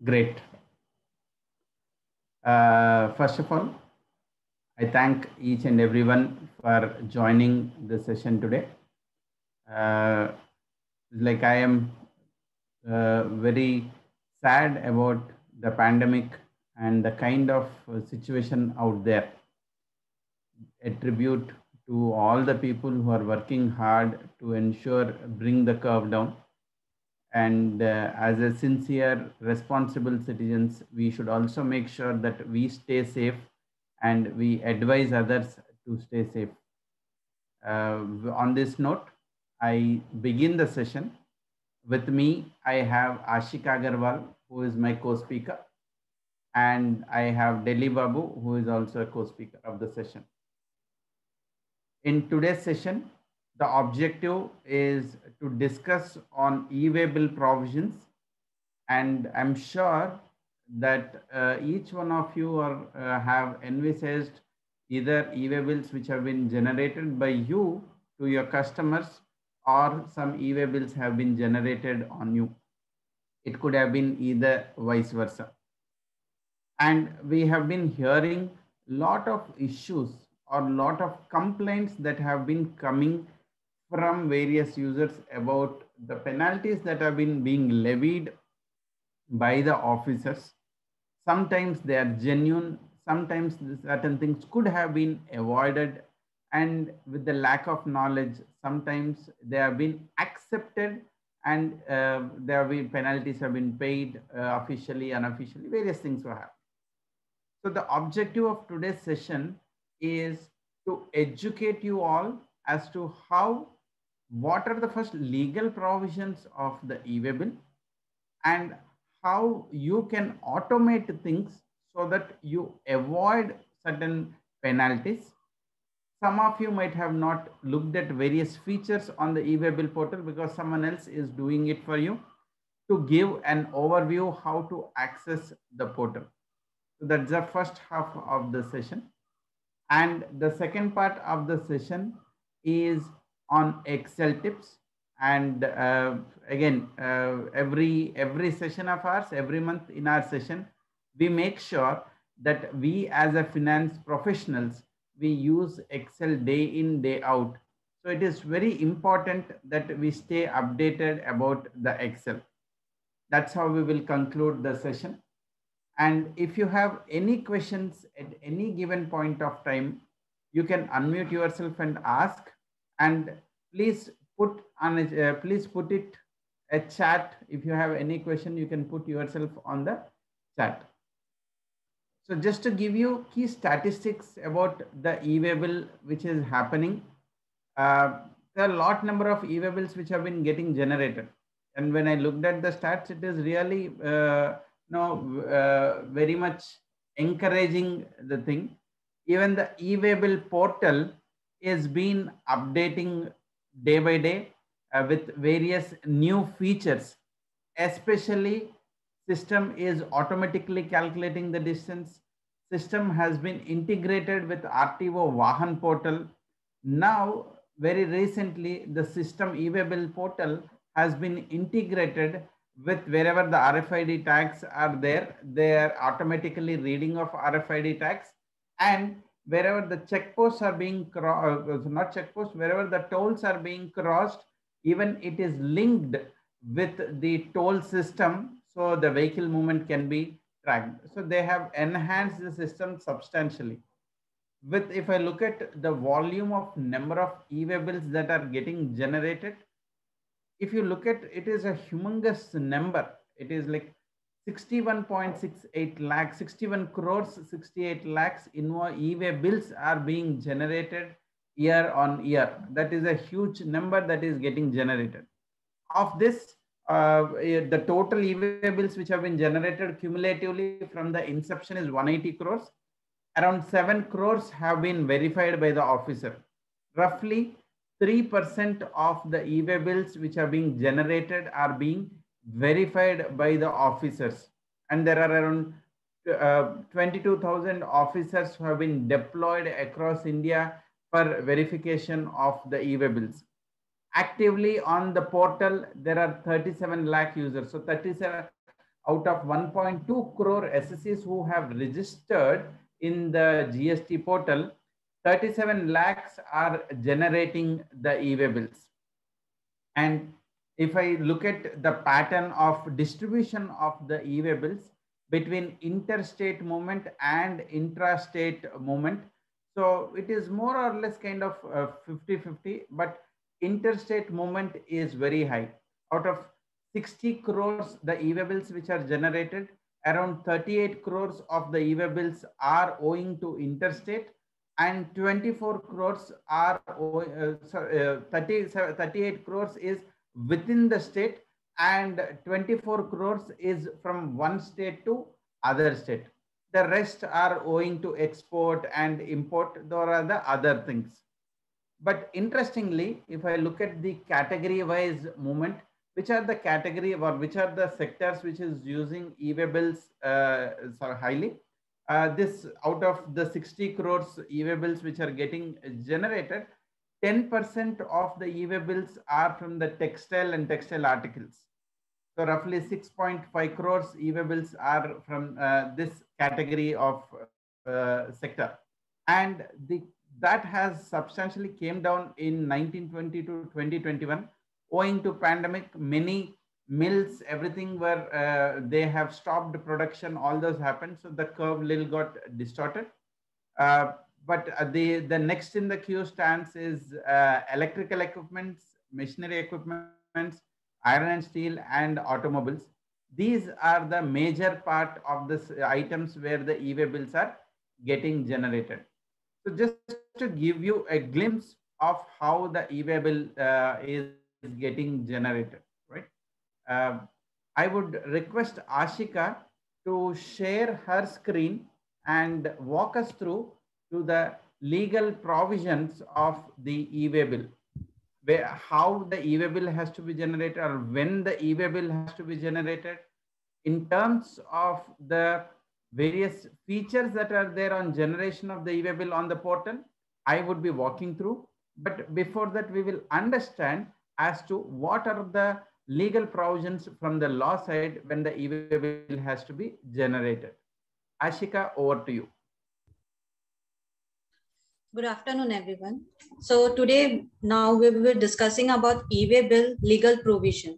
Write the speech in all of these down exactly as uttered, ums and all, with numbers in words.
Great. Uh, first of all, I thank each and everyone for joining the session today. Uh, like I am uh, very sad about the pandemic and the kind of uh, situation out there. A tribute to all the people who are working hard to ensure bring the curve down. And uh, as a sincere, responsible citizens, we should also make sure that we stay safe and we advise others to stay safe. Uh, on this note, I begin the session. With me, I have Ashika Agarwal, who is my co-speaker, and I have Delhi Babu, who is also a co-speaker of the session. In today's session, the objective is to discuss on eWaybill provisions, and I'm sure that uh, each one of you are, uh, have envisaged either eWaybills which have been generated by you to your customers, or some eWaybills have been generated on you. It could have been either vice versa. And we have been hearing lot of issues or lot of complaints that have been coming from various users about the penalties that have been being levied by the officers. Sometimes they are genuine, sometimes certain things could have been avoided, and with the lack of knowledge, sometimes they have been accepted, and uh, there have been penalties have been paid uh, officially, unofficially, various things were happening. So the objective of today's session is to educate you all as to how, what are the first legal provisions of the eWaybill, and how you can automate things so that you avoid certain penalties. Some of you might have not looked at various features on the eWaybill portal because someone else is doing it for you, to give an overview how to access the portal. So that's the first half of the session. And the second part of the session is on Excel tips. And uh, again, uh, every every session of ours, every month in our session, we make sure that we as a finance professionals, we use Excel day in, day out. So it is very important that we stay updated about the Excel. That's how we will conclude the session. And if you have any questions at any given point of time, you can unmute yourself and ask. And please put on a, uh, please put it a chat. If you have any question, you can put yourself on the chat. So just to give you key statistics about the eWaybill which is happening, uh, there are a lot number of eWaybills which have been getting generated. And when I looked at the stats, it is really uh, no, uh, very much encouraging the thing. Even the eWaybill portal is been updating day by day uh, with various new features. Especially, system is automatically calculating the distance. System has been integrated with R T O Vahan portal. Now, very recently, the system eWaybill portal has been integrated with wherever the R F I D tags are there, they are automatically reading of R F I D tags, and wherever the checkposts are being crossed, uh, not checkposts, wherever the tolls are being crossed, even it is linked with the toll system, so the vehicle movement can be tracked. So they have enhanced the system substantially. With, if I look at the volume of number of eWaybills that are getting generated, if you look at it, is a humongous number. It is like sixty-one point six eight lakhs, sixty-one crores, sixty-eight lakhs eWaybills are being generated year on year. That is a huge number that is getting generated. Of this, uh, the total eWaybills which have been generated cumulatively from the inception is one hundred eighty crores. Around seven crores have been verified by the officer. Roughly three percent of the eWaybills which are being generated are being verified by the officers. And there are around uh, twenty-two thousand officers who have been deployed across India for verification of the eWaybills. Actively on the portal, there are thirty-seven lakh users. So thirty-seven, out of one point two crore S S Es who have registered in the G S T portal, thirty-seven lakhs are generating the e-waybills. And if I look at the pattern of distribution of the e-waybills between interstate movement and intrastate movement, so it is more or less kind of fifty fifty, but interstate movement is very high. Out of sixty crores, the e-waybills which are generated, around thirty-eight crores of the e-waybills are owing to interstate, and twenty-four crores are uh, sorry, uh, thirty, thirty-eight crores is within the state, and twenty-four crores is from one state to other state. The rest are owing to export and import. Those are the other things. But interestingly, if I look at the category wise movement, which are the category or which are the sectors which is using e-waybills uh, so highly, uh, this out of the sixty crores e-waybills which are getting generated, ten percent of the e-waybills are from the textile and textile articles. So roughly six point five crores e-waybills are from uh, this category of uh, sector. And the that has substantially came down in nineteen twenty to twenty twenty-one, owing to pandemic. Many mills, everything were, uh, they have stopped production, all those happened. So the curve little got distorted. Uh, but uh, the, the next in the queue stands is uh, electrical equipments, machinery equipments, iron and steel, and automobiles. These are the major part of the items where the e-waybills are getting generated. So just to give you a glimpse of how the e-waybill uh, is getting generated, right? Uh, I would request Ashika to share her screen and walk us through to the legal provisions of the e-waybill, where how the e-waybill has to be generated or when the e-waybill has to be generated, in terms of the various features that are there on generation of the e-waybill on the portal. I would be walking through, but before that we will understand as to what are the legal provisions from the law side when the e-waybill has to be generated. Ashika, over to you. Good afternoon, everyone. So today, now we will be discussing about eWaybill legal provision.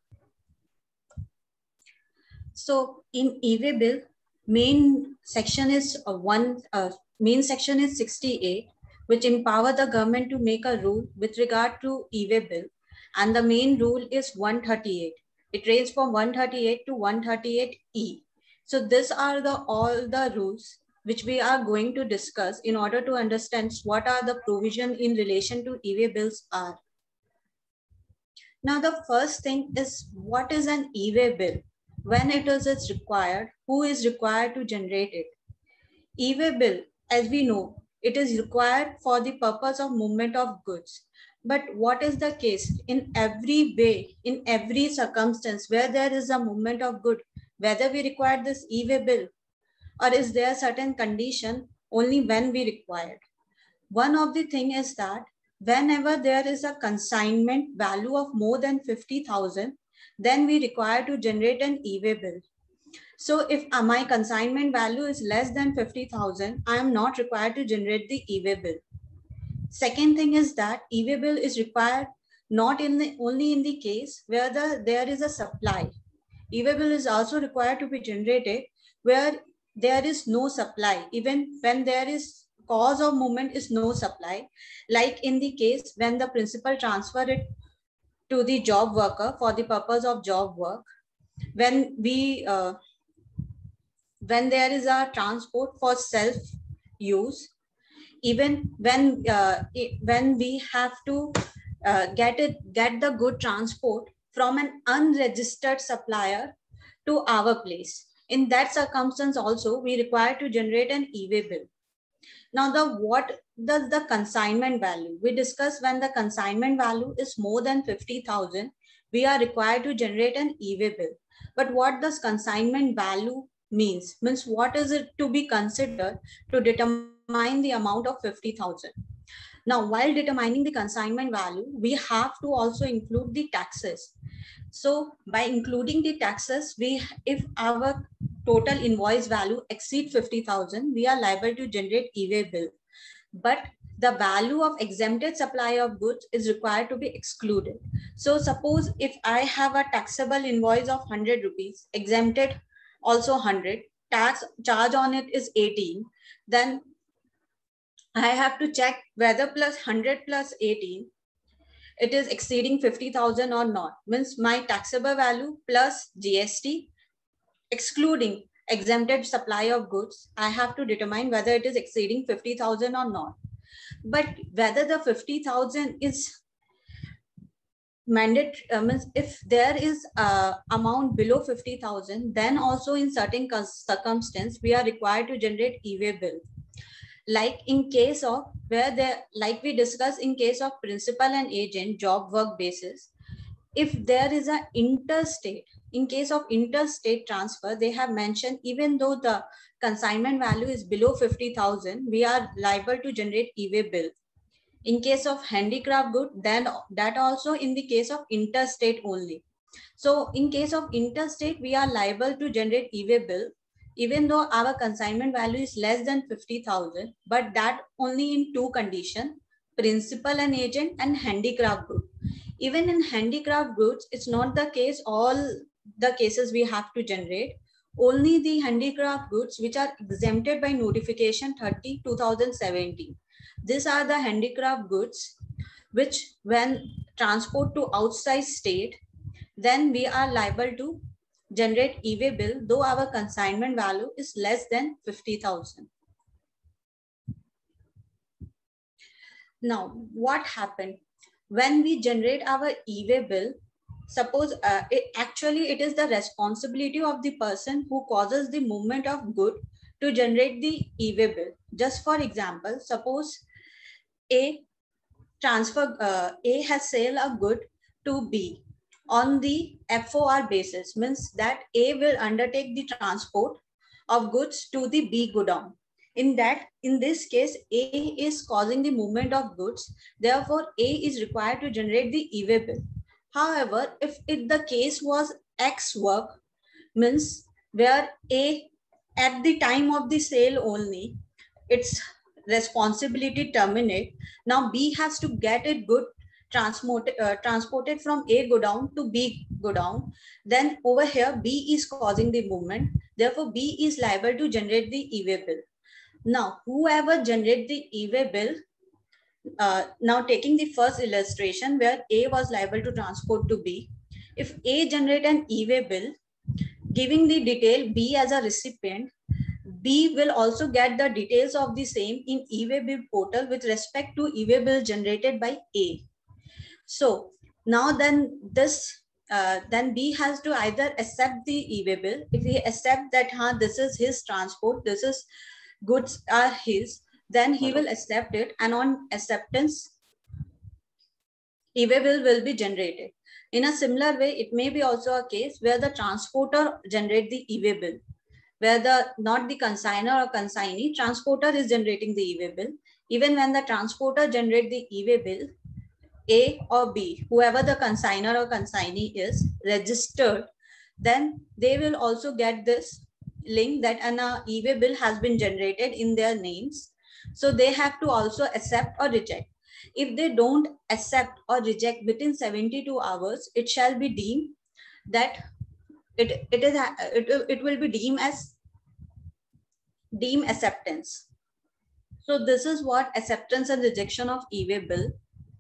So in eWaybill, main section is uh, one. Uh, main section is sixty-eight, which empower the government to make a rule with regard to eWaybill, and the main rule is one thirty-eight. It ranges from one thirty-eight to one thirty-eight E. So these are the all the rules which we are going to discuss in order to understand what are the provision in relation to eWaybills are. Now the first thing is, what is an eWaybill? When it is it's required, who is required to generate it? eWaybill, as we know, it is required for the purpose of movement of goods. But what is the case? In every way, in every circumstance where there is a movement of good, whether we require this eWaybill, or is there a certain condition only when we require? One of the thing is that whenever there is a consignment value of more than fifty thousand, then we require to generate an eWaybill. So if uh, my consignment value is less than fifty thousand, I am not required to generate the eWaybill. Second thing is that eWaybill is required not in the, only in the case where the, there is a supply. eWaybill is also required to be generated where there is no supply, even when there is cause of movement is no supply, like in the case when the principal transfer it to the job worker for the purpose of job work, when we uh, when there is a transport for self use, even when uh, it, when we have to uh, get it get the good transport from an unregistered supplier to our place. In that circumstance also, we require to generate an eWaybill. Now, the what does the consignment value? We discussed when the consignment value is more than fifty thousand, we are required to generate an eWaybill. But what does consignment value means? Means what is it to be considered to determine the amount of fifty thousand? Now, while determining the consignment value, we have to also include the taxes. So by including the taxes, we if our total invoice value exceed fifty thousand, we are liable to generate eWaybill. But the value of exempted supply of goods is required to be excluded. So suppose if I have a taxable invoice of one hundred rupees, exempted also one hundred, tax charge on it is eighteen, then I have to check whether plus one hundred plus eighteen, it is exceeding fifty thousand or not. Means my taxable value plus G S T excluding exempted supply of goods, I have to determine whether it is exceeding fifty thousand or not. But whether the fifty thousand is mandatory, uh, means if there is a amount below fifty thousand, then also in certain circumstances, we are required to generate eWaybill. Like in case of where there, like we discussed in case of principal and agent job work basis, if there is an interstate, in case of interstate transfer, they have mentioned even though the consignment value is below fifty thousand, we are liable to generate eWaybill. In case of handicraft good, then that also in the case of interstate only. So in case of interstate, we are liable to generate eWaybill even though our consignment value is less than fifty thousand, but that only in two conditions, principal and agent and handicraft good. Even in handicraft goods, it's not the case all the cases we have to generate. Only the handicraft goods which are exempted by notification thirty two thousand seventeen. These are the handicraft goods which when transport to outside state, then we are liable to generate eWaybill though our consignment value is less than fifty thousand. Now, what happened? When we generate our eWaybill, suppose uh, it, actually it is the responsibility of the person who causes the movement of good to generate the eWaybill. Just for example, suppose A transfer, uh, A has sale a good to B on the F O R basis, means that A will undertake the transport of goods to the B godown. In that, in this case, A is causing the movement of goods. Therefore, A is required to generate the eWaybill. However, if it, the case was X work, means where A at the time of the sale only, its responsibility terminate. Now B has to get it good transported uh, transported from A godown to B godown. Then over here B is causing the movement. Therefore, B is liable to generate the eWaybill. Now, whoever generate the eWaybill, uh, now taking the first illustration where A was liable to transport to B, if A generate an eWaybill giving the detail B as a recipient, B will also get the details of the same in eWaybill portal with respect to eWaybill generated by A. So now then this uh, then B has to either accept the eWaybill. If he accept that huh, this is his transport, this is goods are his, then he will accept it, and on acceptance, eWaybill will be generated. In a similar way, it may be also a case where the transporter generate the eWaybill, where the not the consigner or consignee, transporter is generating the eWaybill. Even when the transporter generate the eWaybill, A or B, whoever the consigner or consignee is registered, then they will also get this link that an uh, eWaybill has been generated in their names. So they have to also accept or reject. If they don't accept or reject within seventy-two hours, it shall be deemed that it, it, is, it, it will be deemed as deem acceptance. So this is what acceptance and rejection of eWaybill.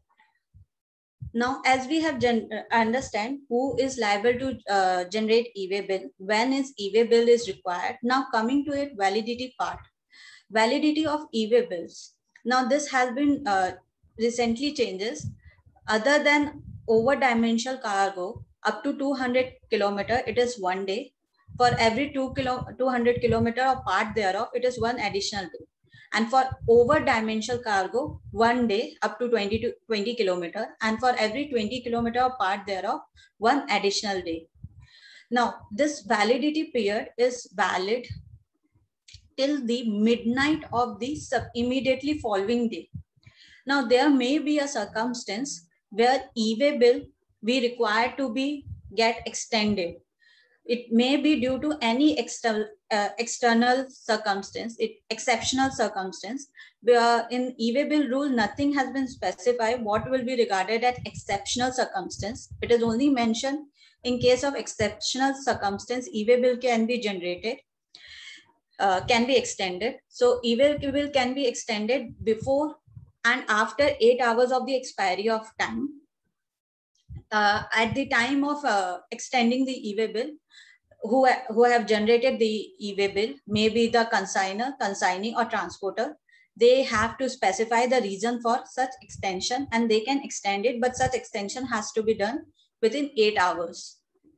Now, as we have gen understand who is liable to uh, generate eWaybill, when is eWaybill is required. Now coming to it, validity part. Validity of eWaybills. Now this has been uh, recently changes. Other than over dimensional cargo up to two hundred kilometer, it is one day. For every two kilo, two hundred kilometer or part thereof, it is one additional day. And for over dimensional cargo, one day up to twenty to twenty kilometer, and for every twenty kilometer or part thereof, one additional day. Now, this validity period is valid till the midnight of the sub immediately following day. Now, there may be a circumstance where eWaybill we require to be get extended. It may be due to any external uh, external circumstance, it, exceptional circumstance. Uh, in eWaybill rule, nothing has been specified what will be regarded as exceptional circumstance. It is only mentioned in case of exceptional circumstance, eWaybill can be generated, uh, can be extended. So eWaybill can be extended before and after eight hours of the expiry of time. Uh, at the time of uh, extending the eWaybill, who, who have generated the eWaybill, maybe the consigner, consignee, or transporter, they have to specify the reason for such extension and they can extend it, but such extension has to be done within eight hours.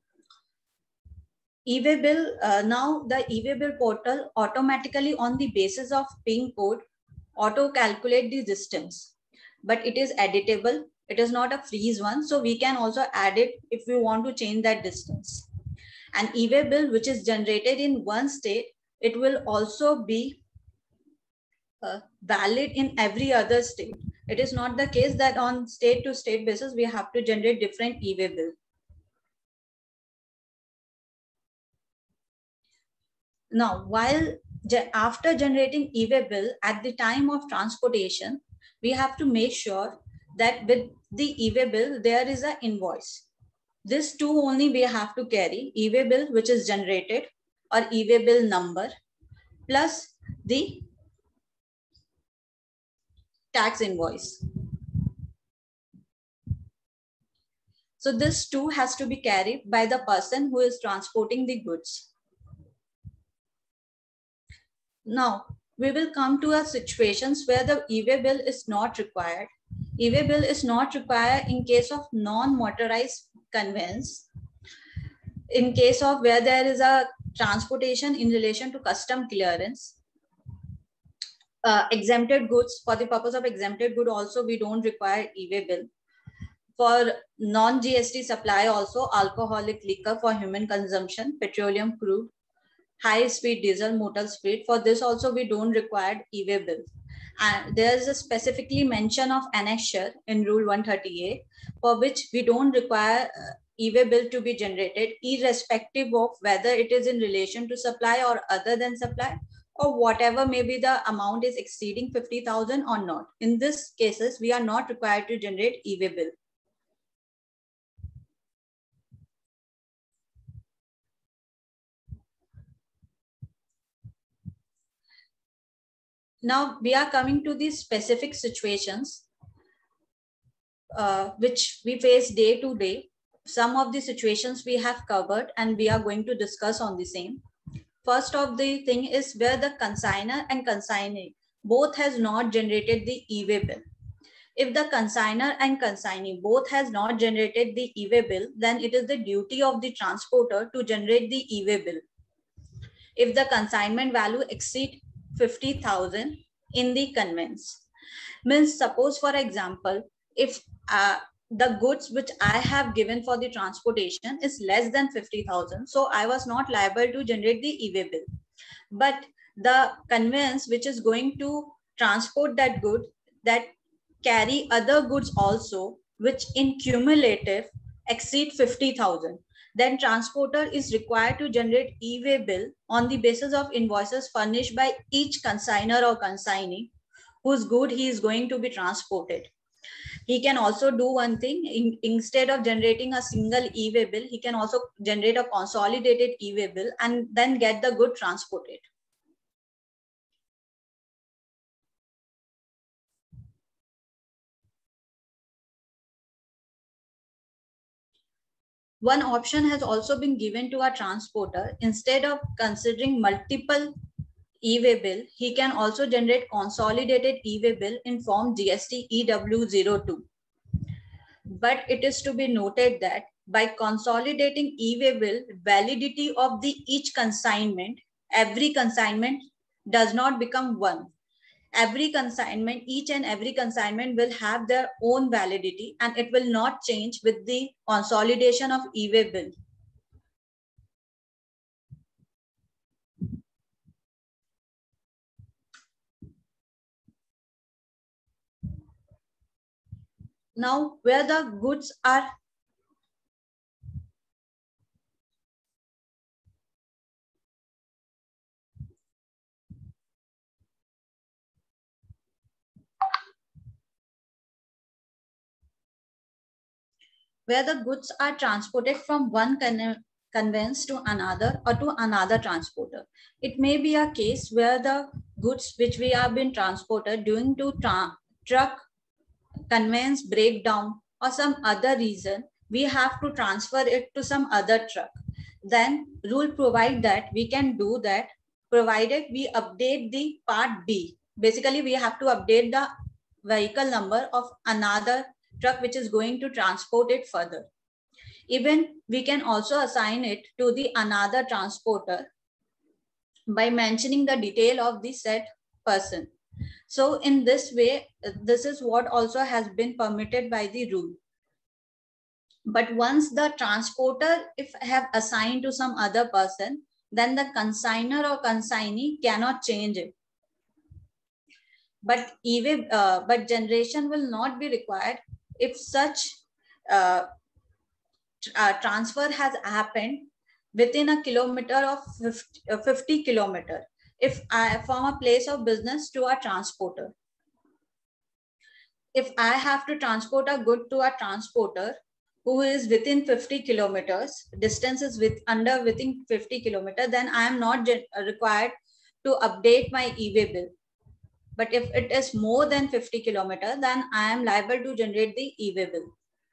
eWaybill, uh, now the eWaybill portal automatically on the basis of pin code auto calculate the distance, but it is editable. It is not a freeze one. So we can also add it if we want to change that distance. An eWaybill which is generated in one state, it will also be uh, valid in every other state. It is not the case that on state to state basis, we have to generate different eWaybill. Now, while after generating eWaybill at the time of transportation, we have to make sure that with the eWaybill, there is an invoice. This two only we have to carry, eWaybill which is generated or eWaybill number plus the tax invoice. So this two has to be carried by the person who is transporting the goods. Now, we will come to a situations where the eWaybill is not required. eWaybill is not required in case of non-motorized conveyance. In case of where there is a transportation in relation to custom clearance. Uh, exempted goods, for the purpose of exempted good also, we don't require eWaybill. For non-G S T supply also, alcoholic liquor for human consumption, petroleum crude, high-speed diesel, motor speed. For this also, we don't require eWaybill. And there is a specifically mention of annexure in Rule one thirty-eight, for which we don't require uh, eWaybill to be generated, irrespective of whether it is in relation to supply or other than supply, or whatever maybe the amount is exceeding fifty thousand or not. In this cases, we are not required to generate eWaybill. Now we are coming to these specific situations uh, which we face day to day. Some of the situations we have covered and we are going to discuss on the same. First of the thing is where the consigner and consignee both has not generated the eWaybill. If the consigner and consignee both has not generated the eWaybill, then it is the duty of the transporter to generate the eWaybill. If the consignment value exceeds fifty thousand in the conveyance. Means suppose for example, if uh, the goods which I have given for the transportation is less than fifty thousand, so I was not liable to generate the eWaybill. But the conveyance which is going to transport that good, that carry other goods also, which in cumulative exceed fifty thousand, then transporter is required to generate eWaybill on the basis of invoices furnished by each consigner or consignee whose good he is going to be transported. He can also do one thing, in, instead of generating a single eWaybill, he can also generate a consolidated eWaybill and then get the good transported. One option has also been given to a transporter. Instead of considering multiple eWaybill, he can also generate consolidated eWaybill in form G S T E W zero two. But it is to be noted that by consolidating eWaybill, validity of the each consignment, every consignment does not become one. Every consignment, each and every consignment will have their own validity and it will not change with the consolidation of eWaybill. Now, where the goods are where the goods are transported from one con conveyance to another or to another transporter. It may be a case where the goods which we have been transported due to tra truck conveyance breakdown or some other reason, we have to transfer it to some other truck. Then rule provide that we can do that provided we update the part B. Basically, we have to update the vehicle number of another truck which is going to transport it further. Even we can also assign it to the another transporter by mentioning the detail of the said person. So in this way, this is what also has been permitted by the rule. But once the transporter, if have assigned to some other person, then the consignor or consignee cannot change it. But e-way, uh, but generation will not be required if such uh, uh, transfer has happened within a kilometer of fifty, uh, fifty kilometer. If I from a place of business to a transporter, if I have to transport a good to a transporter who is within fifty kilometers, distance is with under within fifty kilometers, then I am not required to update my eWaybill. But if it is more than fifty kilometers, then I am liable to generate the eWaybill.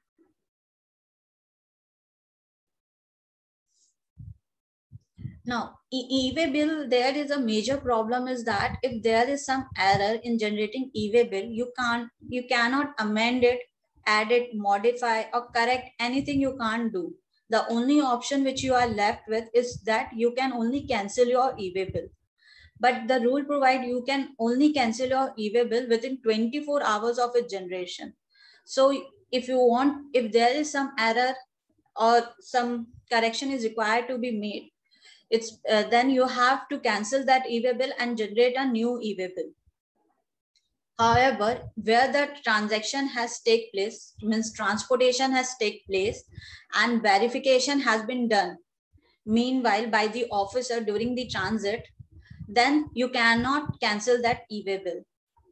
Now, eWaybill, there is a major problem is that if there is some error in generating eWaybill, you can't, you cannot amend it, add it, modify or correct anything you can't do. The only option which you are left with is that you can only cancel your eWaybill. But the rule provides you can only cancel your eWaybill within twenty-four hours of its generation. So if you want, if there is some error or some correction is required to be made, it's uh, then you have to cancel that eWaybill and generate a new eWaybill. However, where the transaction has take place, means transportation has take place and verification has been done, meanwhile by the officer during the transit, then you cannot cancel that eWaybill.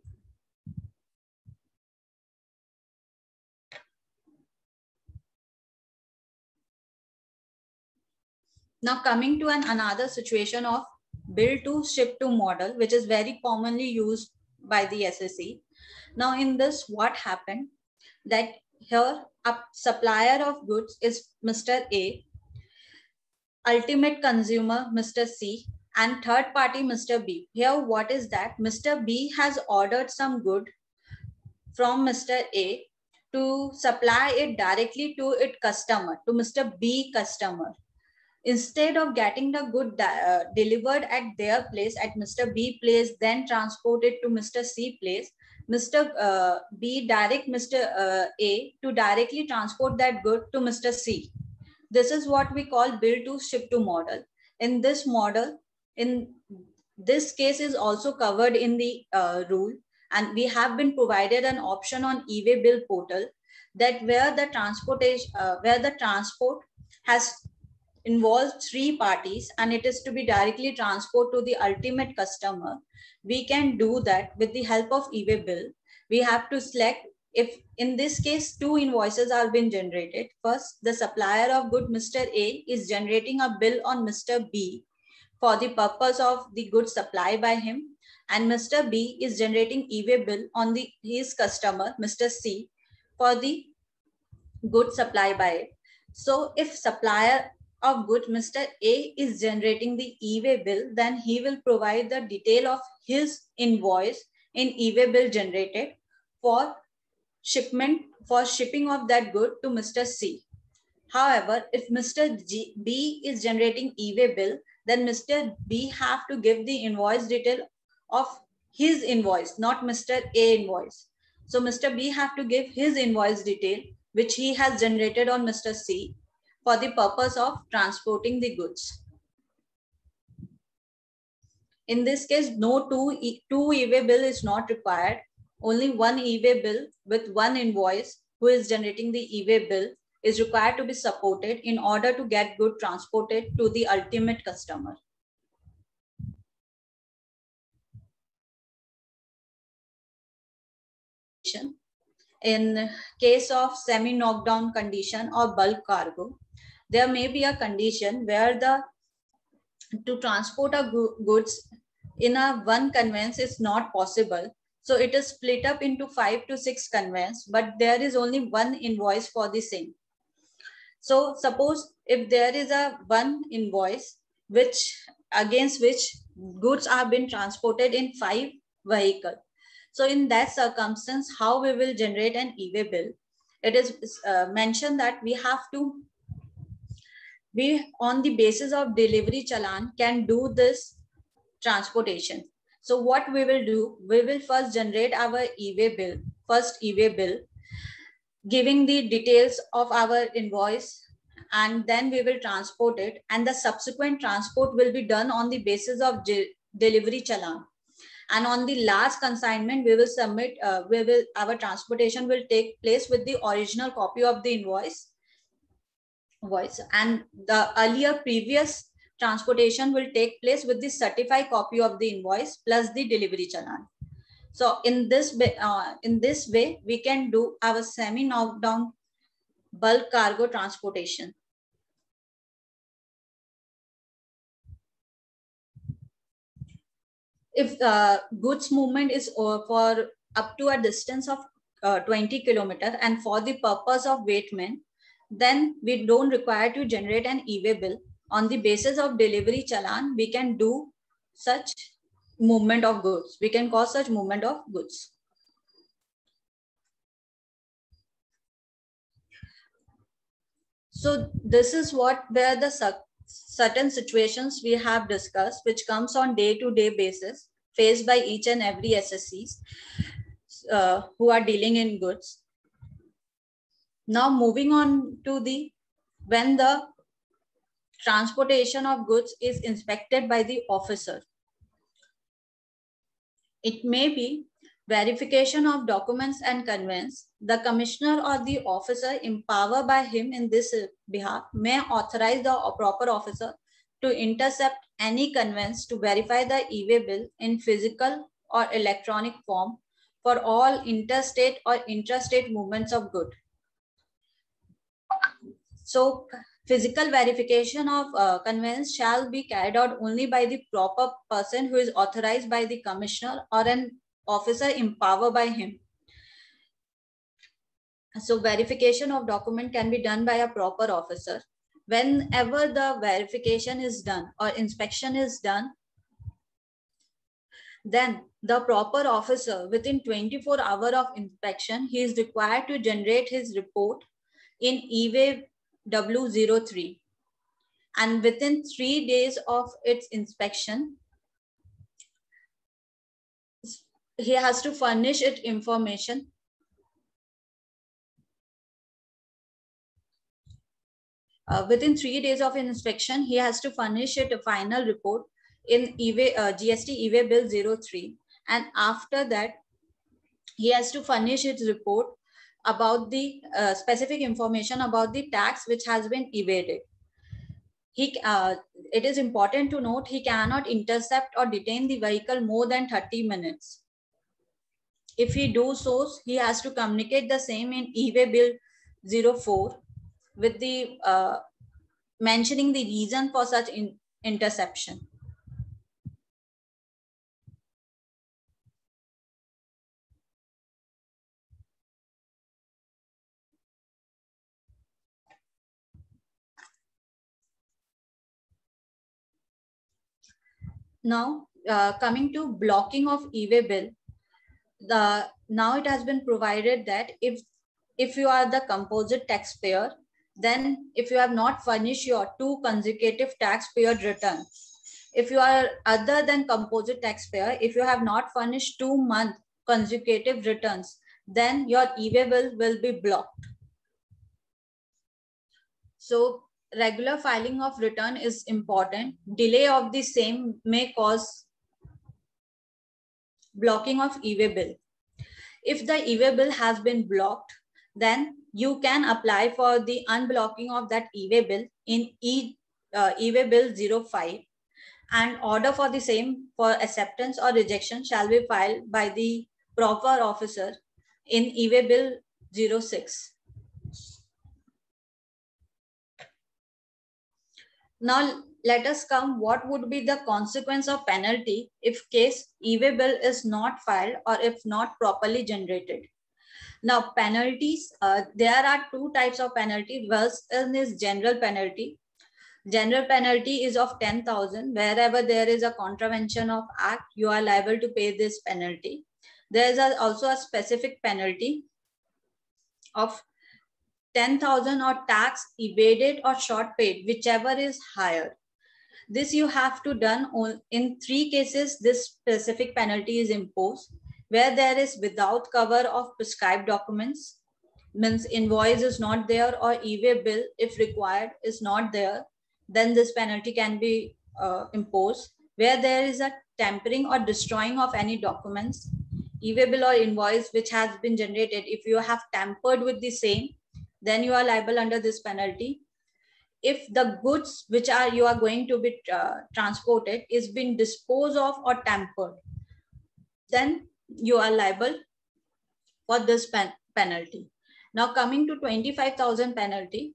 Now coming to an another situation of bill to ship to model, which is very commonly used by the S S E. Now in this, what happened that here a supplier of goods is Mister A, ultimate consumer Mister C, and third party Mister B. Here what is that? Mister B has ordered some good from Mister A to supply it directly to its customer, to Mister B customer. Instead of getting the good uh, delivered at their place, at Mister B place, then transported to Mister C place, Mister Uh, B direct Mister Uh, A to directly transport that good to Mister C. This is what we call bill to ship to model. In this model, in this case is also covered in the uh, rule, and we have been provided an option on eWaybill portal that where the transportation, uh, where the transport has involves three parties and it is to be directly transported to the ultimate customer, we can do that with the help of eWaybill. We have to select, if in this case two invoices are being generated. First, the supplier of good Mister A is generating a bill on Mister B for the purpose of the goods supplied by him, and Mister B is generating eWaybill on the his customer Mister C for the goods supplied by it. So if supplier of good Mister A is generating the eWaybill, then he will provide the detail of his invoice in eWaybill generated for shipment, for shipping of that good to Mister C. However, if Mister G, B is generating eWaybill, then Mister B have to give the invoice detail of his invoice, not Mister A invoice. So Mister B have to give his invoice detail, which he has generated on Mister C for the purpose of transporting the goods. In this case, no two, two eWaybill is not required. Only one eWaybill with one invoice who is generating the eWaybill is required to be supported in order to get good transported to the ultimate customer. in case of semi-knockdown condition or bulk cargo, there may be a condition where the to transport a goods in a one conveyance is not possible. So it is split up into five to six conveyance, but there is only one invoice for the same. So suppose if there is a one invoice which against which goods are being transported in five vehicles. So in that circumstance, how we will generate an eWaybill? It is uh, mentioned that we have to, we on the basis of delivery challan can do this transportation. So what we will do, we will first generate our eWaybill, first eWaybill, giving the details of our invoice, and then we will transport it, and the subsequent transport will be done on the basis of delivery challan. And on the last consignment, we will submit, uh, we will, our transportation will take place with the original copy of the invoice, invoice, and the earlier previous transportation will take place with the certified copy of the invoice plus the delivery challan. So in this way, uh, in this way, we can do our semi-knockdown bulk cargo transportation. If uh, goods movement is uh, for up to a distance of uh, twenty kilometers and for the purpose of weightment, then we don't require to generate an eWaybill. On the basis of delivery challan, we can do such movement of goods. We can cause such movement of goods. So this is what where the certain situations we have discussed, which comes on day-to-day basis, faced by each and every S S Cs uh, who are dealing in goods. Now moving on to the, when the transportation of goods is inspected by the officer. It may be verification of documents and conveyance. The commissioner or the officer empowered by him in this behalf may authorize the proper officer to intercept any conveyance to verify the eWaybill in physical or electronic form for all interstate or intrastate movements of goods. So physical verification of uh, conveyance shall be carried out only by the proper person who is authorized by the commissioner or an officer empowered by him. So verification of document can be done by a proper officer. Whenever the verification is done or inspection is done, then the proper officer within twenty-four hours of inspection, he is required to generate his report in eWaybill zero three. And within three days of its inspection, he has to furnish it information. Uh, within three days of inspection, he has to furnish it a final report in eWay, uh, G S T eWaybill zero three. And after that, he has to furnish its report about the uh, specific information about the tax which has been evaded. He, uh, it is important to note he cannot intercept or detain the vehicle more than thirty minutes. If he do so, he has to communicate the same in eWaybill zero four with the uh, mentioning the reason for such in interception. Now, uh, coming to blocking of eWaybill, the now it has been provided that if if you are the composite taxpayer, then if you have not furnished your two consecutive tax period return, if you are other than composite taxpayer, if you have not furnished two month consecutive returns, then your eWaybill will be blocked. So regular filing of return is important. Delay of the same may cause blocking of eWaybill. If the eWaybill has been blocked, then you can apply for the unblocking of that eWaybill in e, uh, eWaybill zero five, and order for the same for acceptance or rejection shall be filed by the proper officer in eWaybill zero six. Now let us come what would be the consequence of penalty if case eWaybill is not filed or if not properly generated. Now penalties, uh, there are two types of penalty. First is general penalty. General penalty is of ten thousand. Wherever there is a contravention of act, you are liable to pay this penalty. There is a, also a specific penalty of ten thousand or tax evaded or short paid, whichever is higher. This you have to done on, in three cases, this specific penalty is imposed. Where there is without cover of prescribed documents, means invoice is not there or eWaybill if required is not there, then this penalty can be uh, imposed. Where there is a tampering or destroying of any documents, eWaybill or invoice which has been generated, if you have tampered with the same, then you are liable under this penalty. If the goods which are you are going to be uh, transported is being disposed of or tampered, then you are liable for this pen penalty. Now coming to twenty-five thousand penalty.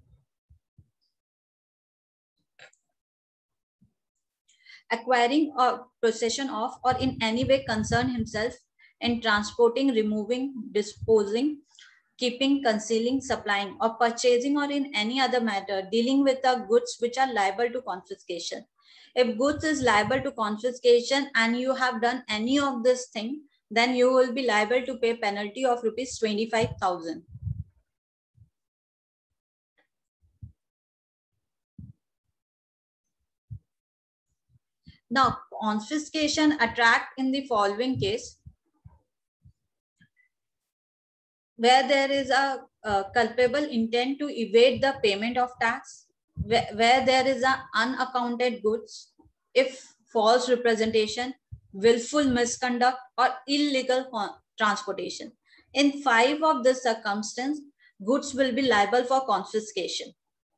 Acquiring or possession of or in any way concern himself in transporting, removing, disposing, keeping, concealing, supplying, or purchasing, or in any other matter dealing with the goods which are liable to confiscation. If goods is liable to confiscation and you have done any of this thing, then you will be liable to pay penalty of rupees twenty-five thousand. Now, confiscation attract in the following case, where there is a, a culpable intent to evade the payment of tax, where, where there is an unaccounted goods, if false representation, willful misconduct, or illegal transportation. In five of the circumstances, goods will be liable for confiscation.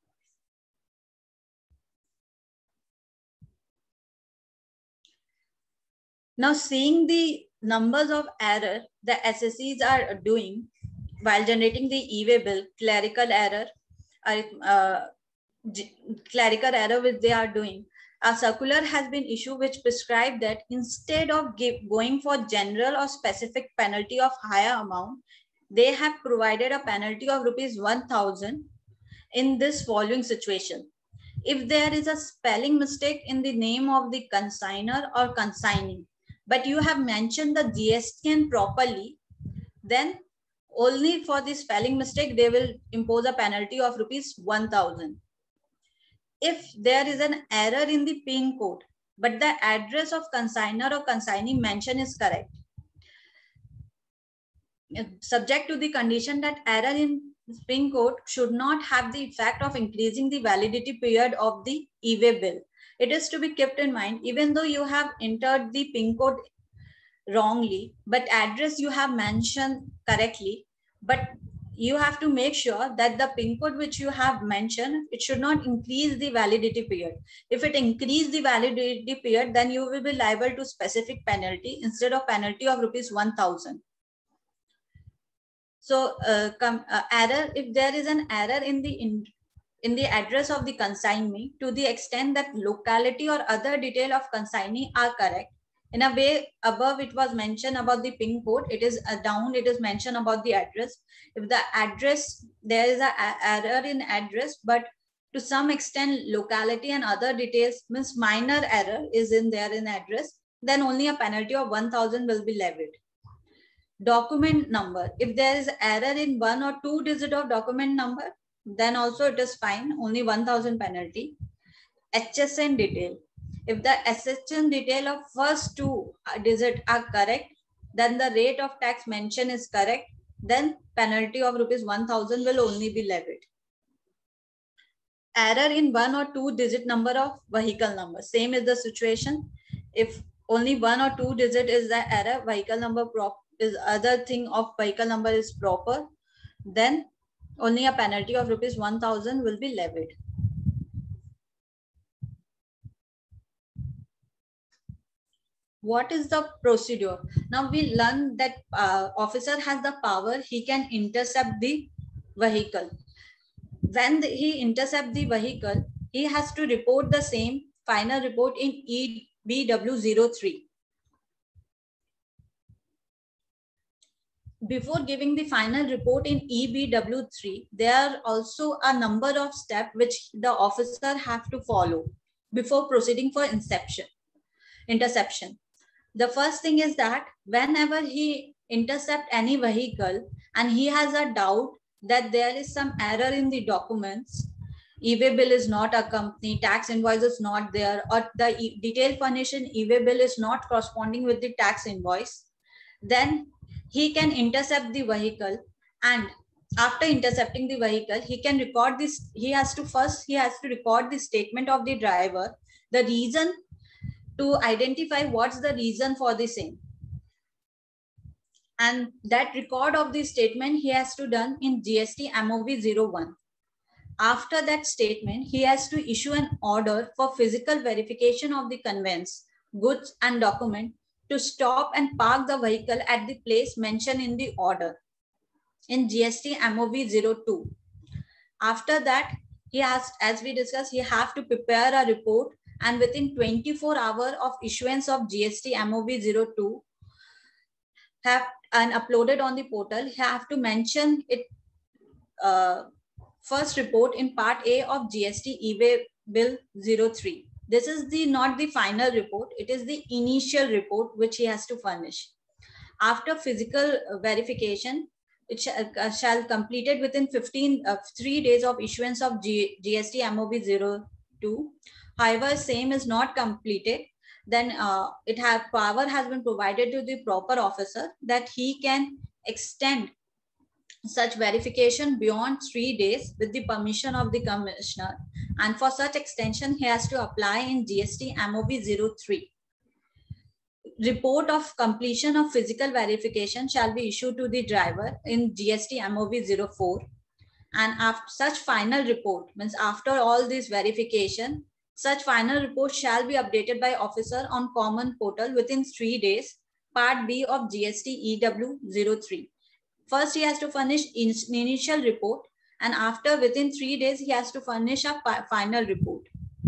Now, seeing the numbers of error the S S Es are doing while generating the eWaybill, clerical error, uh, uh, clerical error which they are doing, a circular has been issued which prescribed that instead of give, going for general or specific penalty of higher amount, they have provided a penalty of rupees one thousand in this following situation. If there is a spelling mistake in the name of the consigner or consignee, but you have mentioned the G S T properly, then only for the spelling mistake, they will impose a penalty of rupees one thousand. If there is an error in the PIN code, but the address of consigner or consignee mention is correct, subject to the condition that error in PIN code should not have the effect of increasing the validity period of the eWaybill. It is to be kept in mind, even though you have entered the PIN code wrongly, but address you have mentioned correctly, but you have to make sure that the PIN code which you have mentioned, it should not increase the validity period. If it increase the validity period, then you will be liable to specific penalty instead of penalty of rupees one thousand. So uh, come, uh, error, if there is an error in the in, in the address of the consignee to the extent that locality or other detail of consignee are correct, in a way above it was mentioned about the PIN code, it is uh, down, it is mentioned about the address. If the address, there is an error in address, but to some extent locality and other details, means minor error is in there in address, then only a penalty of one thousand will be levied. Document number, if there is error in one or two digit of document number, then also it is fine, only one thousand penalty. H S N detail, if the S H N detail of first two digit are correct, then the rate of tax mention is correct, then penalty of rupees one thousand will only be levied. Error in one or two digit number of vehicle number, same is the situation. If only one or two digit is the error, vehicle number prop is other thing of vehicle number is proper, then only a penalty of rupees one thousand will be levied. what is the procedure? Now we learn that uh, officer has the power, he can intercept the vehicle. When the, he intercept the vehicle, he has to report the same final report in E B W zero three. Before giving the final report in E B W three, there are also a number of steps which the officer have to follow before proceeding for inception, interception. The first thing is that whenever he intercept any vehicle and he has a doubt that there is some error in the documents, eWaybill is not accompanied, tax invoice is not there, or the e detailed furnished in eWaybill is not corresponding with the tax invoice, then he can intercept the vehicle, and after intercepting the vehicle, he can record this. He has to first, he has to record the statement of the driver, the reason, to identify what's the reason for the same. And that record of the statement he has to done in G S T M O V zero one. After that statement, he has to issue an order for physical verification of the conveyance, goods and document to stop and park the vehicle at the place mentioned in the order in G S T M O V zero two. After that, he has, as we discussed, he have to prepare a report, and within twenty-four hours of issuance of G S T M O V zero two have and uploaded on the portal, he have to mention it uh, first report in part A of G S T eWaybill zero three. This is the not the final report, it is the initial report which he has to furnish. After physical verification, it shall, uh, shall completed within fifteen, uh, three days of issuance of G, GST M O V zero two. However, same is not completed, then uh, it have power has been provided to the proper officer that he can extend such verification beyond three days with the permission of the commissioner, and for such extension he has to apply in G S T M O V zero three. Report of completion of physical verification shall be issued to the driver in G S T M O V zero four, and after such final report, means after all this verification, such final report shall be updated by officer on common portal within three days, part B of G S T E W zero three. First, he has to furnish in initial report, and after within three days, he has to furnish a final report.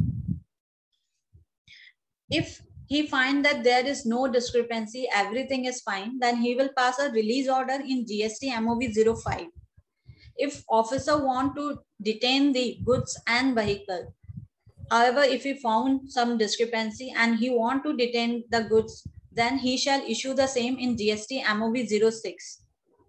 If he finds that there is no discrepancy, everything is fine, then he will pass a release order in G S T M O V zero five. If officer want to detain the goods and vehicle, however, if he found some discrepancy and he want to detain the goods, then he shall issue the same in G S T M O V zero six.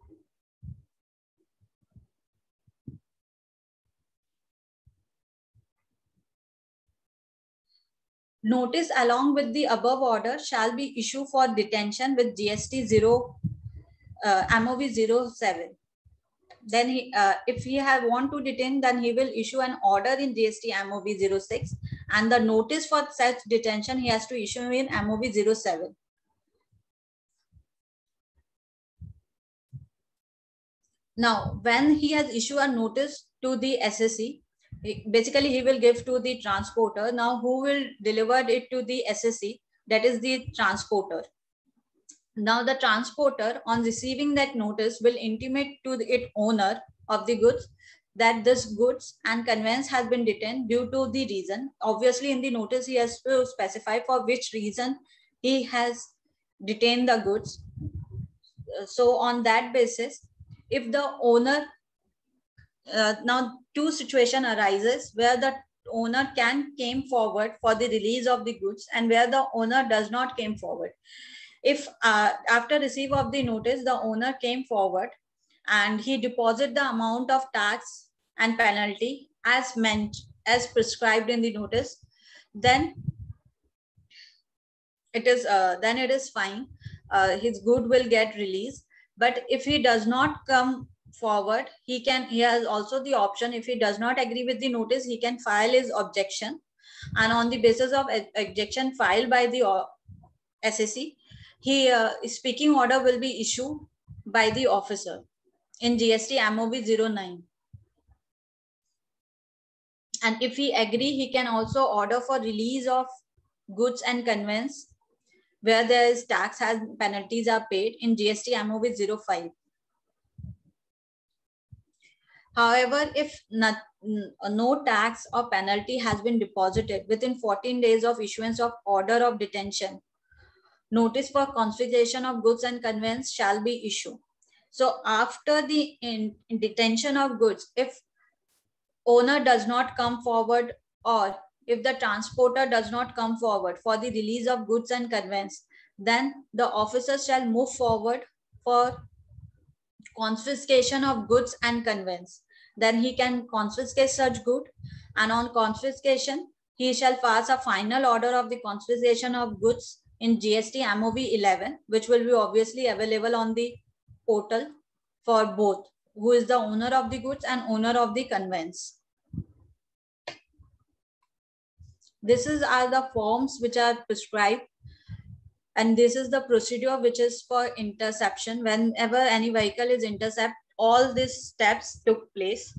Notice along with the above order shall be issued for detention with G S T zero, uh, M O V zero seven. Then he, uh, if he have want to detain, then he will issue an order in G S T M O V zero six, and the notice for such detention he has to issue in M O V zero seven. Now, when he has issued a notice to the S S C, basically he will give to the transporter. Now, who will deliver it to the S S C? That is the transporter. Now, the transporter, on receiving that notice, will intimate to the it owner of the goods that this goods and conveyance has been detained due to the reason. Obviously, in the notice, he has to specify for which reason he has detained the goods. So, on that basis, if the owner, uh, now two situation arises where the owner can came forward for the release of the goods and where the owner does not came forward. If uh, after receipt of the notice, the owner came forward and he deposit the amount of tax and penalty as meant as prescribed in the notice, then it is uh, then it is fine. Uh, his good will get released. But if he does not come forward, he can he has also the option, if he does not agree with the notice, he can file his objection, and on the basis of objection filed by the uh, S S C, he uh, speaking order will be issued by the officer in G S T M O V zero nine. And if he agree, he can also order for release of goods and conveyance where there is tax has penalties are paid in G S T M O V zero five. However, if not, no tax or penalty has been deposited within fourteen days of issuance of order of detention, notice for confiscation of goods and conveyance shall be issued. So after the in, in detention of goods, if owner does not come forward, or if the transporter does not come forward for the release of goods and conveyance, then the officer shall move forward for confiscation of goods and conveyance. Then he can confiscate such good, and on confiscation, he shall pass a final order of the confiscation of goods in G S T M O V eleven, which will be obviously available on the portal for both, who is the owner of the goods and owner of the conveyance. This is are the forms which are prescribed, and this is the procedure which is for interception. Whenever any vehicle is intercepted, all these steps took place.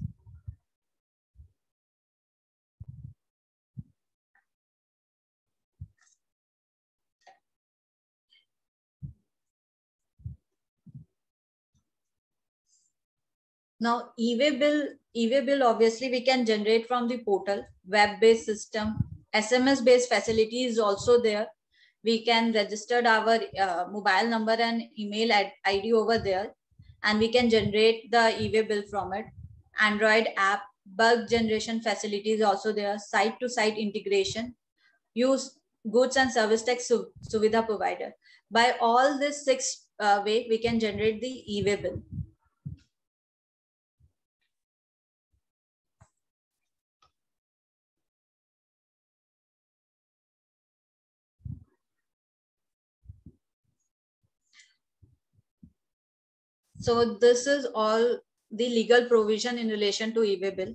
Now, eWaybill, eWaybill obviously we can generate from the portal, web-based system, S M S-based facility is also there. We can register our uh, mobile number and email I D over there, and we can generate the eWaybill from it. Android app, bulk generation facility is also there, site-to-site integration, use goods and service tax su Suvidha provider. By all this six uh, way, we can generate the eWaybill. So this is all the legal provision in relation to eWaybill.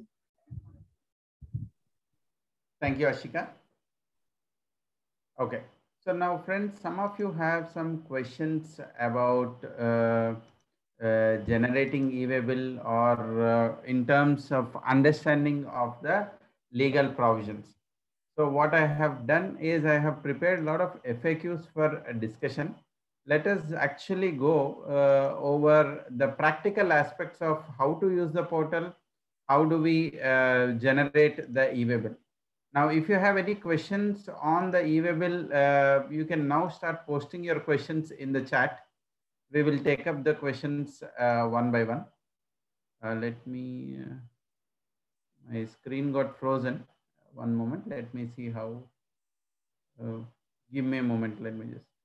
Thank you, Ashika. Okay. So now, friends, some of you have some questions about uh, uh, generating eWaybill, or uh, in terms of understanding of the legal provisions. So what I have done is I have prepared a lot of F A Qs for a discussion. Let us actually go uh, over the practical aspects of how to use the portal, how do we uh, generate the eWaybill. Now, if you have any questions on the eWaybill, uh, you can now start posting your questions in the chat. We will take up the questions uh, one by one. Uh, let me, uh, my screen got frozen. One moment, let me see how. Uh, give me a moment, let me just.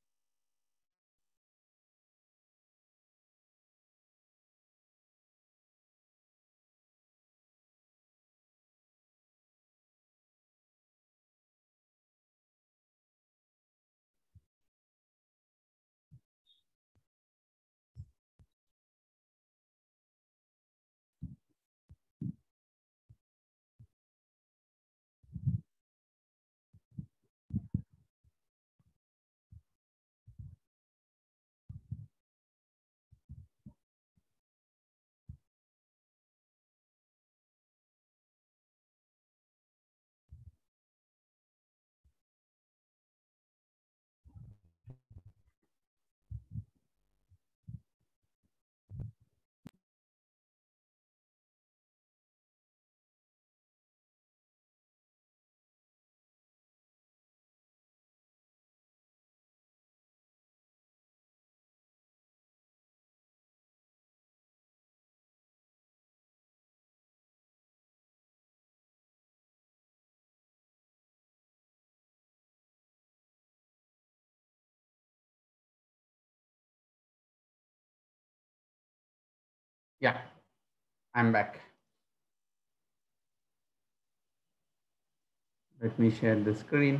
Yeah, I'm back. Let me share the screen.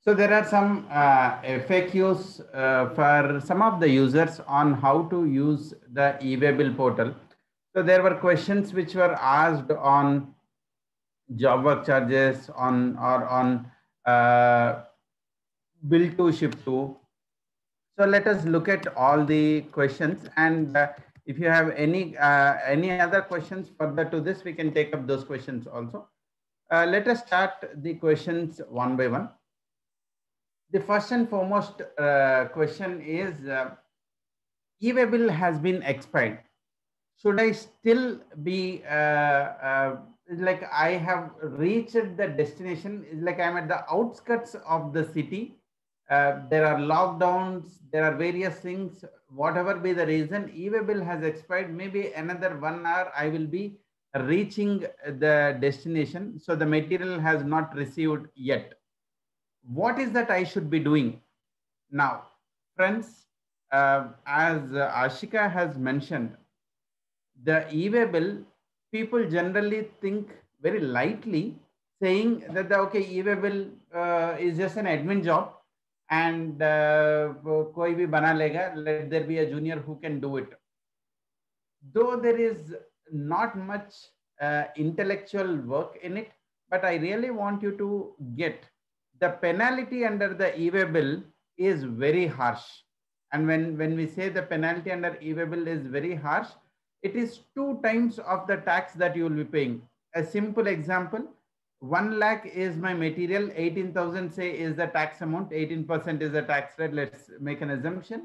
So there are some uh, F A Qs uh, for some of the users on how to use the eWaybill portal. So there were questions which were asked on job work charges, on or on uh, bill to ship to. So let us look at all the questions, and uh, if you have any uh, any other questions further to this, we can take up those questions also. Uh, let us start the questions one by one. The first and foremost uh, question is, uh, eWaybill has been expired. Should I still be uh, uh, like I have reached the destination? It's like I'm at the outskirts of the city. Uh, there are lockdowns. There are various things. Whatever be the reason, eWaybill has expired. Maybe another one hour I will be reaching the destination. So the material has not received yet. What is that I should be doing now, friends? Uh, as uh, Ashika has mentioned, the eWaybill, people generally think very lightly, saying that the okay, eWaybill uh, is just an admin job, and uh, koi bhi bana lega, let there be a junior who can do it. Though there is not much uh, intellectual work in it, but I really want you to get the penalty under the eWaybill is very harsh. And when, when we say the penalty under eWaybill is very harsh, it is two times of the tax that you will be paying. A simple example, one lakh is my material, eighteen thousand say is the tax amount, eighteen percent is the tax rate. Let's make an assumption.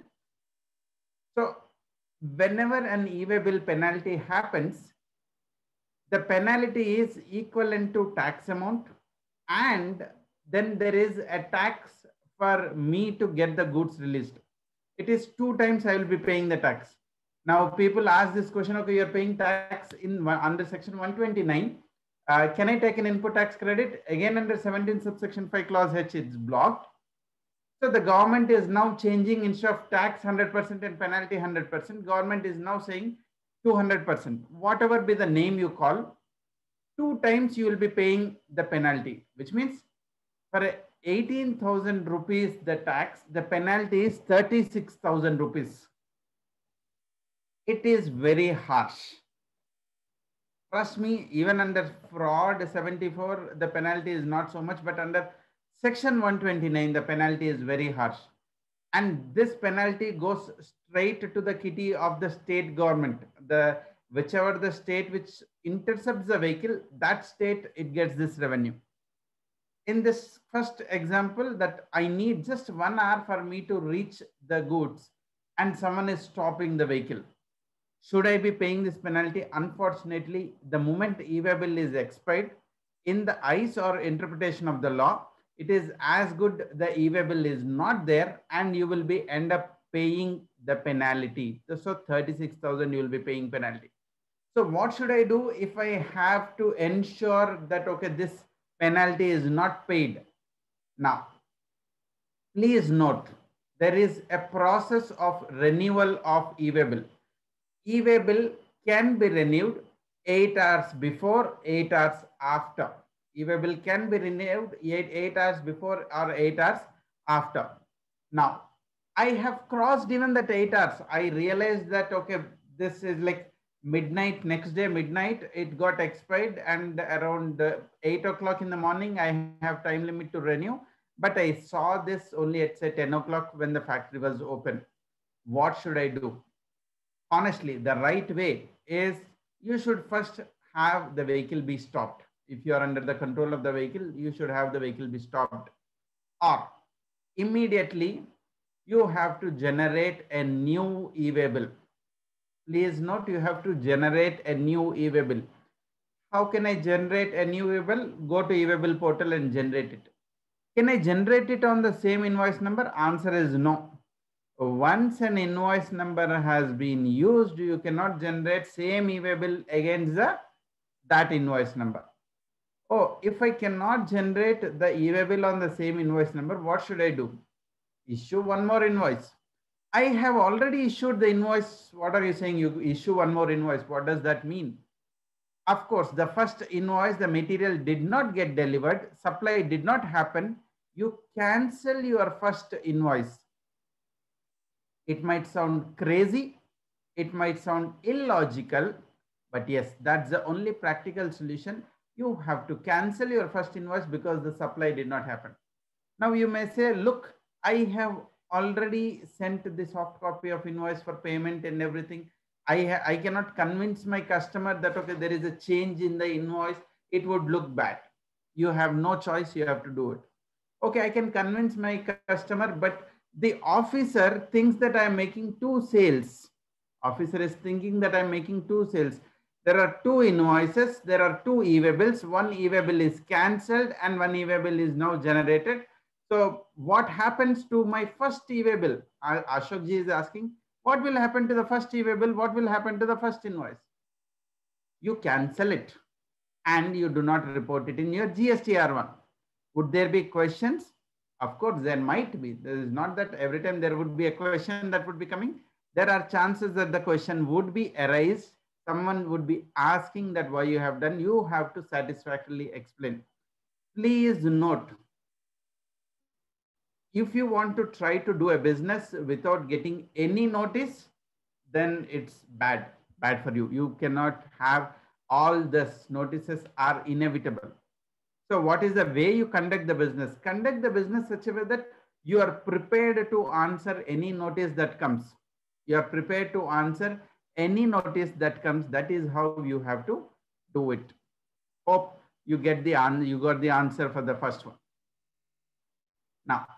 So whenever an eWaybill penalty happens, the penalty is equivalent to tax amount, and then there is a tax for me to get the goods released. It is two times I will be paying the tax. Now people ask this question, okay, you're paying tax in under section one twenty-nine. Uh, can I take an input tax credit? Again, under seventeen subsection five clause H, it's blocked. So the government is now changing, instead of tax one hundred percent and penalty one hundred percent, government is now saying two hundred percent. Whatever be the name you call, two times you will be paying the penalty, which means for eighteen thousand rupees the tax, the penalty is thirty-six thousand rupees. It is very harsh. Trust me, even under fraud seventy-four, the penalty is not so much, but under section one twenty-nine, the penalty is very harsh. And this penalty goes straight to the kitty of the state government. The whichever the state which intercepts the vehicle, that state, it gets this revenue. In this first example, that I need just one hour for me to reach the goods, and someone is stopping the vehicle. Should I be paying this penalty? Unfortunately, the moment eWaybill is expired, in the eyes or interpretation of the law, it is as good the eWaybill is not there, and you will be end up paying the penalty. So thirty-six thousand you will be paying penalty. So what should I do if I have to ensure that, okay, this penalty is not paid? Now, please note, there is a process of renewal of eWaybill. eWaybill can be renewed eight hours before, eight hours after. eWaybill can be renewed eight, eight hours before or eight hours after. Now, I have crossed even that eight hours. I realized that, okay, this is like midnight, next day midnight, it got expired, and around uh, eight o'clock in the morning, I have time limit to renew. But I saw this only at say ten o'clock when the factory was open. What should I do? Honestly, the right way is you should first have the vehicle be stopped. If you are under the control of the vehicle, you should have the vehicle be stopped. Or immediately, you have to generate a new eWaybill. Please note, you have to generate a new eWaybill. How can I generate a new eWaybill? Go to eWaybill portal and generate it. Can I generate it on the same invoice number? Answer is no. Once an invoice number has been used, you cannot generate same eWaybill against the, that invoice number. Oh, if I cannot generate the eWaybill on the same invoice number, what should I do? Issue one more invoice. I have already issued the invoice. What are you saying? You issue one more invoice. What does that mean? Of course, the first invoice, the material did not get delivered, supply did not happen. you cancel your first invoice. It might sound crazy, it might sound illogical, but yes, that's the only practical solution. You have to cancel your first invoice because the supply did not happen. Now you may say, look, I have already sent the soft copy of invoice for payment and everything. I, I cannot convince my customer that, okay, there is a change in the invoice. It would look bad. You have no choice. You have to do it. Okay, I can convince my customer, but the officer thinks that I am making two sales. Officer is thinking that I'm making two sales. There are two invoices. There are two eWaybills. One eWaybill is cancelled and one eWaybill is now generated. So what happens to my first eWaybill? Ashok ji is asking, what will happen to the first eWaybill? What will happen to the first invoice? You cancel it and you do not report it in your G S T R one. Would there be questions? Of course, there might be. There is not that every time there would be a question that would be coming. There are chances that the question would be arised. Someone would be asking that why you have done. You have to satisfactorily explain. Please note, if you want to try to do a business without getting any notice, then it's bad, bad for you. You cannot have all this notices are inevitable. So what is the way you conduct the business? Conduct the business such a way that you are prepared to answer any notice that comes. You are prepared to answer any notice that comes. That is how you have to do it. Hope you get the answer. You got the answer for the first one. Now,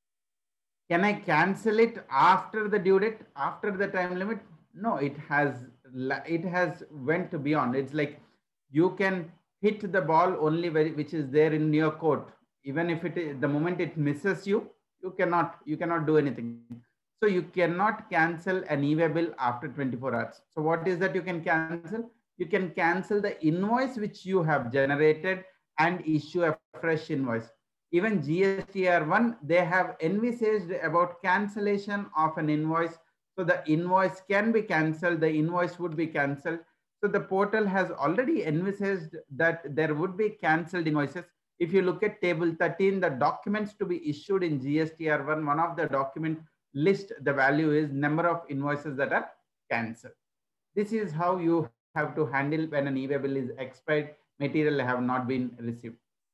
can I cancel it after the due date, after the time limit? No, it has it has went beyond. It's like you can hit the ball only very, which is there in your court. Even if it is the moment it misses you, you cannot you cannot do anything. So you cannot cancel an eWaybill after twenty-four hours. So what is that you can cancel? You can cancel the invoice which you have generated and issue a fresh invoice. Even G S T R one, they have envisaged about cancellation of an invoice. So the invoice can be cancelled, the invoice would be cancelled. So the portal has already envisaged that there would be cancelled invoices. If you look at table thirteen, the documents to be issued in G S T R one, one of the document list, the value is number of invoices that are cancelled. This is how you have to handle when an eWaybill is expired, material have not been received.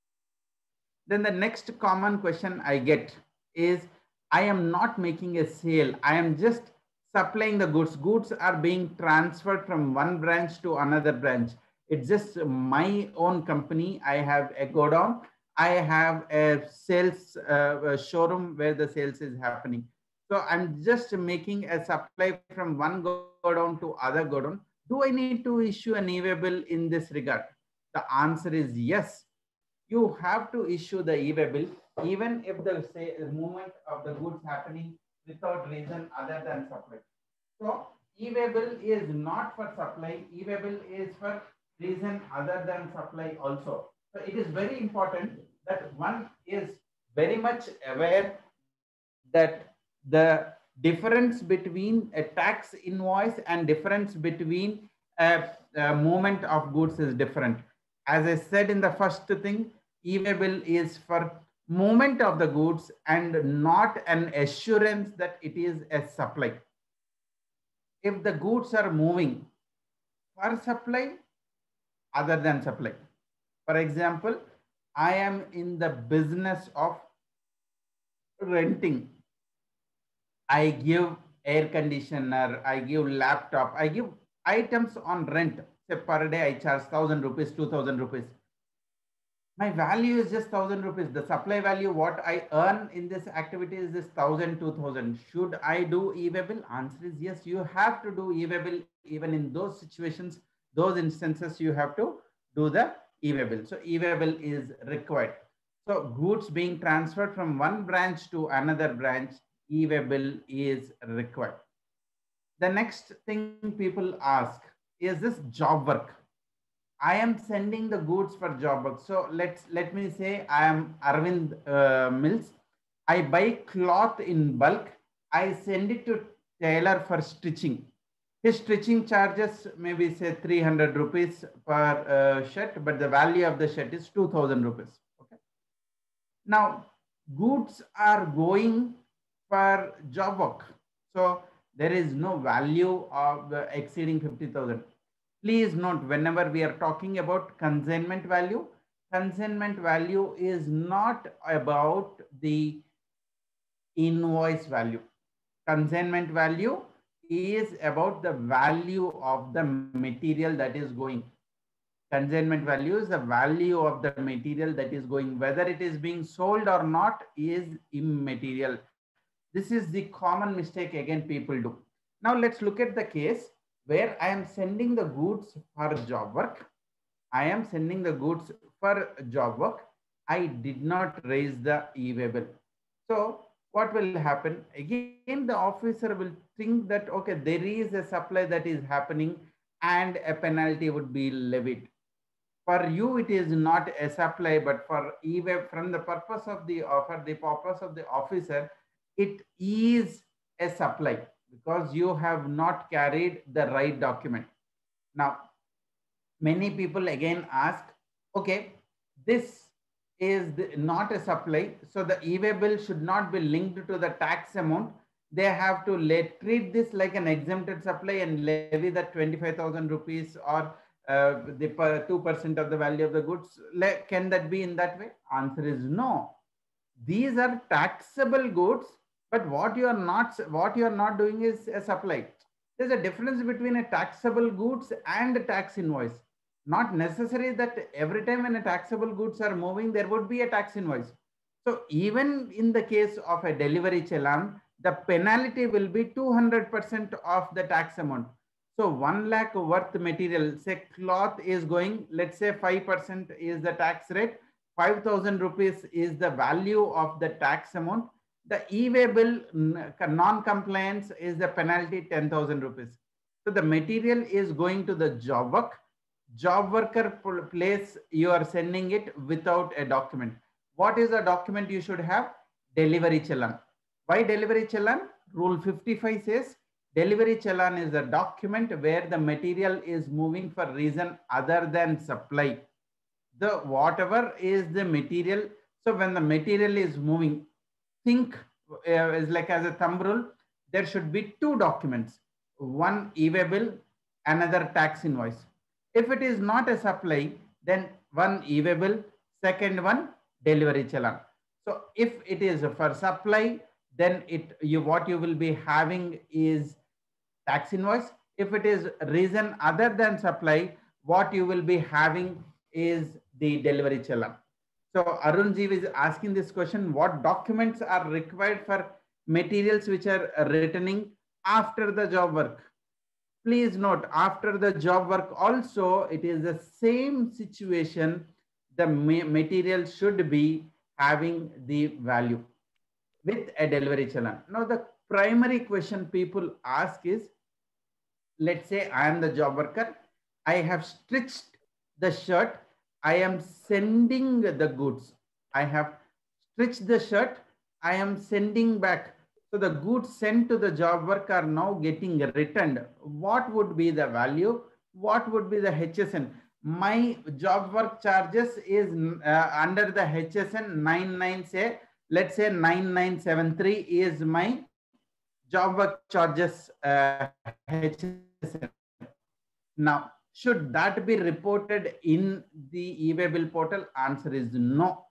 Then the next common question I get is, I am not making a sale. I am just supplying the goods. Goods are being transferred from one branch to another branch. It's just my own company. I have a godown. I have a sales uh, a showroom where the sales is happening. So I'm just making a supply from one godown to other godown. Do I need to issue an eWaybill in this regard? The answer is yes. You have to issue the eWaybill even if the say, movement of the goods happening without reason other than supply. So eWaybill is not for supply. eWaybill is for reason other than supply also. So it is very important that one is very much aware that the difference between a tax invoice and difference between a, a movement of goods is different. As I said in the first thing, eWaybill is for movement of the goods and not an assurance that it is a supply. If the goods are moving for supply other than supply. For example, I am in the business of renting. I give air conditioner, I give laptop, I give items on rent. Say per day I charge one thousand rupees, two thousand rupees. My value is just one thousand rupees. The supply value, what I earn in this activity is this one thousand, two thousand. Should I do eWaybill? Answer is yes, you have to do eWaybill. Even in those situations, those instances, you have to do the eWaybill. So eWaybill is required. So goods being transferred from one branch to another branch, eWaybill is required. The next thing people ask, is this job work? I am sending the goods for job work. So let's let me say I am Arvind uh, Mills. I buy cloth in bulk. I send it to tailor for stitching. His stitching charges maybe say three hundred rupees per uh, shirt, but the value of the shirt is two thousand rupees. Okay. Now, goods are going for job work. So there is no value of uh, exceeding fifty thousand. Please note, whenever we are talking about consignment value, consignment value is not about the invoice value. Consignment value is about the value of the material that is going. Consignment value is the value of the material that is going. Whether it is being sold or not is immaterial. This is the common mistake again people do. Now let's look at the case where I am sending the goods for job work. I am sending the goods for job work. I did not raise the e-waybill. So what will happen? Again, the officer will think that, okay, there is a supply that is happening and a penalty would be levied. For you, it is not a supply, but for e-web, from the purpose of the offer, the purpose of the officer, it is a supply because you have not carried the right document. Now, many people again ask, okay, this is the, not a supply, so the e-waybill should not be linked to the tax amount. They have to let, treat this like an exempted supply and levy that twenty-five thousand rupees or uh, the two percent of the value of the goods. Can that be in that way? Answer is no. These are taxable goods, but what you are not, what you are not doing is a supply. There's a difference between a taxable goods and a tax invoice. Not necessary that every time when a taxable goods are moving, there would be a tax invoice. So even in the case of a delivery challan, the penalty will be two hundred percent of the tax amount. So one lakh worth material, say cloth is going, let's say five percent is the tax rate, five thousand rupees is the value of the tax amount. The e-waybill non-compliance is the penalty ten thousand rupees. So the material is going to the job work. Job worker place, you are sending it without a document. What is the document you should have? Delivery challan. Why delivery challan? Rule fifty-five says delivery challan is a document where the material is moving for reason other than supply. The whatever is the material. So when the material is moving, think uh, is like as a thumb rule, there should be two documents, one e-waybill, another tax invoice. If it is not a supply, then one e-waybill, second one delivery challan. So if it is for supply, then it you what you will be having is tax invoice. If it is reason other than supply, what you will be having is the delivery challan. So Arunji is asking this question, what documents are required for materials which are returning after the job work? Please note, after the job work also, it is the same situation. The material should be having the value with a delivery challan. Now, the primary question people ask is, let's say I am the job worker. I have stitched the shirt. I am sending the goods. I have stitched the shirt. I am sending back. So the goods sent to the job work are now getting returned. What would be the value? What would be the H S N? My job work charges is uh, under the H S N ninety-nine, say, let's say nine nine seven three is my job work charges uh, H S N. Now, should that be reported in the eWaybill portal? Answer is no.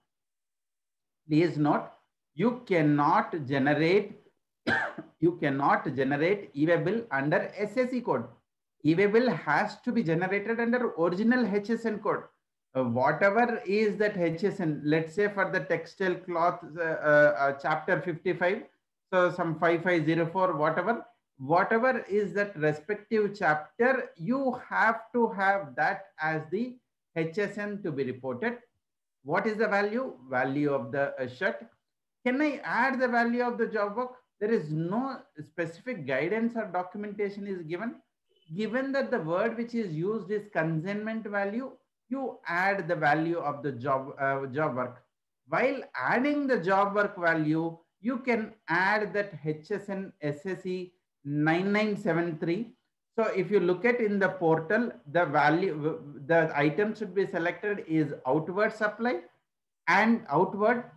Please note, you cannot generate you cannot generate eWaybill under S S E code. eWaybill has to be generated under original H S N code. Uh, whatever is that H S N, let's say for the textile cloth uh, uh, chapter fifty-five, so some five five zero four, whatever, whatever is that respective chapter, you have to have that as the H S N to be reported. What is the value? Value of the uh, shirt. Can I add the value of the job work? There is no specific guidance or documentation is given. Given that the word which is used is consignment value, you add the value of the job, uh, job work. While adding the job work value, you can add that H S N S S E nine nine seven three. So if you look at in the portal, the value, the item should be selected is outward supply and outward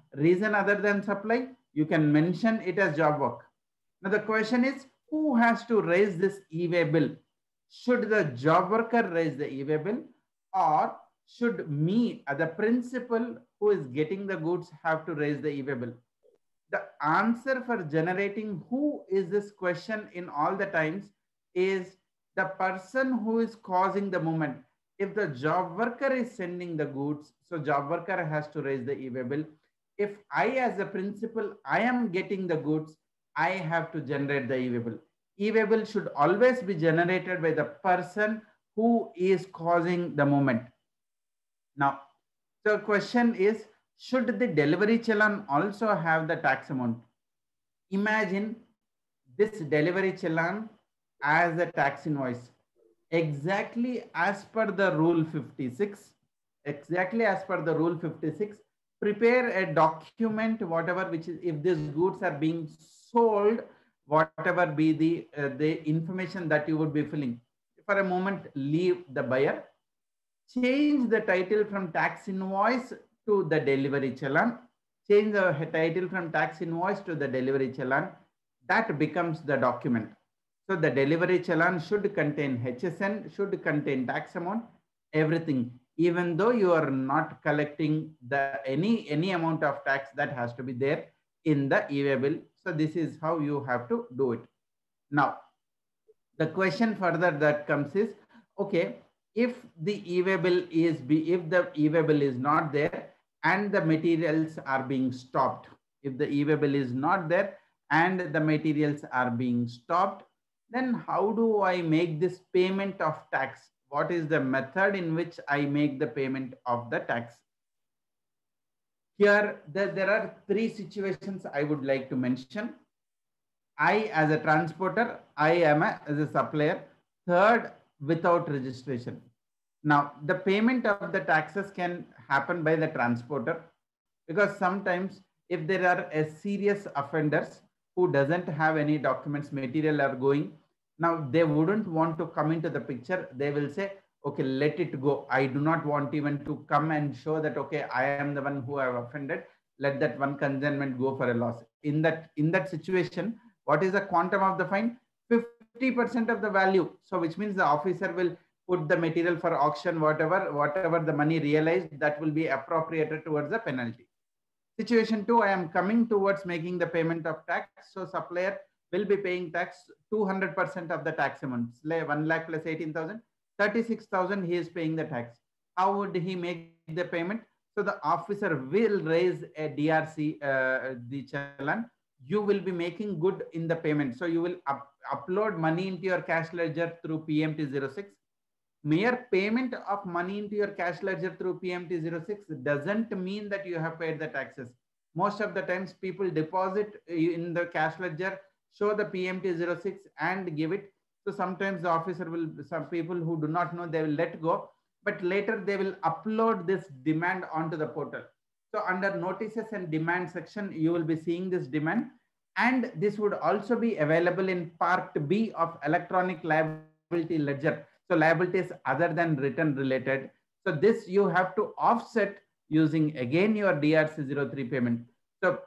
reason other than supply, you can mention it as job work. Now the question is, who has to raise this e-way bill? Should the job worker raise the e-way bill, or should me, as the principal who is getting the goods, have to raise the e-way bill? The answer for generating who is this question in all the times is the person who is causing the movement. If the job worker is sending the goods, so job worker has to raise the e-way bill. If I as a principal, I am getting the goods, I have to generate the e-way bill. E-way bill should always be generated by the person who is causing the movement. Now, the question is, should the delivery challan also have the tax amount? Imagine this delivery challan as a tax invoice. Exactly as per the rule fifty-six, exactly as per the rule fifty-six, prepare a document, whatever, which is, if these goods are being sold, whatever be the, uh, the information that you would be filling. For a moment, leave the buyer, change the title from tax invoice to the delivery challan, change the title from tax invoice to the delivery challan, that becomes the document. So the delivery challan should contain H S N, should contain tax amount, everything. Even though you are not collecting the any, any amount of tax, that has to be there in the e-way bill. So this is how you have to do it. Now, the question further that comes is, okay, if the e-way bill is be if the e-way bill is not there and the materials are being stopped, if the e-way bill is not there and the materials are being stopped, then how do I make this payment of tax? What is the method in which I make the payment of the tax? Here, the, there are three situations I would like to mention. I as a transporter, I am a, as a supplier. Third, without registration. Now, the payment of the taxes can happen by the transporter, because sometimes if there are a serious offenders who doesn't have any documents, material are going, now they wouldn't want to come into the picture. They will say, okay, let it go. I do not want even to come and show that, okay, I am the one who have offended. Let that one consignment go for a loss. In that, in that situation, what is the quantum of the fine? fifty percent of the value. So which means the officer will put the material for auction, whatever, whatever the money realized, that will be appropriated towards the penalty. Situation two, I am coming towards making the payment of tax. So supplier will be paying tax two hundred percent of the tax amount. one lakh plus eighteen thousand, thirty-six thousand he is paying the tax. How would he make the payment? So the officer will raise a D R C, uh, the challan. You will be making good in the payment. So you will up, upload money into your cash ledger through P M T zero six. Mere payment of money into your cash ledger through P M T zero six doesn't mean that you have paid the taxes. Most of the times people deposit in the cash ledger, show the P M T zero six and give it. So sometimes the officer will, some people who do not know, they will let go, but later they will upload this demand onto the portal. So under notices and demand section, you will be seeing this demand, and this would also be available in part B of electronic liability ledger. So liabilities other than written related. So this you have to offset using again your D R C zero three payment. So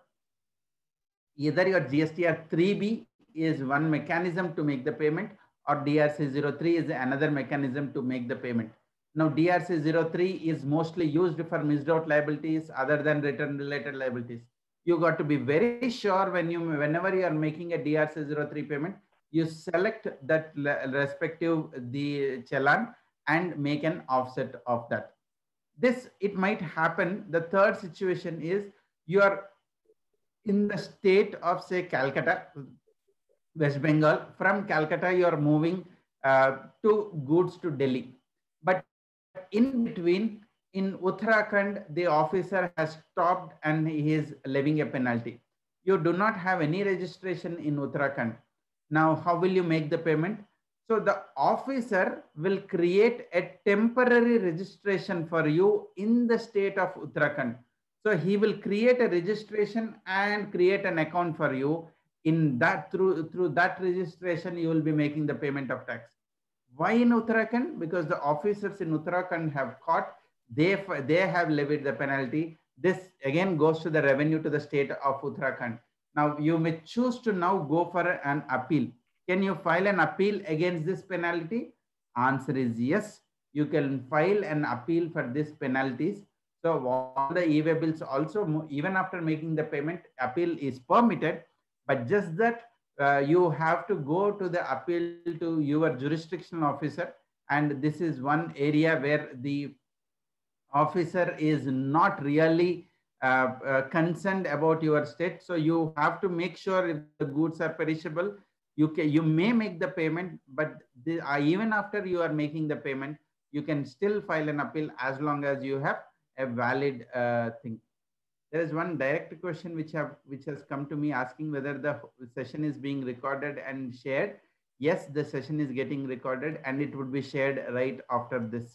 either your G S T R three B is one mechanism to make the payment, or D R C zero three is another mechanism to make the payment. Now, D R C zero three is mostly used for missed out liabilities other than return related liabilities. You got to be very sure when you, whenever you are making a D R C zero three payment, you select that respective the challan and make an offset of that. This, it might happen. The third situation is you are in the state of, say, Calcutta, West Bengal. From Calcutta, you are moving uh, to goods to Delhi. But in between, in Uttarakhand, the officer has stopped and he is levying a penalty. You do not have any registration in Uttarakhand. Now, how will you make the payment? So the officer will create a temporary registration for you in the state of Uttarakhand. So he will create a registration and create an account for you. In that, through, through that registration, you will be making the payment of tax. Why in Uttarakhand? Because the officers in Uttarakhand have caught, they, they have levied the penalty. This again goes to the revenue to the state of Uttarakhand. Now you may choose to now go for an appeal. Can you file an appeal against this penalty? Answer is yes. You can file an appeal for these penalties. So all the e-waybills also, even after making the payment, appeal is permitted, but just that uh, you have to go to the appeal to your jurisdictional officer, and this is one area where the officer is not really uh, uh, concerned about your state. So you have to make sure if the goods are perishable, you can, you may make the payment, but the, uh, even after you are making the payment, you can still file an appeal as long as you have a valid uh, thing. There is one direct question which have which has come to me asking whether the session is being recorded and shared. Yes, the session is getting recorded and it would be shared right after this.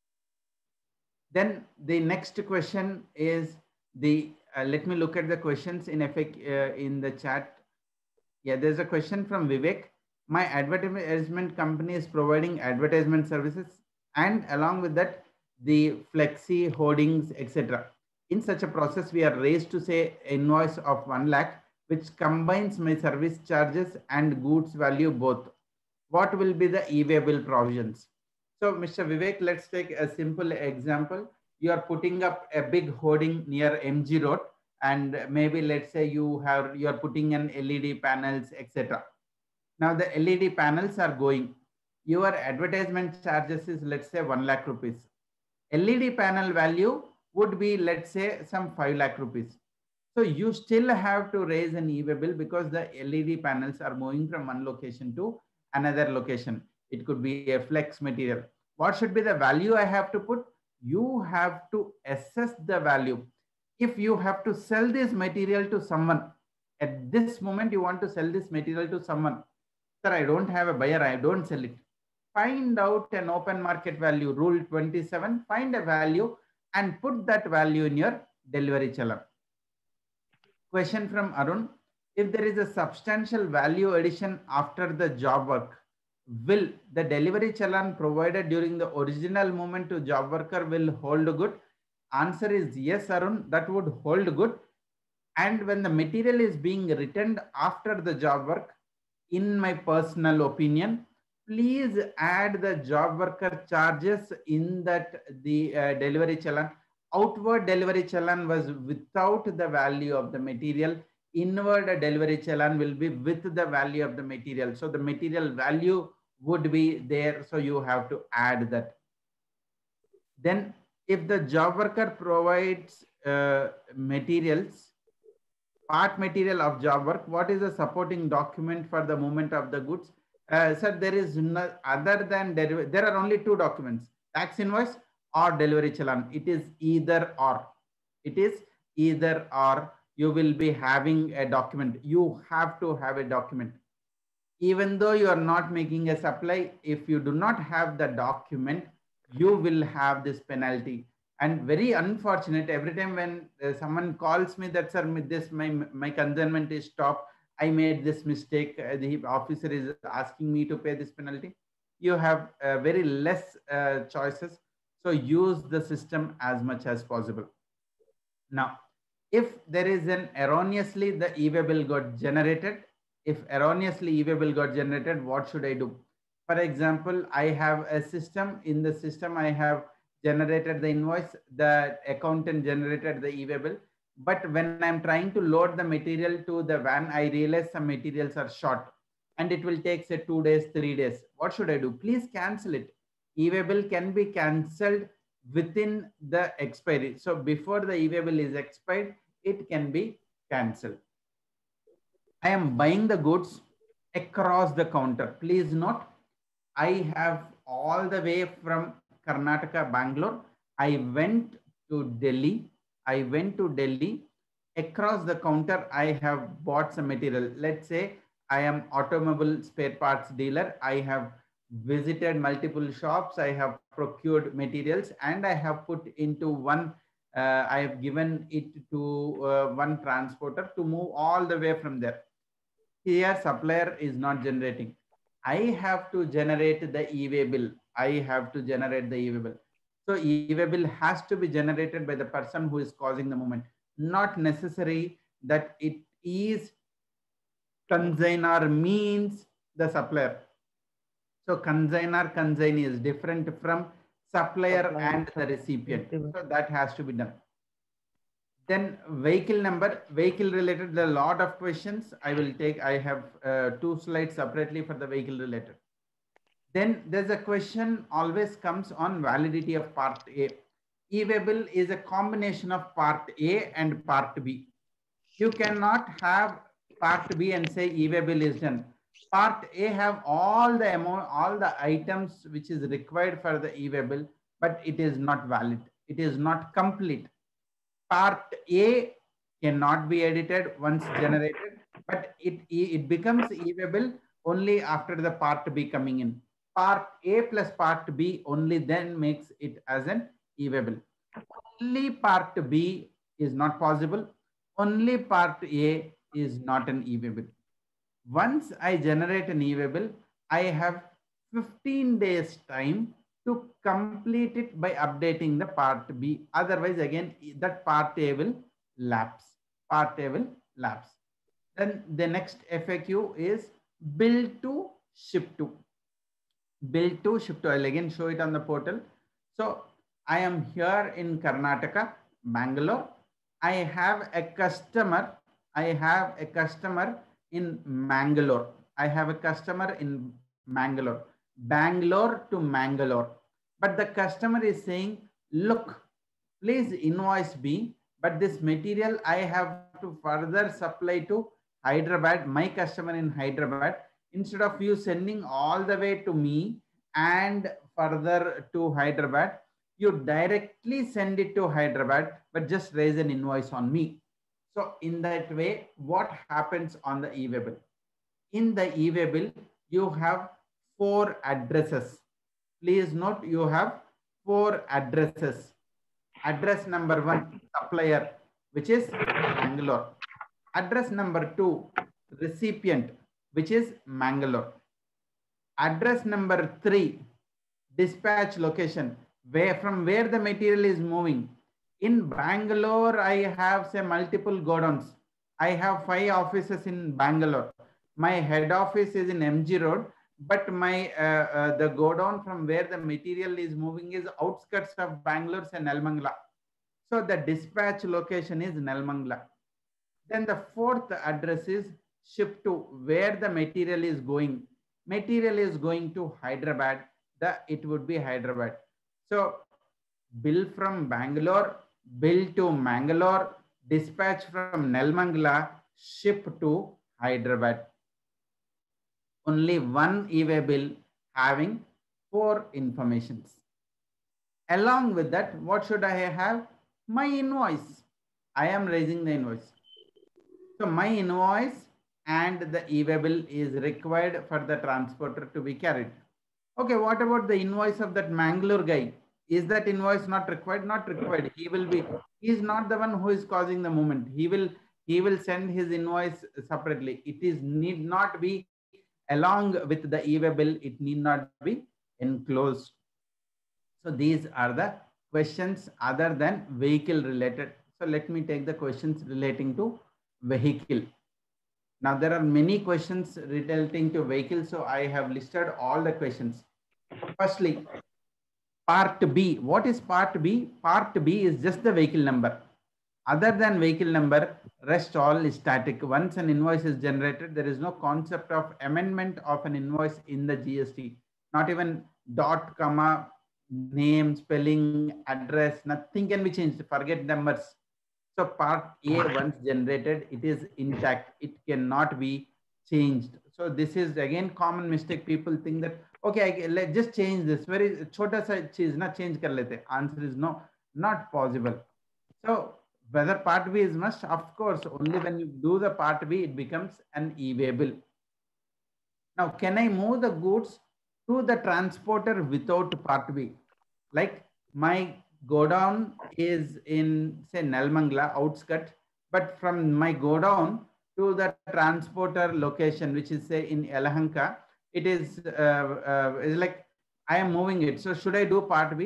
Then the next question is the, uh, let me look at the questions in effect uh, in the chat. Yeah, there's a question from Vivek. My advertisement company is providing advertisement services and along with that, the flexi hoardings, et cetera. In such a process, we are raised to say invoice of one lakh, which combines my service charges and goods value both. What will be the eWaybill provisions? So, Mister Vivek, let's take a simple example. You are putting up a big hoarding near M G Road, and maybe let's say you have you are putting in L E D panels, et cetera. Now the L E D panels are going. Your advertisement charges is let's say one lakh rupees. L E D panel value would be let's say some five lakh rupees. So you still have to raise an eWaybill because the L E D panels are moving from one location to another location. It could be a flex material. What should be the value I have to put? You have to assess the value. If you have to sell this material to someone, at this moment you want to sell this material to someone, sir, I don't have a buyer, I don't sell it. Find out an open market value, rule twenty-seven, find a value and put that value in your delivery challan. Question from Arun. If there is a substantial value addition after the job work, will the delivery challan provided during the original movement to job worker will hold good? Answer is yes, Arun, that would hold good. And when the material is being returned after the job work, in my personal opinion, please add the job worker charges in that the uh, delivery challan. Outward delivery challan was without the value of the material. Inward delivery challan will be with the value of the material. So the material value would be there. So you have to add that. Then if the job worker provides uh, materials, part material of job work, what is the supporting document for the movement of the goods? Uh, sir, there is no other than delivery. There are only two documents, tax invoice or delivery challan. It is either or. It is either or. You will be having a document. You have to have a document. Even though you are not making a supply, if you do not have the document, you will have this penalty. And very unfortunate, every time when uh, someone calls me that, sir, this my my consignment is stopped, I made this mistake, uh, the officer is asking me to pay this penalty. You have uh, very less uh, choices. So use the system as much as possible. Now, if there is an erroneously the eWaybill got generated, if erroneously eWaybill got generated, what should I do? For example, I have a system. In the system, I have generated the invoice, the accountant generated the eWaybill. But when I'm trying to load the material to the van, I realize some materials are short and it will take say two days, three days. What should I do? Please cancel it. eWaybill can be cancelled within the expiry. So before the eWaybill is expired, it can be cancelled. I am buying the goods across the counter. Please note, I have all the way from Karnataka, Bangalore. I went to Delhi. I went to Delhi. Across the counter, I have bought some material. Let's say I am automobile spare parts dealer. I have visited multiple shops. I have procured materials and I have put into one. Uh, I have given it to uh, one transporter to move all the way from there. Here, supplier is not generating. I have to generate the eWaybill. I have to generate the eWaybill. So eWaybill has to be generated by the person who is causing the movement, not necessary that it is consignor means the supplier. So consignor, consignee is different from supplier Supplier, and the recipient. So that has to be done. Then vehicle number, vehicle related, there are a lot of questions. I will take, I have uh, two slides separately for the vehicle related. Then there's a question always comes on validity of part A. eWaybill is a combination of part A and part B. You cannot have part B and say eWaybill is done. Part A have all the amount, all the items which is required for the eWaybill, but it is not valid. It is not complete. Part A cannot be edited once generated, but it, it becomes eWaybill only after the part B coming in. Part A plus part B only then makes it as an eWaybill. Only part B is not possible. Only part A is not an eWaybill. Once I generate an eWaybill, I have fifteen days time to complete it by updating the part B. Otherwise, again, that part A will lapse. Part A will lapse. Then the next F A Q is build to ship to. Build to ship to. I'll again show it on the portal. So I am here in Karnataka, Bangalore. I have a customer. I have a customer in Mangalore. I have a customer in Mangalore. Bangalore to Mangalore. But the customer is saying, look, please invoice me, but this material I have to further supply to Hyderabad, my customer in Hyderabad. Instead of you sending all the way to me and further to Hyderabad, you directly send it to Hyderabad, but just raise an invoice on me. So in that way, what happens on the eWaybill? In the eWaybill, you have four addresses. Please note, you have four addresses. Address number one, supplier, which is Bangalore. Address number two, recipient, which is Mangalore. Address number three, dispatch location, where from where the material is moving. In Bangalore, I have say multiple godowns. I have five offices in Bangalore. My head office is in M G Road, but my uh, uh, the godown from where the material is moving is outskirts of Bangalore and Nelmangla. So the dispatch location is Nelmangla. Then the fourth address is ship to, where the material is going. Material is going to Hyderabad. The it would be Hyderabad. So bill from Bangalore, bill to Mangalore, dispatch from Nelmangla, ship to Hyderabad. Only one eWaybill having four informations. Along with that, what should I have? My invoice. I am raising the invoice. So my invoice and the eWaybill is required for the transporter to be carried. Okay, what about the invoice of that Mangalore guy? Is that invoice not required? Not required. He will be, he is not the one who is causing the movement. He will, he will send his invoice separately. It is need not be along with the eWaybill. It need not be enclosed. So these are the questions other than vehicle related. So let me take the questions relating to vehicle. Now there are many questions relating to vehicle. So I have listed all the questions. Firstly, part B. What is part B? Part B is just the vehicle number. Other than vehicle number, rest all is static. Once an invoice is generated, there is no concept of amendment of an invoice in the G S T. Not even dot, comma, name, spelling, address, nothing can be changed. Forget numbers. So part A once generated, it is intact. It cannot be changed. So this is again common mistake. People think that, okay, I, let just change this. Very chota sa cheez na change kar lete. Answer is no, not possible. So whether part B is must, of course, only when you do the part B, it becomes an eWaybill. Now, can I move the goods to the transporter without part B? Like my godown is in say Nelmangla outskirt, but from my godown to the transporter location, which is say in Yelahanka, it is, uh, uh, is like I am moving it. So should I do part B?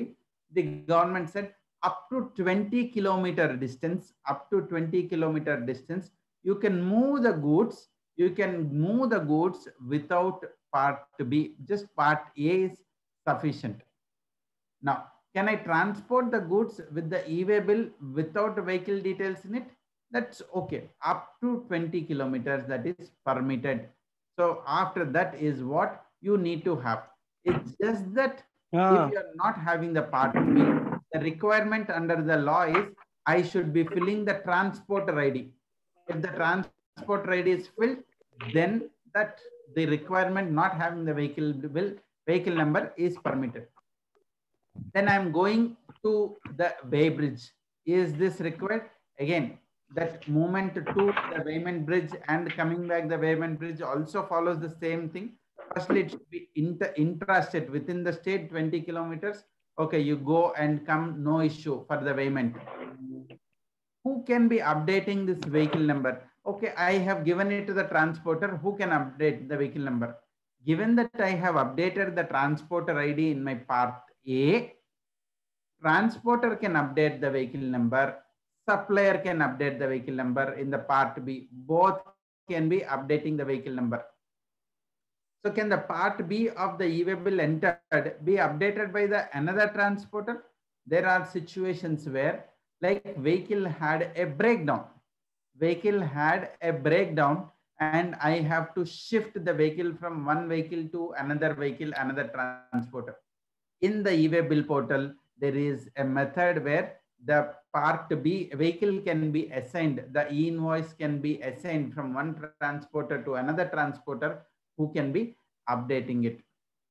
the government said up to twenty kilometer distance, up to twenty kilometer distance, you can move the goods, you can move the goods without part B, just part A is sufficient. Now, can I transport the goods with the eWaybill without vehicle details in it? That's okay. Up to twenty kilometers, that is permitted. So after that is what you need to have. It's just that Ah. if you are not having the part B, the requirement under the law is I should be filling the transporter I D. If the transporter I D is filled, then that the requirement not having the vehicle bill, vehicle number is permitted. Then I'm going to the weighbridge. Is this required? Again, that movement to the weighment bridge and coming back the weighment bridge also follows the same thing. Firstly, it should be inter intrastate within the state twenty kilometers. Okay, you go and come, no issue for the weighment. Who can be updating this vehicle number? Okay, I have given it to the transporter. Who can update the vehicle number? Given that I have updated the transporter I D in my part A, transporter can update the vehicle number, supplier can update the vehicle number in the part B. Both can be updating the vehicle number. So can the part B of the eWaybill entered be updated by the another transporter? There are situations where like vehicle had a breakdown. Vehicle had a breakdown and I have to shift the vehicle from one vehicle to another vehicle, another transporter. In the eWaybill portal, there is a method where the part B vehicle can be assigned, the e-invoice can be assigned from one transporter to another transporter who can be updating it.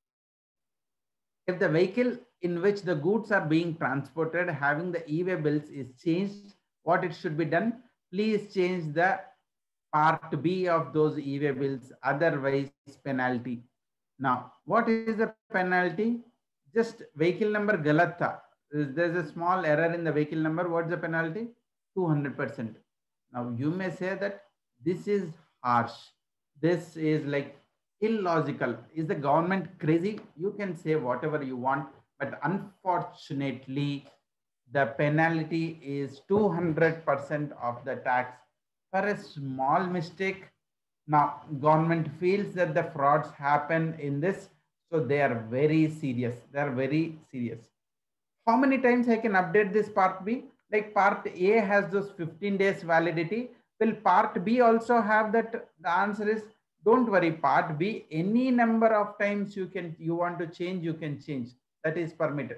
If the vehicle in which the goods are being transported having the eWaybills is changed, what it should be done? Please change the part B of those eWaybills, otherwise penalty. Now, what is the penalty? Just vehicle number galat tha. There's a small error in the vehicle number. What's the penalty? two hundred percent. Now, you may say that this is harsh. This is like illogical. Is the government crazy? You can say whatever you want, but unfortunately, the penalty is two hundred percent of the tax for a small mistake. Now, government feels that the frauds happen in this, so they are very serious. They are very serious. How many times I can update this part B? Like part A has those fifteen days validity. Will part B also have that? The answer is don't worry. Part B, any number of times you can you want to change, you can change. That is permitted.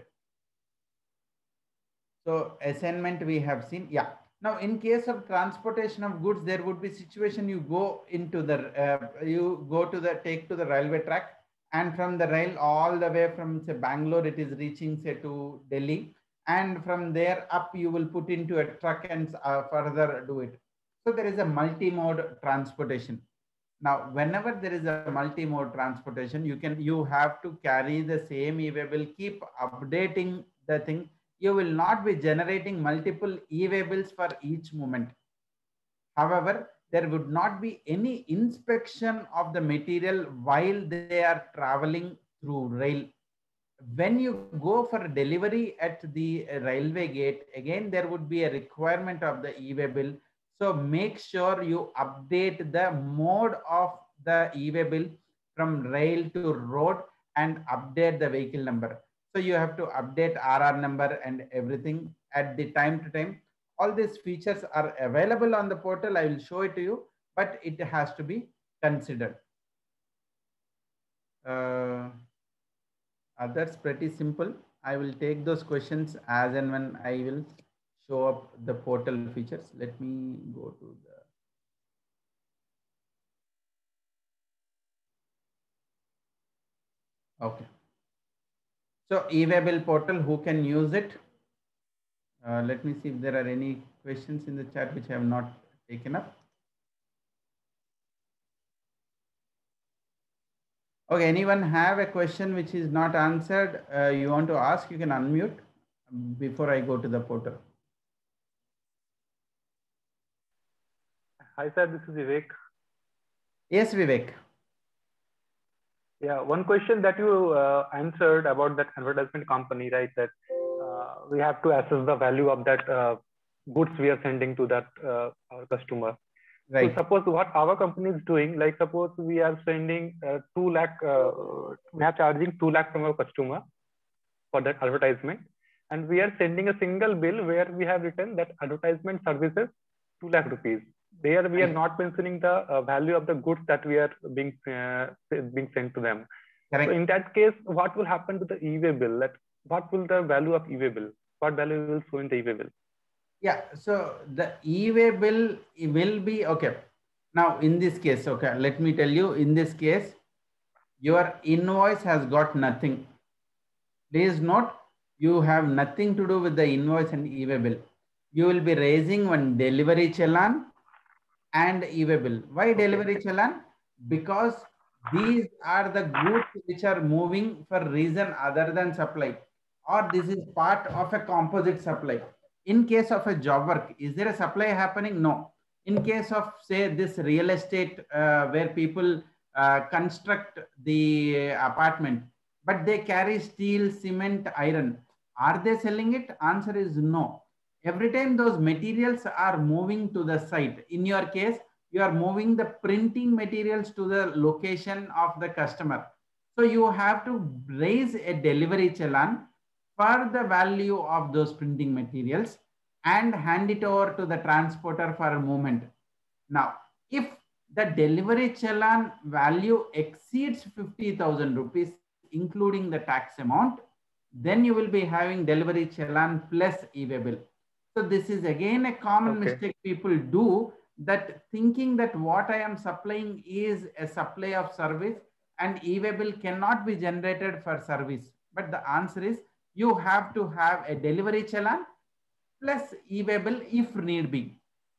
So assignment we have seen. Yeah. Now, in case of transportation of goods, there would be situation you go into the uh, you go to the take to the railway track, and from the rail all the way from say Bangalore, it is reaching say to Delhi, and from there up you will put into a truck and uh, further do it. So there is a multi-mode transportation. Now, whenever there is a multi-mode transportation, you can you have to carry the same eWaybill, keep updating the thing. You will not be generating multiple eWaybills for each moment. However, there would not be any inspection of the material while they are traveling through rail. When you go for delivery at the railway gate, again, there would be a requirement of the eWaybill. So make sure you update the mode of the eWaybill from rail to road and update the vehicle number. So you have to update R R number and everything at the time to time. All these features are available on the portal. I will show it to you, but it has to be considered. Uh, uh, that's pretty simple. I will take those questions as and when I will show up the portal features. Let me go to the, okay. So eWaybill portal, who can use it? Uh, let me see if there are any questions in the chat which I have not taken up. Okay, anyone have a question which is not answered? Uh, you want to ask, you can unmute before I go to the portal. Hi, sir. This is Vivek. Yes, Vivek. Yeah, one question that you uh, answered about that advertisement company, right? That we have to assess the value of that uh, goods we are sending to that uh, our customer. Right. So suppose what our company is doing, like suppose we are sending uh, two lakh, uh, we are charging two lakh from our customer for that advertisement, and we are sending a single bill where we have written that advertisement services two lakh rupees. There we are not mentioning the uh, value of the goods that we are being uh, being sent to them. Correct. So in that case, what will happen to the eWaybill? That what will the value of eWaybill? What value will show in the eWaybill? Yeah. So the eWaybill will be okay. Now in this case, okay, let me tell you. In this case, your invoice has got nothing. Please note, you have nothing to do with the invoice and eWaybill. You will be raising one delivery challan and eWaybill. Why delivery okay. challan? Because these are the goods which are moving for reason other than supply, or this is part of a composite supply. In case of a job work, is there a supply happening? No. In case of, say, this real estate uh, where people uh, construct the apartment, but they carry steel, cement, iron. Are they selling it? Answer is no. Every time those materials are moving to the site, in your case, you are moving the printing materials to the location of the customer. So you have to raise a delivery challan for the value of those printing materials and hand it over to the transporter for a movement. Now, if the delivery challan value exceeds fifty thousand rupees, including the tax amount, then you will be having delivery challan plus eWaybill. So this is again a common okay. mistake people do, that thinking that what I am supplying is a supply of service and eWaybill cannot be generated for service. But the answer is you have to have a delivery challan plus eWaybill if need be.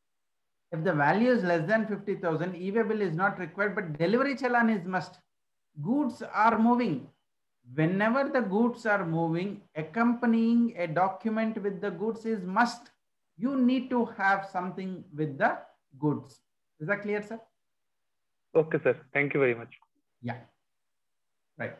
If the value is less than fifty thousand, eWaybill is not required, but delivery challan is must. Goods are moving. Whenever the goods are moving, accompanying a document with the goods is must. You need to have something with the goods. Is that clear, sir? Okay, sir. Thank you very much. Yeah. Right.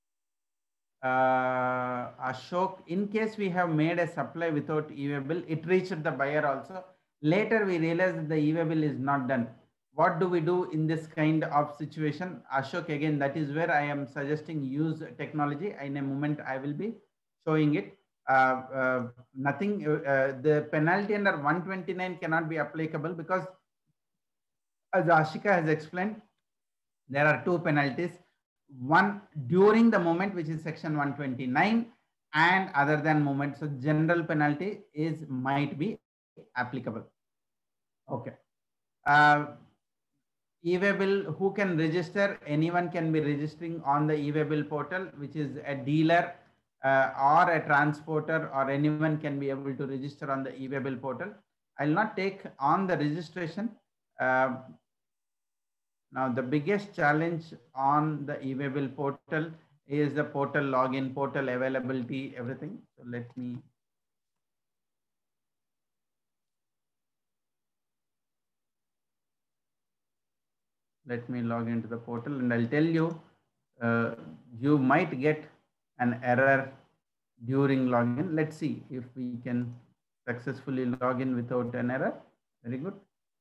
Uh, Ashok, in case we have made a supply without eWaybill, it reached the buyer also. Later, we realized that the eWaybill is not done. What do we do in this kind of situation? Ashok, again, that is where I am suggesting use technology. In a moment, I will be showing it. Uh, uh, nothing, uh, the penalty under one twenty-nine cannot be applicable because, as Ashika has explained, there are two penalties. One during the moment, which is section one twenty-nine, and other than moment. So general penalty is might be applicable. Okay. Uh, eWaybill, who can register? Anyone can be registering on the eWaybill portal, which is a dealer uh, or a transporter, or anyone can be able to register on the eWaybill portal. I'll not take on the registration. Uh, now, the biggest challenge on the eWaybill portal is the portal login, portal availability, everything. So let me Let me log into the portal and I'll tell you, uh, you might get an error during login. Let's see if we can successfully log in without an error. Very good.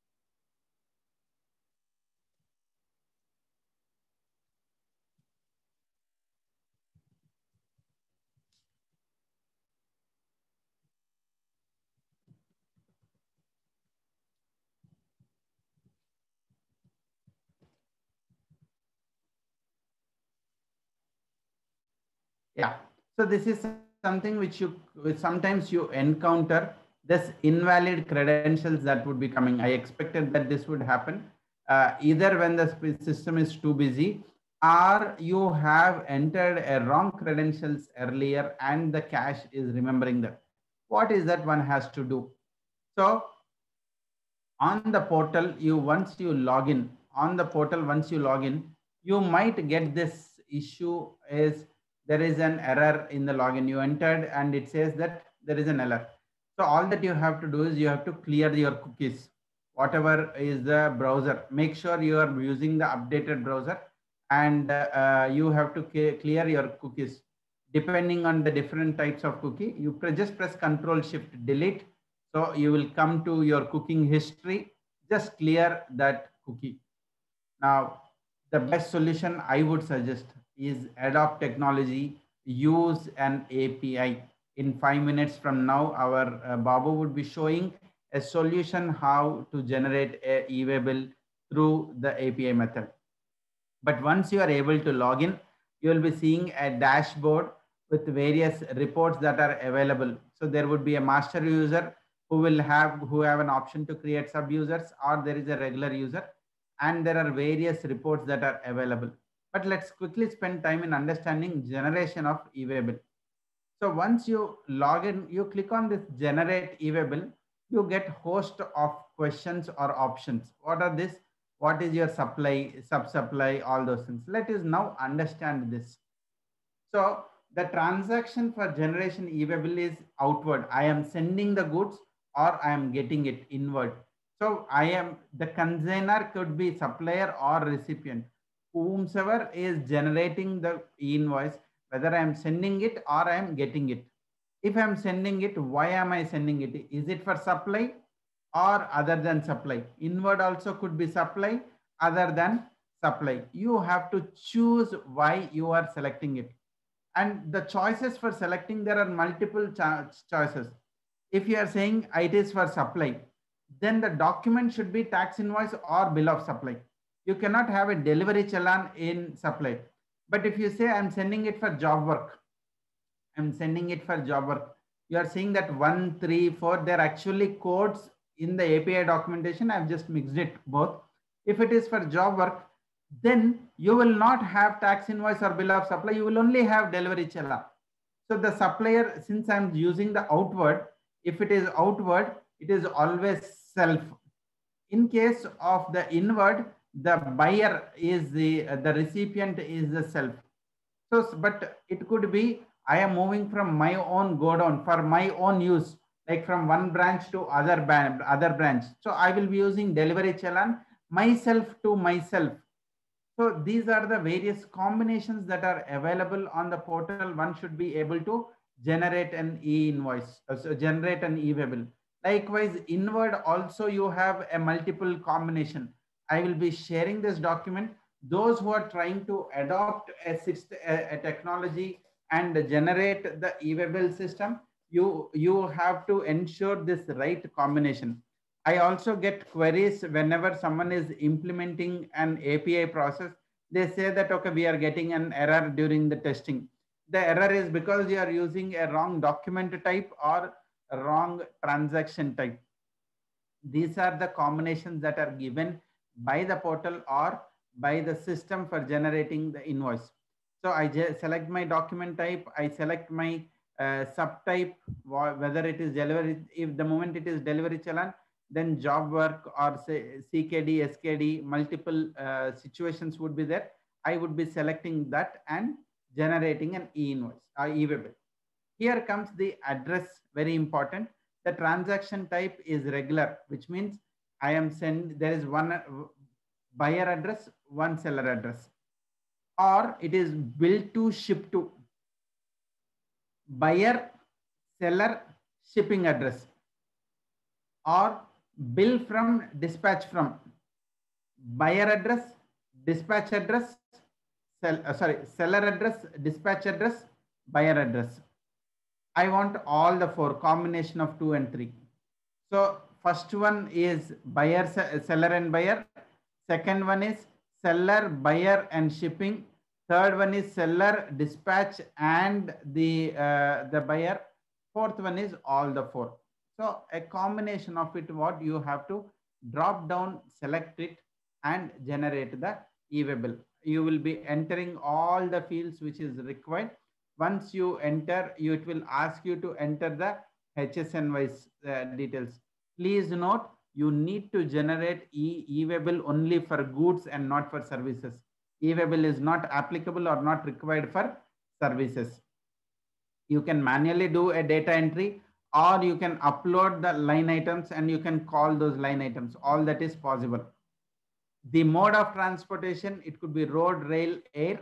Yeah. So this is something which you which sometimes you encounter, this invalid credentials that would be coming. I expected that this would happen uh, either when the system is too busy, or you have entered a wrong credentials earlier and the cache is remembering that. What is that one has to do? So on the portal, you once you log in on the portal, once you log in, you might get this issue is there is an error in the login. You entered and it says that there is an error. So all that you have to do is you have to clear your cookies, whatever is the browser. Make sure you are using the updated browser, and uh, you have to clear your cookies. depending on the different types of cookie. You pre just press Control Shift Delete. So you will come to your cooking history. Just clear that cookie. Now, the best solution I would suggest is adopt technology, use an A P I. In five minutes from now, our uh, Babu would be showing a solution how to generate a eWaybill through the A P I method. But once you are able to log in, you will be seeing a dashboard with various reports that are available. So there would be a master user who will have who have an option to create sub users, or there is a regular user, and there are various reports that are available. But let's quickly spend time in understanding generation of eWaybill. So once you log in, you click on this generate eWaybill, you get host of questions or options. What are this? What is your supply, sub-supply, all those things. Let us now understand this. So the transaction for generation eWaybill is outward. I am sending the goods or I am getting it inward. So I am, the consignor could be supplier or recipient. Whomsoever is generating the invoice, whether I am sending it or I am getting it. If I am sending it, why am I sending it? Is it for supply or other than supply? Inward also could be supply, other than supply. You have to choose why you are selecting it. And the choices for selecting, there are multiple cho choices. If you are saying it is for supply, then the document should be tax invoice or bill of supply. You cannot have a delivery challan in supply. But if you say I'm sending it for job work, I'm sending it for job work, you are seeing that one, three, four, they're actually codes in the A P I documentation. I've just mixed it both. If it is for job work, then you will not have tax invoice or bill of supply. You will only have delivery challan. So the supplier, since I'm using the outward, if it is outward, it is always self. In case of the inward, the buyer is the, uh, the recipient is the self. So, but it could be, I am moving from my own godown for my own use, like from one branch to other, other branch. So I will be using delivery challan myself to myself. So these are the various combinations that are available on the portal. One should be able to generate an e-invoice, uh, so generate an eWaybill. Likewise, inward also you have a multiple combination. I will be sharing this document. Those who are trying to adopt a, a, a technology and generate the eWaybill system, you, you have to ensure this right combination. I also get queries whenever someone is implementing an A P I process. They say that, okay, we are getting an error during the testing. The error is because you are using a wrong document type or a wrong transaction type. These are the combinations that are given by the portal or by the system for generating the invoice. So I select my document type, I select my uh, subtype, whether it is delivery, if the moment it is delivery challan, then job work or say C K D, S K D, multiple uh, situations would be there. I would be selecting that and generating an e-invoice or eWaybill. Here comes the address, very important. The transaction type is regular, which means I am send, there is one buyer address, one seller address, or it is bill to ship to, buyer, seller, shipping address, or bill from, dispatch from, buyer address, dispatch address, sell, uh, sorry, seller address, dispatch address, buyer address. I want all the four, combination of two and three. So first one is buyer, seller and buyer. Second one is seller, buyer and shipping. Third one is seller, dispatch and the, uh, the buyer. Fourth one is all the four. So a combination of it, what you have to drop down, select it and generate the eWaybill. You will be entering all the fields which is required. Once you enter, you, it will ask you to enter the H S N wise uh, details. Please note, you need to generate e eWaybill only for goods and not for services. eWaybill is not applicable or not required for services. You can manually do a data entry, or you can upload the line items and you can call those line items. All that is possible. The mode of transportation, it could be road, rail, air.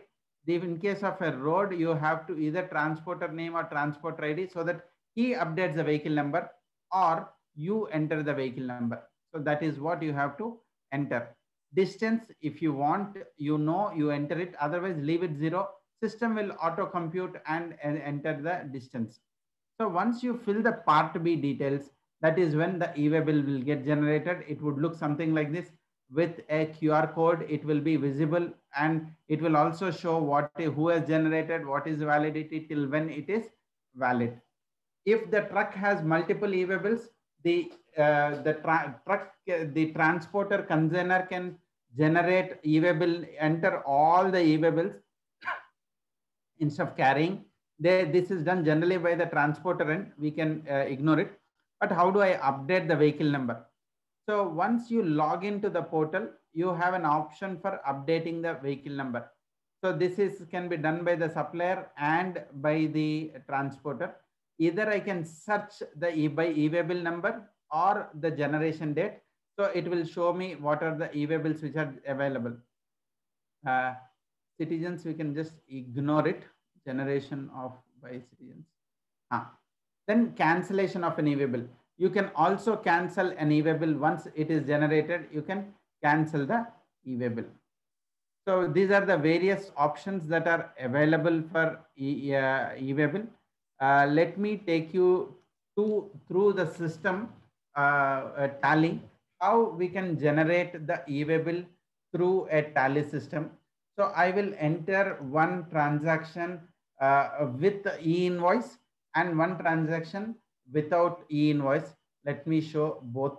If in case of a road, you have to either transporter name or transporter I D so that he updates the vehicle number or you enter the vehicle number. So that is what you have to enter. Distance, if you want, you know, you enter it, otherwise leave it zero. System will auto compute and, and enter the distance. So once you fill the part B details, that is when the eWaybill will get generated. It would look something like this with a Q R code. It will be visible and it will also show what who has generated, what is validity till when it is valid. If the truck has multiple eWaybills, the uh, the tra truck the transporter container can generate eWaybill, enter all the eWaybills instead of carrying. They, this is done generally by the transporter and we can uh, ignore it. But how do I update the vehicle number? So once you log into the portal, you have an option for updating the vehicle number. So this is can be done by the supplier and by the transporter. Either I can search the e by eWaybill number or the generation date. So it will show me what are the eWaybills which are available. Uh, citizens, we can just ignore it. Generation of by citizens. Ah. Then cancellation of an eWaybill. You can also cancel an eWaybill once it is generated. You can cancel the eWaybill. So these are the various options that are available for e, uh, eWaybill. Uh, let me take you to through the system uh, uh, tally, how we can generate the eWaybill through a tally system. So I will enter one transaction uh, with e-invoice and one transaction without e-invoice. Let me show both.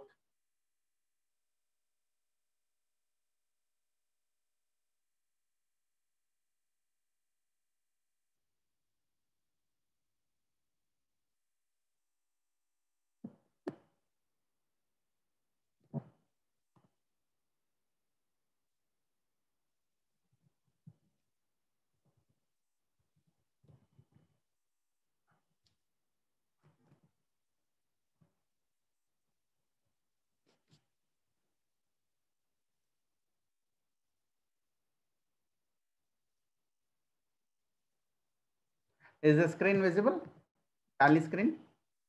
Is the screen visible? Tally screen?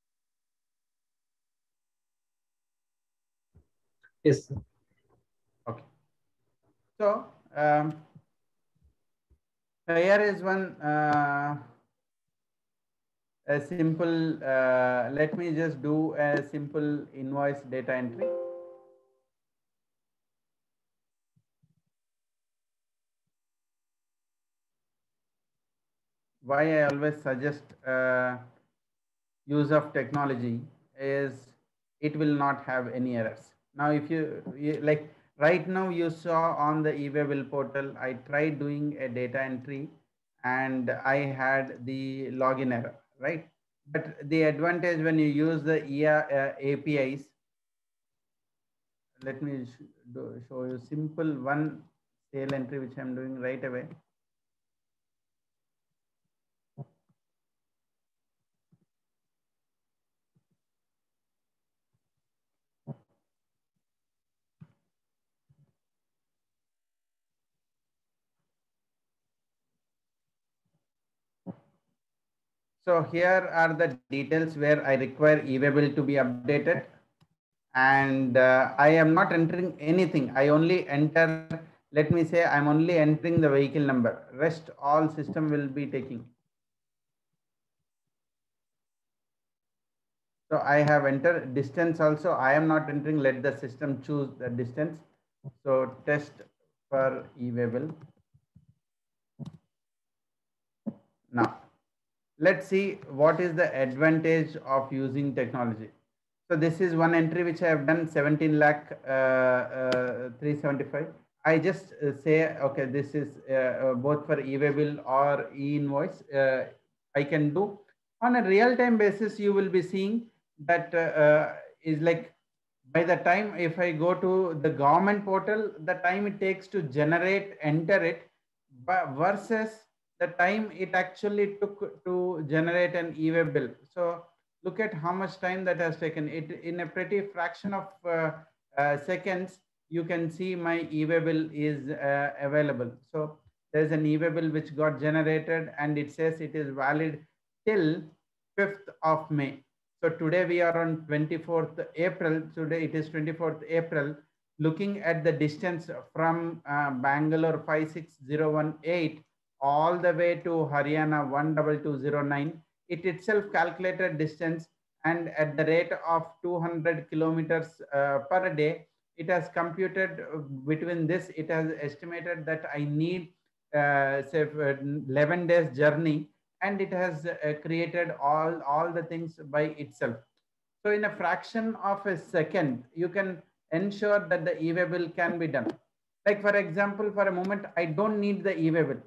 Yes. Okay. So um, here is one uh, a simple. Uh, let me just do a simple invoice data entry. Why I always suggest uh, use of technology is it will not have any errors. Now, if you, you like right now you saw on the eWaybill portal, I tried doing a data entry and I had the login error, right? But the advantage when you use the E R, uh, A P Is, let me sh do, show you simple one sale entry which I'm doing right away. So here are the details where I require eWaybill to be updated. And uh, I am not entering anything. I only enter, let me say I'm only entering the vehicle number. Rest all system will be taking. So I have entered distance also. I am not entering, let the system choose the distance. So test for eWaybill. Now, let's see what is the advantage of using technology. So this is one entry which I have done seventeen lakh uh, uh, three seventy-five. I just uh, say, okay, this is uh, uh, both for eWaybill or e-invoice. Uh, I can do on a real-time basis. You will be seeing that uh, uh, is like by the time if I go to the government portal, the time it takes to generate, enter it, but versus the time it actually took to generate an eWaybill. So look at how much time that has taken. It in a pretty fraction of uh, uh, seconds. You can see my eWaybill is uh, available. So There's an eWaybill which got generated and it says it is valid till fifth of May. So today we are on twenty-fourth April. Today it is twenty-fourth April. Looking at the distance from uh, Bangalore five six zero one eight all the way to Haryana one two two zero nine, it itself calculated distance, and at the rate of two hundred kilometers uh, per day, it has computed between this, it has estimated that I need uh, say eleven days journey, and it has uh, created all all the things by itself. So in a fraction of a second, you can ensure that the eWaybill can be done. Like for example, for a moment, I don't need the eWaybill.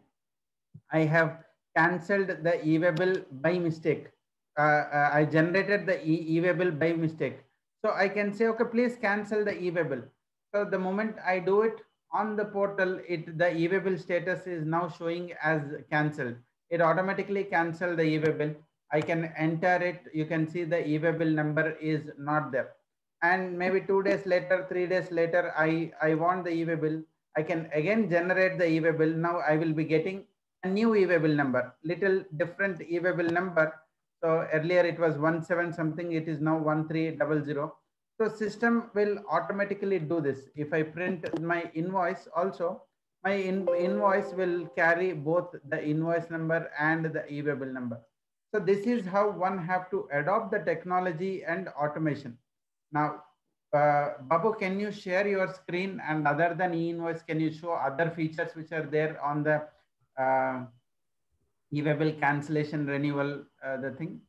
I have cancelled the eWaybill by mistake. Uh, uh, I generated the e eWaybill by mistake. So I can say, okay, please cancel the eWaybill. So the moment I do it on the portal, it the eWaybill status is now showing as cancelled. It automatically cancelled the eWaybill. I can enter it. You can see the eWaybill number is not there. And maybe two days later, three days later, I, I want the eWaybill. I can again generate the eWaybill. Now I will be getting a new eWaybill number, little different eWaybill number. So earlier it was one seven something, it is now one three zero zero. So system will automatically do this. If I print my invoice also, my in, invoice will carry both the invoice number and the eWaybill number. So this is how one have to adopt the technology and automation. Now, uh, Babu, can you share your screen, and other than e-invoice, can you show other features which are there on the uh, eWaybill cancellation renewal, uh, the thing?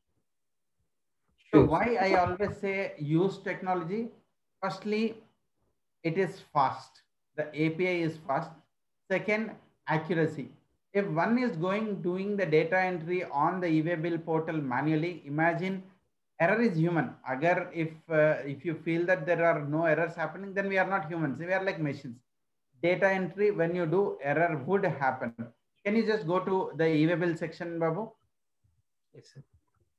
Sure. So why I always say use technology? Firstly, it is fast. The A P I is fast. Second, accuracy. If one is going doing the data entry on the eWaybill portal manually, imagine error is human. Agar if uh, if you feel that there are no errors happening, then we are not humans. We are like machines. Data entry, when you do, error would happen. Can you just go to the eWaybill section, Babu? Yes, sir.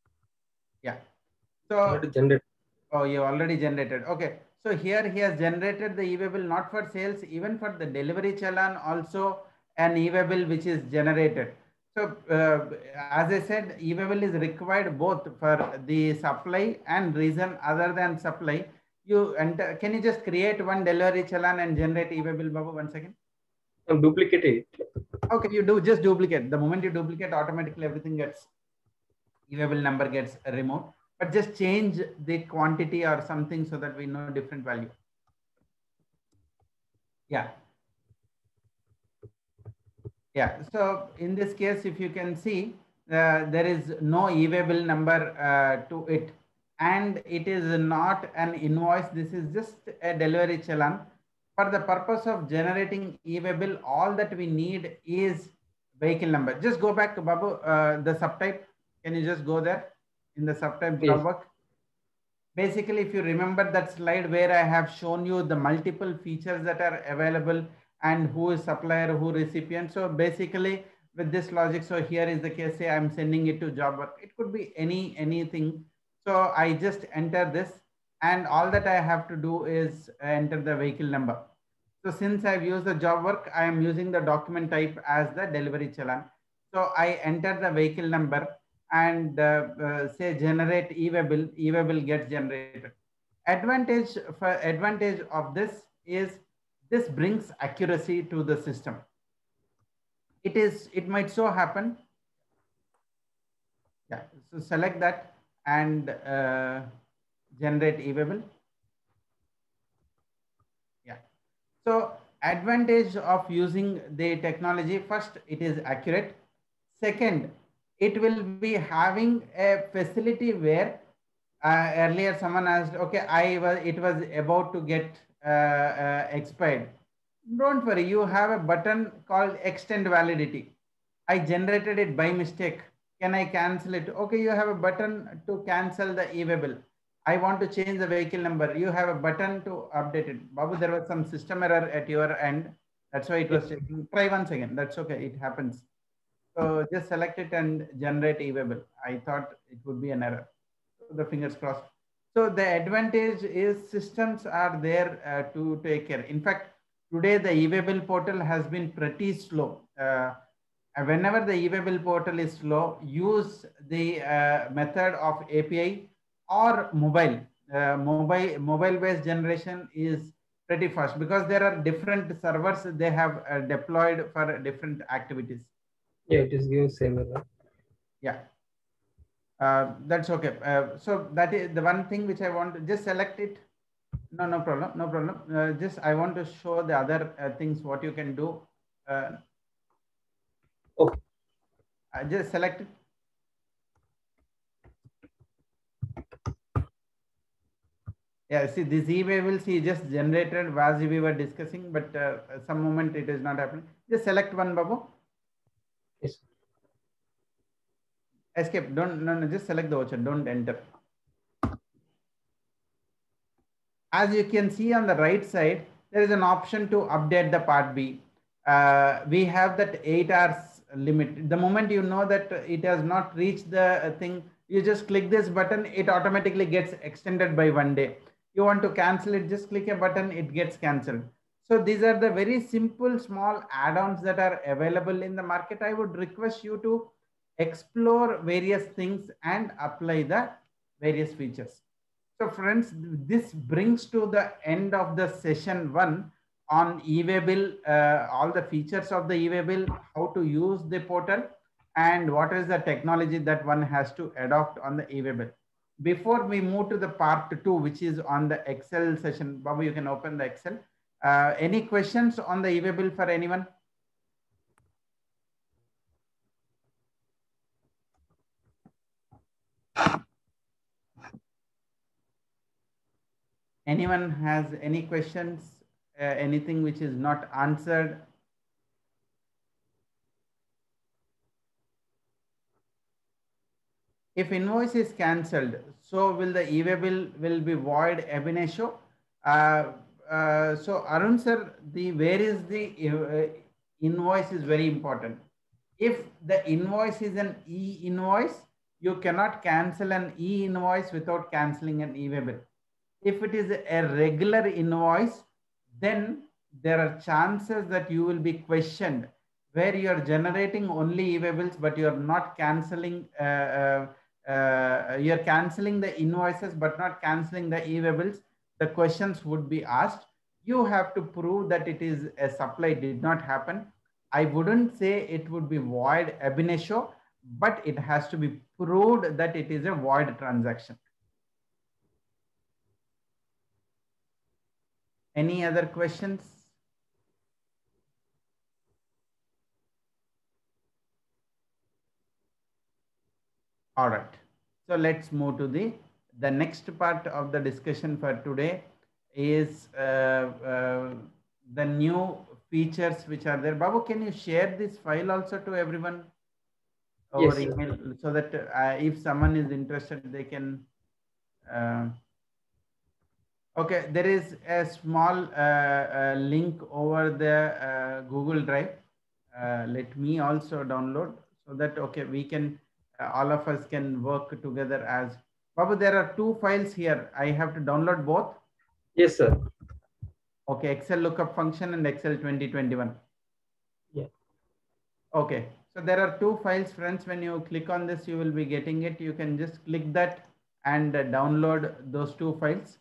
Yeah. So, Already generated. Oh, you already generated. Okay. So here he has generated the eWaybill not for sales, even for the delivery challan, also an eWaybill which is generated. So uh, as I said, eWaybill is required both for the supply and reason other than supply. You enter, can you just create one delivery challan and generate eWaybill, Babu? One second. I'm duplicating it. Okay, you do just duplicate. The moment you duplicate, automatically everything gets, eWaybill number gets removed. But just change the quantity or something so that we know different value. Yeah. Yeah. So in this case, if you can see, uh, there is no eWaybill number uh, to it. And it is not an invoice. This is just a delivery challan. For the purpose of generating eWaybill, all that we need is vehicle number. Just go back to Babu, uh, the subtype. Can you just go there in the subtype job Yes. work? Basically, if you remember that slide where I have shown you the multiple features that are available and who is supplier, who recipient. So basically with this logic, so here is the case, say I'm sending it to job work. It could be any, anything. So I just enter this, and all that I have to do is enter the vehicle number. So since I've used the job work, I am using the document type as the delivery challan. So I enter the vehicle number and uh, uh, say generate eWaybill, eWaybill gets generated. Advantage for advantage of this is this brings accuracy to the system. It is, it might so happen. Yeah, so select that and uh, generate eWaybill. Yeah. So advantage of using the technology, first, it is accurate. Second, it will be having a facility where uh, earlier someone asked, okay, I was, it was about to get uh, uh, expired. Don't worry, you have a button called extend validity. I generated it by mistake. Can I cancel it? Okay, you have a button to cancel the eWaybill. I want to change the vehicle number. You have a button to update it. Babu, there was some system error at your end. That's why it was checking. Try once again. That's okay. It happens. So just select it and generate eWaybill. I thought it would be an error. So the fingers crossed. So the advantage is systems are there uh, to take care. In fact, today the eWaybill portal has been pretty slow. Uh, whenever the eWaybill portal is slow, use the uh, method of A P I or mobile. Uh, mobile mobile based generation is pretty fast because there are different servers they have uh, deployed for different activities. Yeah, it is giving same error. Yeah. Uh, that's okay. Uh, so that is the one thing which I want to just select it. No, no problem. No problem. Uh, just I want to show the other uh, things what you can do. Uh, Okay. I just select it. Yeah, see this eWaybill see just generated as we were discussing, but uh, some moment it is not happening. Just select one, Babu. Yes. Escape. Don't no no. Just select the voucher. Don't enter. As you can see on the right side, there is an option to update the part B. Uh, we have that eight hours limit. The moment you know that it has not reached the thing, you just click this button, it automatically gets extended by one day. You want to cancel it, just click a button, it gets cancelled. So these are the very simple small add-ons that are available in the market. I would request you to explore various things and apply the various features. So friends, this brings to the end of the session one on eWaybill, uh, all the features of the eWaybill, how to use the portal, and what is the technology that one has to adopt on the eWaybill. Before we move to the part two, which is on the Excel session, Babu, you can open the Excel. Uh, any questions on the eWaybill for anyone? Anyone has any questions, uh, anything which is not answered? If invoice is cancelled, so will the eWaybill will be void ab initio? Uh, uh, so Arun sir, the where is the uh, invoice is very important. If the invoice is an e-invoice, you cannot cancel an e-invoice without cancelling an eWaybill. If it is a regular invoice, then there are chances that you will be questioned where you are generating only eWaybills, but you are not cancelling, uh, uh, uh, you are cancelling the invoices, but not cancelling the eWaybills. The questions would be asked. You have to prove that it is a supply did not happen. I wouldn't say it would be void ab initio, but it has to be proved that it is a void transaction. Any other questions? All right. So let's move to the, the next part of the discussion for today is uh, uh, the new features which are there. Babu, can you share this file also to everyone over Yes, email so that uh, if someone is interested, they can. Uh, okay, there is a small uh, uh, link over the uh, Google Drive. Uh, let me also download so that, okay, we can, uh, all of us can work together as, Babu, there are two files here. I have to download both. yes, sir. Okay, Excel lookup function and Excel twenty twenty-one. Yeah. Okay, so there are two files, friends. When you click on this, you will be getting it. You can just click that and uh, download those two files.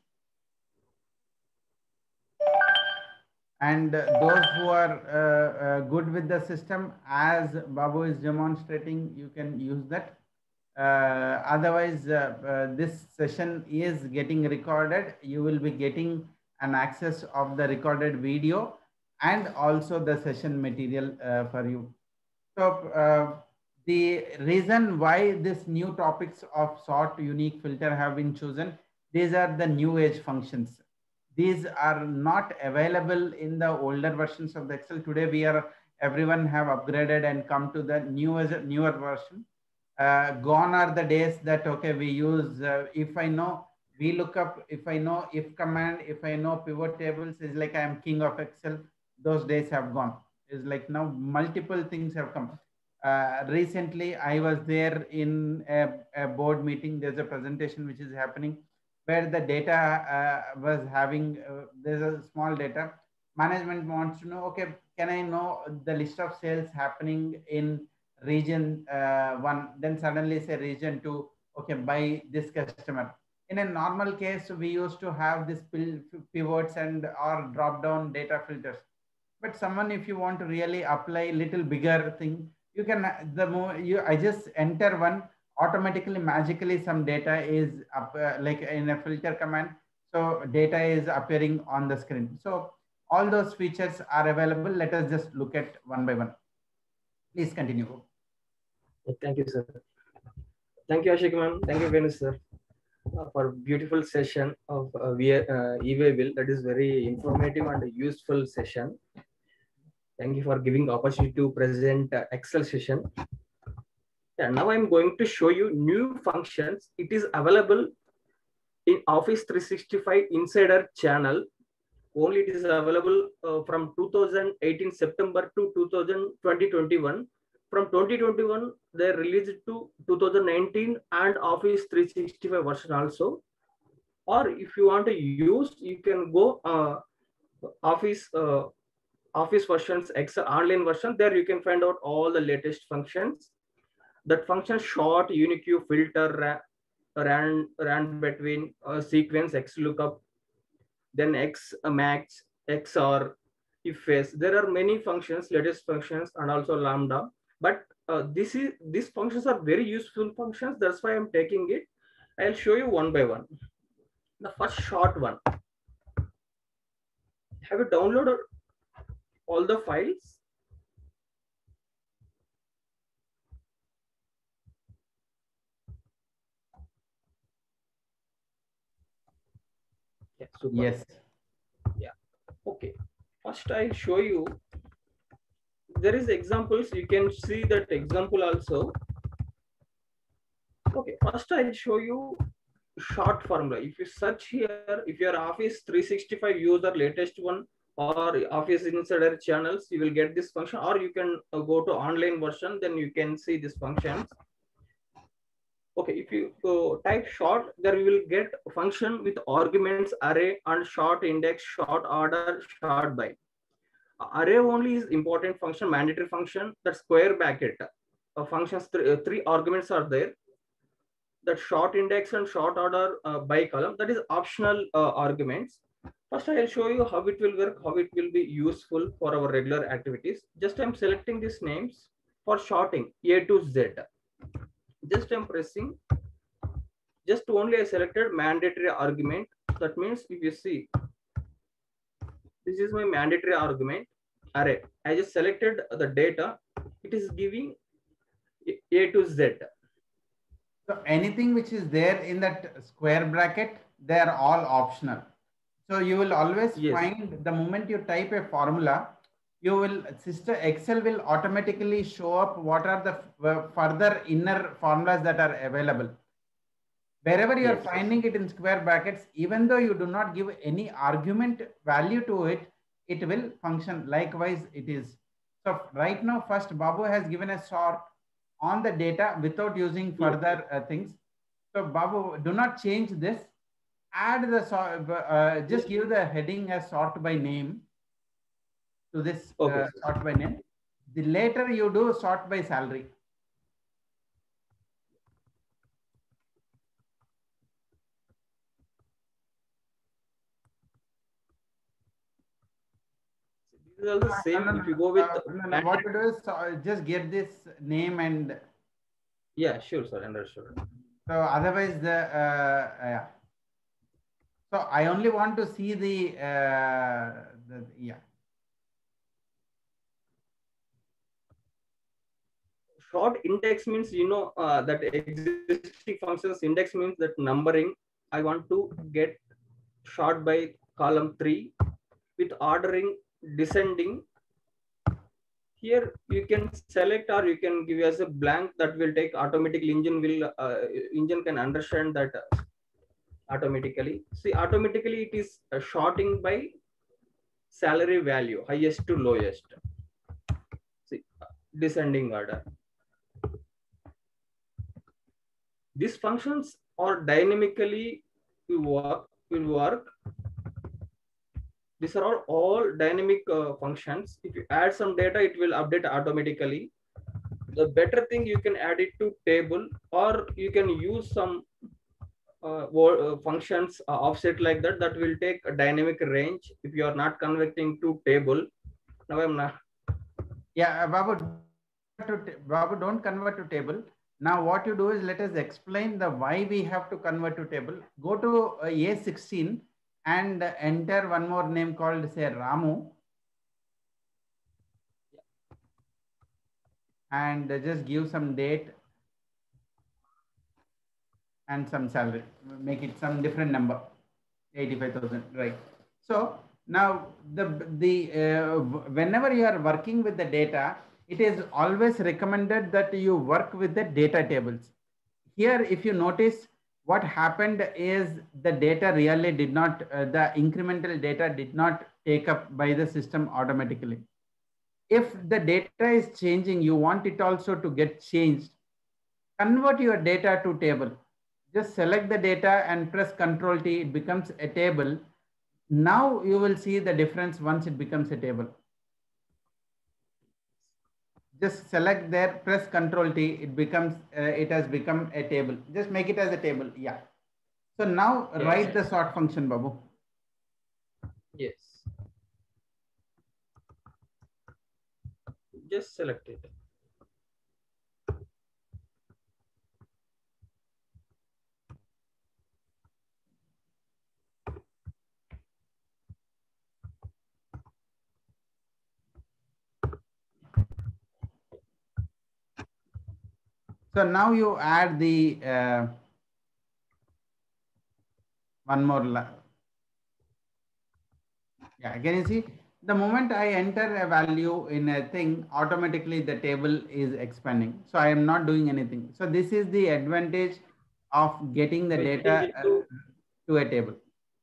And uh, those who are uh, uh, good with the system, as Babu is demonstrating, you can use that. Uh, otherwise, uh, uh, this session is getting recorded. You will be getting an access of the recorded video and also the session material uh, for you. So uh, the reason why this new topics of sort, unique, filter have been chosen, these are the new age functions. These are not available in the older versions of the Excel. Today we are, everyone have upgraded and come to the newer, newer version. Uh, gone are the days that, okay, we use, uh, if I know VLOOKUP, if I know if command, if I know pivot tables, is like I am king of Excel. Those days have gone. Is like now multiple things have come. Uh, recently, I was there in a, a board meeting. There's a presentation which is happening where the data uh, was having, uh, there's a small data. management wants to know, okay, can I know the list of sales happening in region uh, one, then suddenly say region two, okay, by this customer. In a normal case, we used to have this pivots and or drop down data filters. But someone, if you want to really apply little bigger thing, you can, the more you, I just enter one, automatically, magically, some data is up, uh, like in a filter command. So data is appearing on the screen. So all those features are available. Let us just look at one by one. Please continue. Thank you, sir. Thank you, Ashik ma'am. Thank you, Venus sir, uh, for beautiful session of uh, uh, eWaybill. That is very informative and useful session. Thank you for giving opportunity to present uh, Excel session. Yeah, now I'm going to show you new functions. It is available in Office three sixty-five Insider channel. Only it is available uh, from two thousand eighteen September to twenty twenty-one. From twenty twenty-one, they released to two thousand nineteen and Office three sixty-five version also. Or if you want to use, you can go uh, Office uh, Office versions, Excel online version. There you can find out all the latest functions. That function short, unique, filter, ran ran between uh, sequence, X lookup, then X max, X or if s. There are many functions, latest functions, and also lambda. But uh, this is these functions are very useful functions. That's why I'm taking it. I'll show you one by one. The first short one. Have you downloaded all the files? Yeah, super. Yes. Yeah. Okay. First, I'll show you. There is examples. You can see that example also. Okay. First, I'll show you short formula. If you search here, if you're Office three sixty-five user, latest one, or Office Insider channels, you will get this function. Or you can uh, go to online version, then you can see this functions. Okay, if you uh, type short, there you will get function with arguments, array, and short index, short order, short by. Array only is important function, mandatory function. That square bracket uh, functions, th uh, three arguments are there. That short index and short order uh, by column, that is optional uh, arguments. First, I will show you how it will work, how it will be useful for our regular activities. Just I'm selecting these names for shorting A to Z. Just I'm pressing. Just only I selected mandatory argument. That means if you see, this is my mandatory argument array. I just selected the data. It is giving A to Z. So anything which is there in that square bracket, they are all optional. So you will always yes. find the moment you type a formula, you will sister Excel will automatically show up what are the further inner formulas that are available. Wherever you are yes, finding yes. it in square brackets, even though you do not give any argument value to it, it will function. Likewise, it is. So right now, first Babu has given a sort on the data without using further uh, things. So Babu, do not change this. Add the sort, uh, just give the heading as sort by name to this okay. uh, sort by name. The later you do sort by salary. These are the same. No, no, if you go with uh, no, no, what you do is uh, just get this name and yeah, sure, sir, understood. So otherwise the uh, yeah. So I only want to see the, uh, the yeah. Short index means, you know, uh, that existing functions. Index means that numbering. I want to get short by column three with ordering descending. Here you can select or you can give us a blank that will take automatically. Engine will uh, engine can understand that uh, automatically. See, automatically it is uh, sorting by salary value, highest to lowest. See, descending order. These functions are dynamically will work will work These are all, all dynamic uh, functions. If you add some data, it will update automatically. The better thing, you can add it to table, or you can use some uh, uh, functions uh, offset like that, that will take a dynamic range if you are not converting to table. Now I'm not. Yeah, Babu, to Babu, don't convert to table. Now what you do is, let us explain the why we have to convert to table. Go to uh, A sixteen and enter one more name called, say, Ramu. And just give some date and some salary. Make it some different number, eighty-five thousand, right? So now the the uh, whenever you are working with the data, it is always recommended that you work with the data tables. Here, if you notice, what happened is the data really did not, uh, the incremental data did not take up by the system automatically. If the data is changing, you want it also to get changed, convert your data to table. Just select the data and press Control T, it becomes a table. Now you will see the difference once it becomes a table. Just select there, press Control T, it becomes, uh, it has become a table. Just make it as a table, yeah. So now Yes, write yes. the sort function, Babu. Yes. Just select it. So now you add the uh, one more. Yeah, can you see? The moment I enter a value in a thing, automatically the table is expanding. So I am not doing anything. So this is the advantage of getting the By data change uh, to, to a table.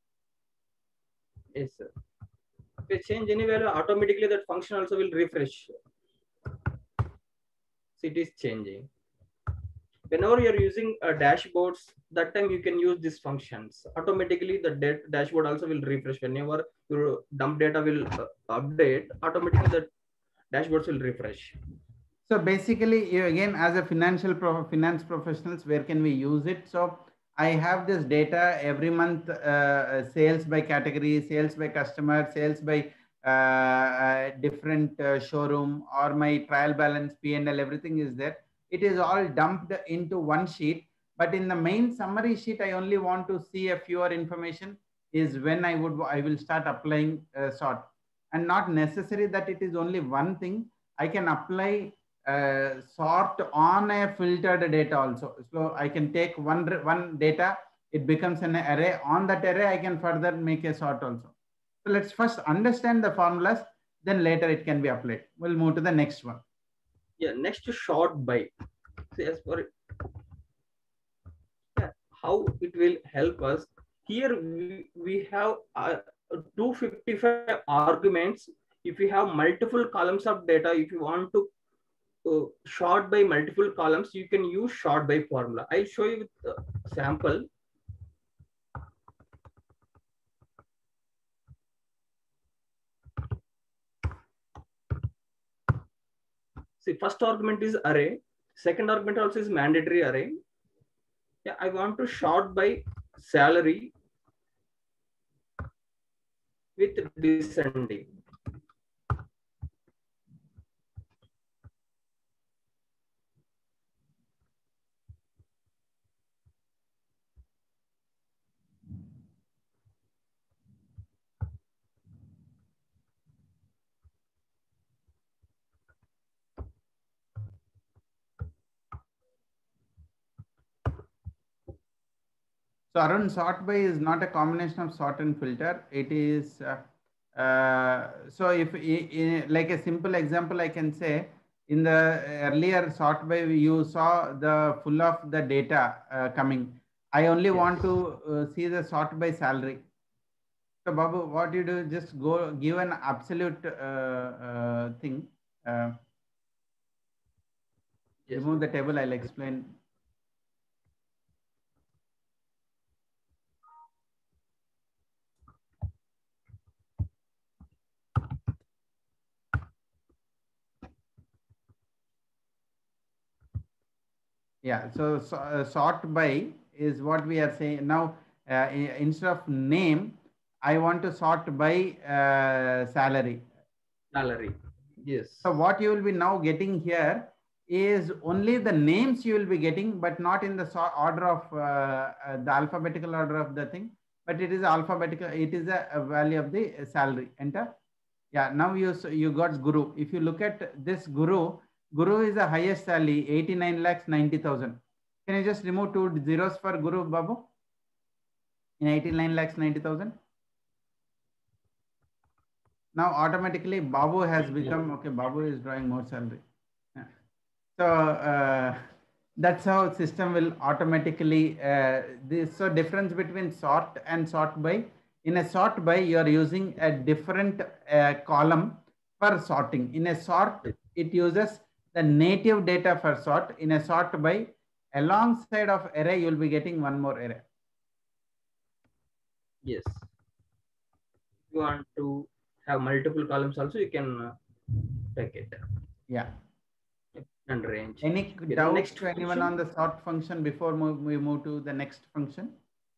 yes, sir. If you change any value, automatically that function also will refresh. So it is changing. Whenever you're using uh, dashboards, that time you can use these functions. Automatically, the dashboard also will refresh. Whenever your dump data will uh, update, automatically the dashboards will refresh. So basically, you again, as a financial pro finance professionals, where can we use it? So I have this data every month, uh, sales by category, sales by customer, sales by uh, uh, different uh, showroom, or my trial balance, P and L, everything is there. It is all dumped into one sheet. But in the main summary sheet, I only want to see a fewer information. Is when I would I will start applying uh, sort, and not necessary that it is only one thing. I can apply uh, sort on a filtered data also. So I can take one one data, it becomes an array. On that array, I can further make a sort also. So let's first understand the formulas, then later it can be applied. We'll move to the next one. Yeah, next to sort by. See, as for yeah, how it will help us. Here we, we have uh, two hundred fifty-five arguments. If you have multiple columns of data, if you want to uh, sort by multiple columns, you can use sort by formula. I'll show you with uh, sample. See, first argument is array. Second argument also is mandatory array. Yeah, I want to sort by salary with descending. So Arun, sort by is not a combination of sort and filter. It is, uh, uh, so if in, like a simple example, I can say, in the earlier sort by, you saw the full of the data uh, coming. I only Yes. want to uh, see the sort by salary. So Babu, what you do, just go give an absolute uh, uh, thing. Uh, Yes. remove the table, I'll explain. Yeah, so, so uh, sort by is what we are saying now. Uh, instead of name, I want to sort by uh, salary. Salary. Yes. So what you will be now getting here is only the names you will be getting, but not in the so order of uh, uh, the alphabetical order of the thing, but it is alphabetical. It is a, a value of the salary. Enter. Yeah, now you you got Guru. If you look at this Guru, Guru is the highest salary, eighty-nine lakhs ninety thousand. Can you just remove two zeros for Guru Babu in eighty-nine lakhs ninety thousand? Now automatically Babu has become okay. Babu is drawing more salary. Yeah. So uh, that's how system will automatically uh, this. So difference between sort and sort by. In a sort by, you are using a different uh, column for sorting. In a sort, it uses the native data for sort. In a sort by, alongside of array, you will be getting one more array. Yes. If you want to have multiple columns also, you can uh, take it. Yeah. And range. Any Okay, doubts next to anyone on the sort function before move, we move to the next function?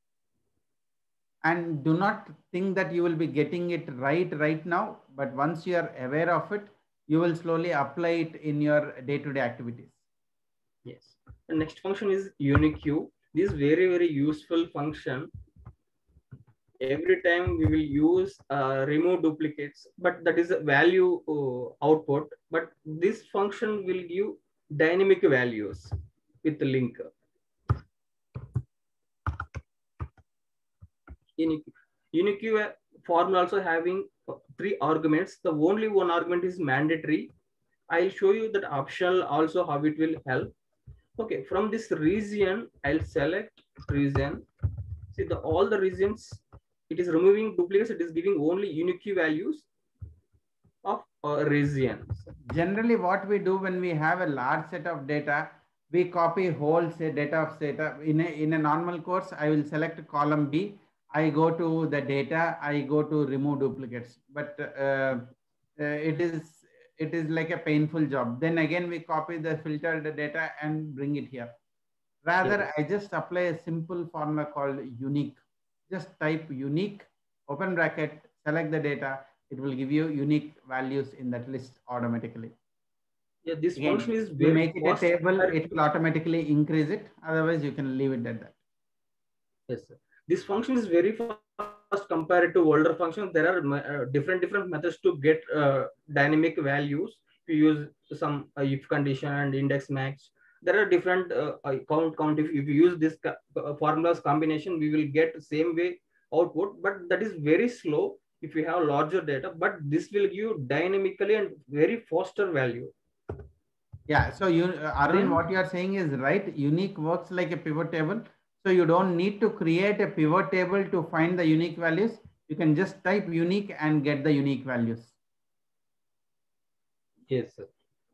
And do not think that you will be getting it right right now, but once you are aware of it, you will slowly apply it in your day-to-day activities. Yes. The next function is unique. This is very, very useful function. Every time we will use uh, remove duplicates, but that is a value uh, output. But this function will give dynamic values with the link. Unique, unique formula also having three arguments. The only one argument is mandatory. I'll show you that optional also how it will help. Okay, from this region, I'll select region. See the all the regions, it is removing duplicates. It is giving only unique values of uh, regions. Generally, what we do when we have a large set of data, we copy whole say data of data. In a, in a normal course, I will select column B. I go to the data. I go to remove duplicates. But uh, uh, it is it is like a painful job. Then again, we copy the filtered data and bring it here. Rather, yes. I just apply a simple formula called unique. Just type unique, open bracket, select the data. It will give you unique values in that list automatically. Yeah, this Again, function is you very make it a table, it will automatically increase it. Otherwise, you can leave it at that. Yes, sir. This function is very fast compared to older functions. There are uh, different different methods to get uh, dynamic values. You use some uh, if condition and index match. There are different uh, count count. If, if you use this uh, formulas combination, we will get same way output, but that is very slow if you have larger data. But this will give dynamically and very faster value. Yeah. So you, uh, Arun, then, what you are saying is right. Unique works like a pivot table. So you don't need to create a pivot table to find the unique values. You can just type unique and get the unique values. Yes, sir.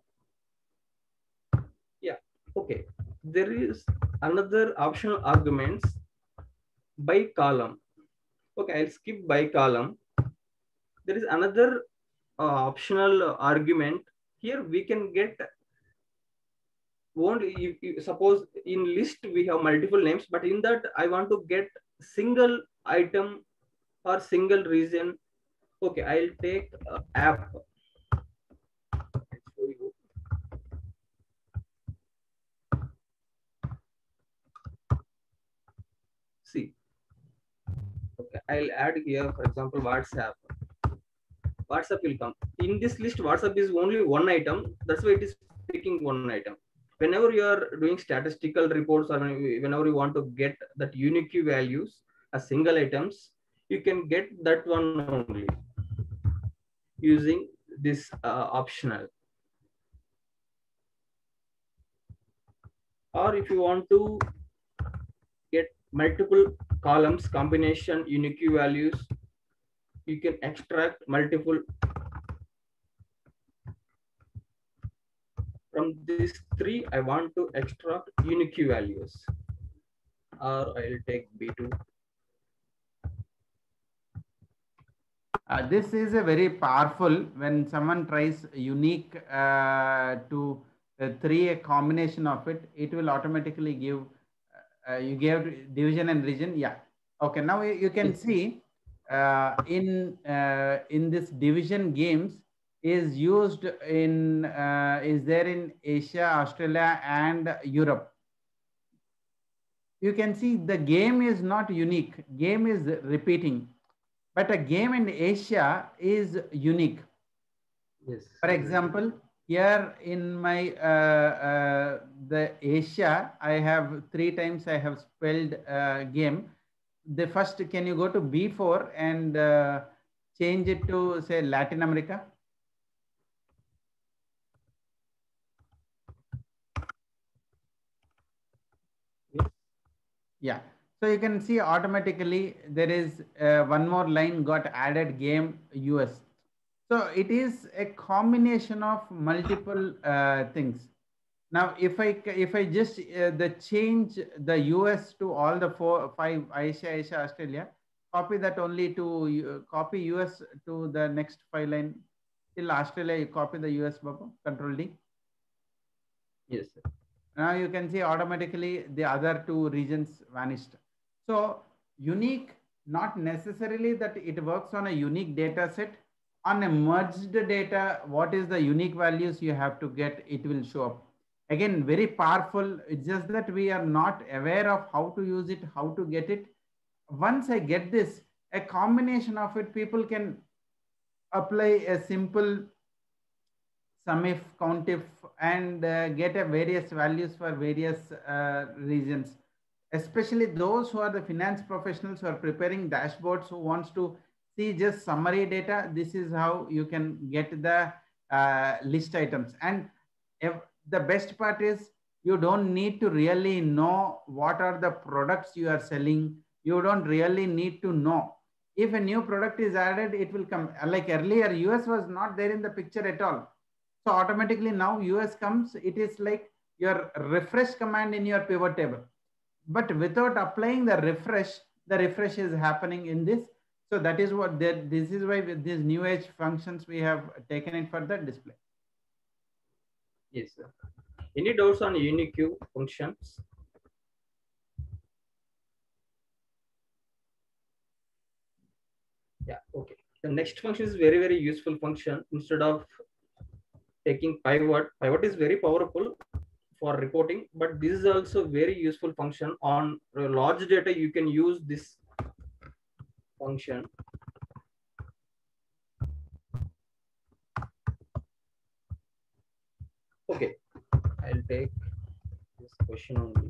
Yeah. Okay. There is another optional arguments by column. Okay, I'll skip by column. There is another uh, optional argument. Here we can get only if, if, suppose in list we have multiple names, but in that I want to get single item or single region. Okay, I'll take uh, app. I'll show you. See, okay, I'll add here, for example, WhatsApp. WhatsApp will come in this list. WhatsApp is only one item. That's why it is picking one item. Whenever you are doing statistical reports or whenever you want to get that unique values as single items, you can get that one only using this uh, optional. Or if you want to get multiple columns combination unique values, you can extract multiple from these three. I want to extract unique values, or I'll take B two. Uh, this is a very powerful when someone tries unique uh, to uh, three, a combination of it, it will automatically give, uh, uh, you gave division and region. Yeah. Okay. Now you, you can see uh, in, uh, in this division games is used in, uh, is there in Asia, Australia, and Europe. You can see the game is not unique. Game is repeating, but a game in Asia is unique. Yes. For example, here in my uh, uh, the Asia, I have three times I have spelled uh, game. The first, can you go to B four and uh, change it to say Latin America? Yes. Yeah. So you can see automatically there is uh, one more line got added, game U S. So it is a combination of multiple uh, things. Now, if I if I just uh, the change the U S to all the four five Asia, Asia, Australia, copy that only to uh, copy U S to the next five line till Australia. You copy the U S, Babu, Control D. Yes, sir. Now you can see automatically the other two regions vanished. So unique, not necessarily that it works on a unique data set. On a merged data, what is the unique values you have to get, it will show up. Again, very powerful. It's just that we are not aware of how to use it, how to get it. Once I get this, a combination of it, people can apply a simple sum if, count if, and uh, get a various values for various uh, regions. Especially those who are the finance professionals who are preparing dashboards, who wants to see just summary data. This is how you can get the uh, list items. And if the best part is you don't need to really know what are the products you are selling. You don't really need to know. If a new product is added, it will come. Like earlier, U S was not there in the picture at all. So automatically now U S comes, it is like your refresh command in your pivot table. But without applying the refresh, the refresh is happening in this. So that is what, that this is why with these new age functions, we have taken it for the display. Yes, sir. Any doubts on unique functions? Yeah, okay. The next function is very, very useful function. Instead of taking pivot, pivot is very powerful for reporting, but this is also very useful function. On large data, you can use this function. Okay, I'll take this question only.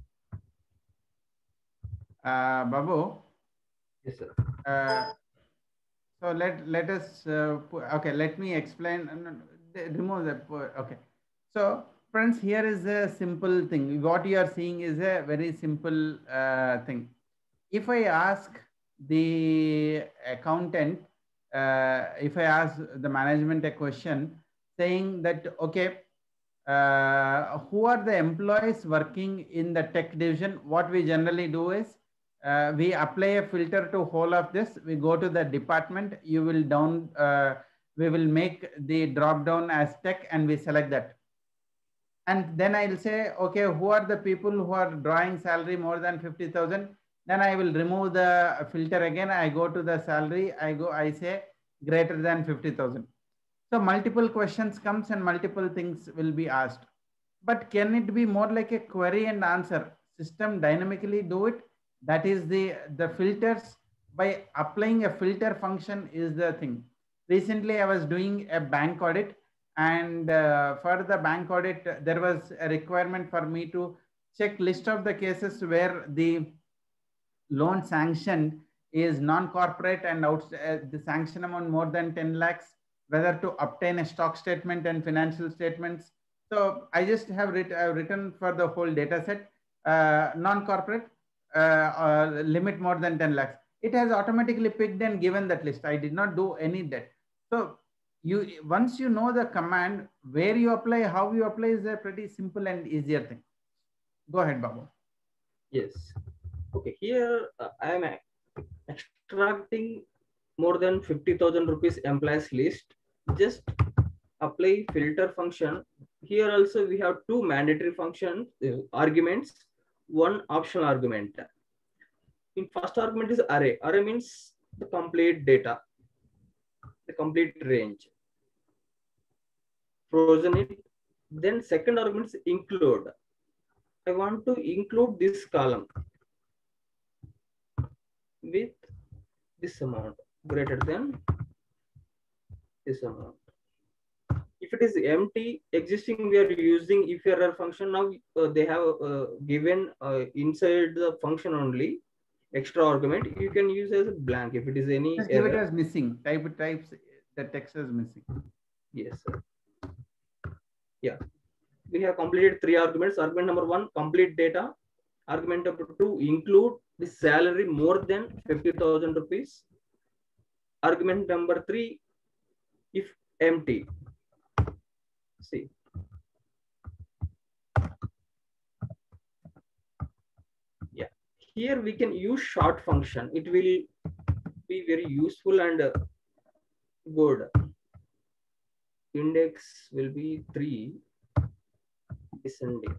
Uh, Babu. Yes, sir. Uh, so let let us uh, put, okay. Let me explain. Remove that. Okay. So friends, here is a simple thing. What you are seeing is a very simple uh, thing. If I ask the accountant, uh, if I ask the management a question saying that, okay, uh, who are the employees working in the tech division? What we generally do is uh, we apply a filter to whole of this. We go to the department. You will down. Uh, we will make the drop down as tech, and we select that. And then I'll say, okay, who are the people who are drawing salary more than fifty thousand? Then I will remove the filter again. I go to the salary. I go. I say greater than fifty thousand. So multiple questions comes and multiple things will be asked. But can it be more like a query and answer? System dynamically do it. That is the, the filters. By applying a filter function is the thing. Recently, I was doing a bank audit. And uh, for the bank audit, there was a requirement for me to check list of the cases where the loan sanctioned is non-corporate and out, uh, the sanction amount more than ten lakhs, whether to obtain a stock statement and financial statements. So I just have writ I've written for the whole data set, uh, non-corporate, uh, uh, limit more than ten lakhs. It has automatically picked and given that list. I did not do any debt. So you, once you know the command, where you apply, how you apply is a pretty simple and easier thing. Go ahead, Babu. Yes. Okay, here uh, I am extracting more than fifty thousand rupees employees list. Just apply filter function. here also we have two mandatory functions, uh, arguments, one optional argument. In first argument is array. Array means the complete data, the complete range. Frozen it. Then second argument is include. I want to include this column with this amount greater than this amount. If it is empty, existing, we are using if error function. Now uh, they have uh, given uh, inside the function only extra argument. You can use as a blank if it is any Just error. give it as missing. Type it types the text is missing. Yes, sir. Yeah, we have completed three arguments. Argument number one, complete data. Argument number two, include the salary more than fifty thousand rupees. Argument number three, if empty. See. Yeah, here we can use short function. It will be very useful and uh, good. Index will be three descending.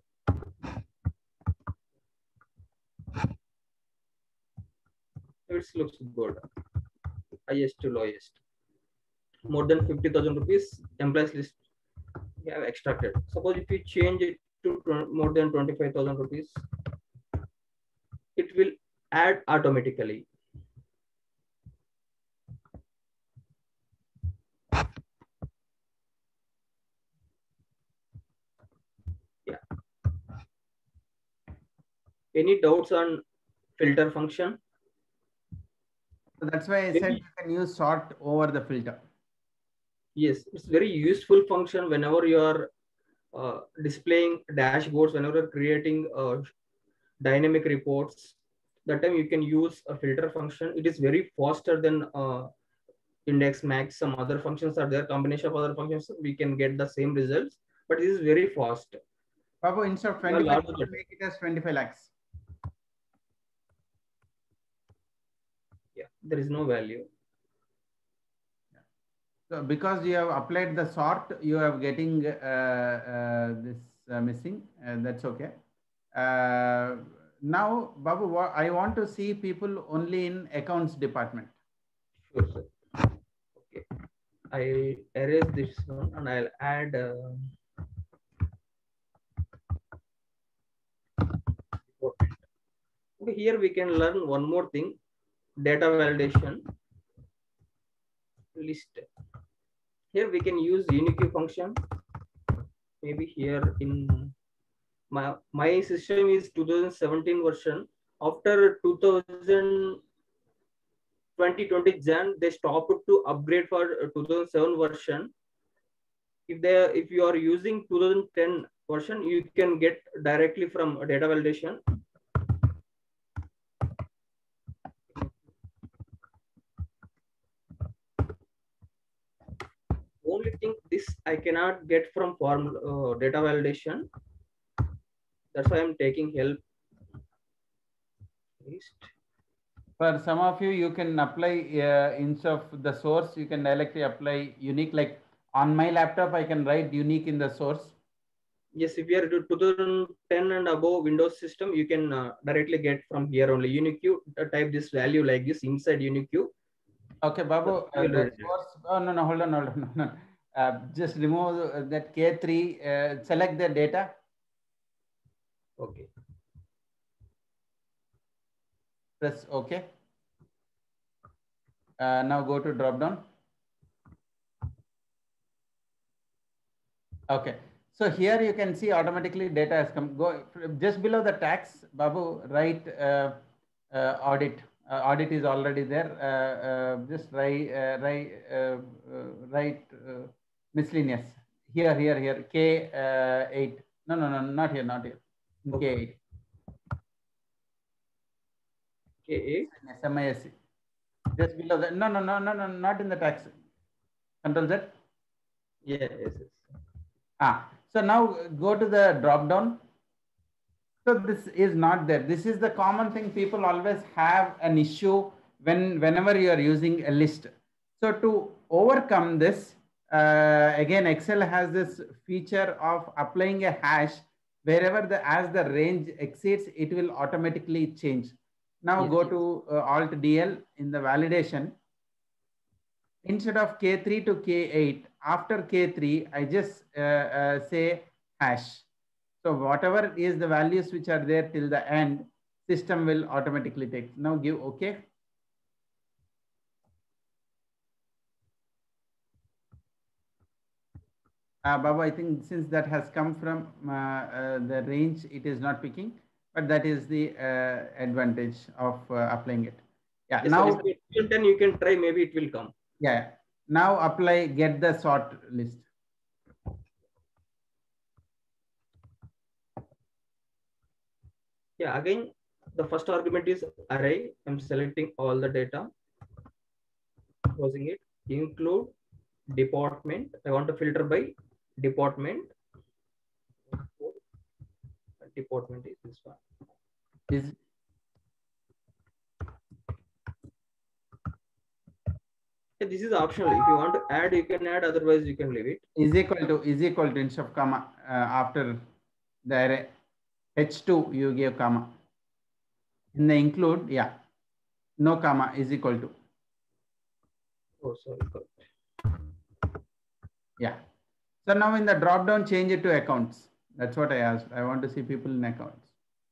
It looks good. Highest to lowest. More than fifty thousand rupees, employees list we have extracted. Suppose if you change it to more than twenty-five thousand rupees, it will add automatically. Yeah. Any doubts on filter function? So that's why I said you can use sort over the filter. Yes, it's very useful function whenever you are uh, displaying dashboards, whenever you're creating uh, dynamic reports. That time you can use a filter function. It is very faster than uh, index max. Some other functions are there, combination of other functions, we can get the same results, but this is very fast. Babu, instead of twenty-five, make it as twenty-five lakhs. Yeah, there is no value. Yeah. So because you have applied the sort, you have getting uh, uh, this uh, missing, and that's okay. Uh, now, Babu, I want to see people only in accounts department. Sure, sir. Okay, I erase this one and I'll add. Uh, okay, here we can learn one more thing: data validation list. Here we can use unique function. Maybe here in my my system is two thousand seventeen version. After two thousand twenty twenty Jan, they stopped to upgrade for two thousand seven version. If they if you are using two thousand ten version, you can get directly from data validation. Only thing this I cannot get from form uh, data validation. That's why I'm taking help. For some of you, you can apply uh, instead of the source, you can directly apply unique. Like on my laptop, I can write unique in the source. Yes, if you are to two thousand ten and above Windows system, you can uh, directly get from here only. Unique, uh, type this value like this inside unique. Okay, Babu. Uh, the source, oh no, no, hold on, hold on, hold on. Uh, just remove that K three. Uh, select the data. Okay. Press OK. Uh, now go to drop down. Okay. So here you can see automatically data has come. Go just below the tax, Babu, write uh, uh, audit. Uh, audit is already there. Uh, uh, just write, uh, write, uh, uh, write uh, miscellaneous. Here, here, here. K eight. No, no, no, not here, not here. Okay. K eight. K eight. M I S C. Just below that. No, no, no, no, no, not in the tax. Control Z. Yeah, yes, yes. Ah, so now go to the drop down. So this is not there. This is the common thing. People always have an issue when whenever you are using a list. So to overcome this, uh, again, Excel has this feature of applying a hash wherever the as the range exceeds, it will automatically change. Now Yes, go yes. to uh, Alt D L in the validation. Instead of K three to K eight, after K three, I just uh, uh, say hash. So whatever is the values which are there till the end, system will automatically take. Now give OK. Uh, Baba, I think since that has come from uh, uh, the range, it is not picking, but that is the uh, advantage of uh, applying it. Yeah. Yes, Now, sir, if you can, you can try. Maybe it will come. yeah. Now apply get the sort list. Yeah. Again, the first argument is array. I'm selecting all the data, closing it. Include department. I want to filter by department. Department is this one. Is This is optional. If you want to add, you can add. Otherwise, you can leave it. is equal to is equal to instead of comma uh, after the array H two you give comma. In the include, yeah, no comma is equal to. Oh, sorry. Yeah. So now in the drop down, change it to accounts. That's what I asked. I want to see people in accounts.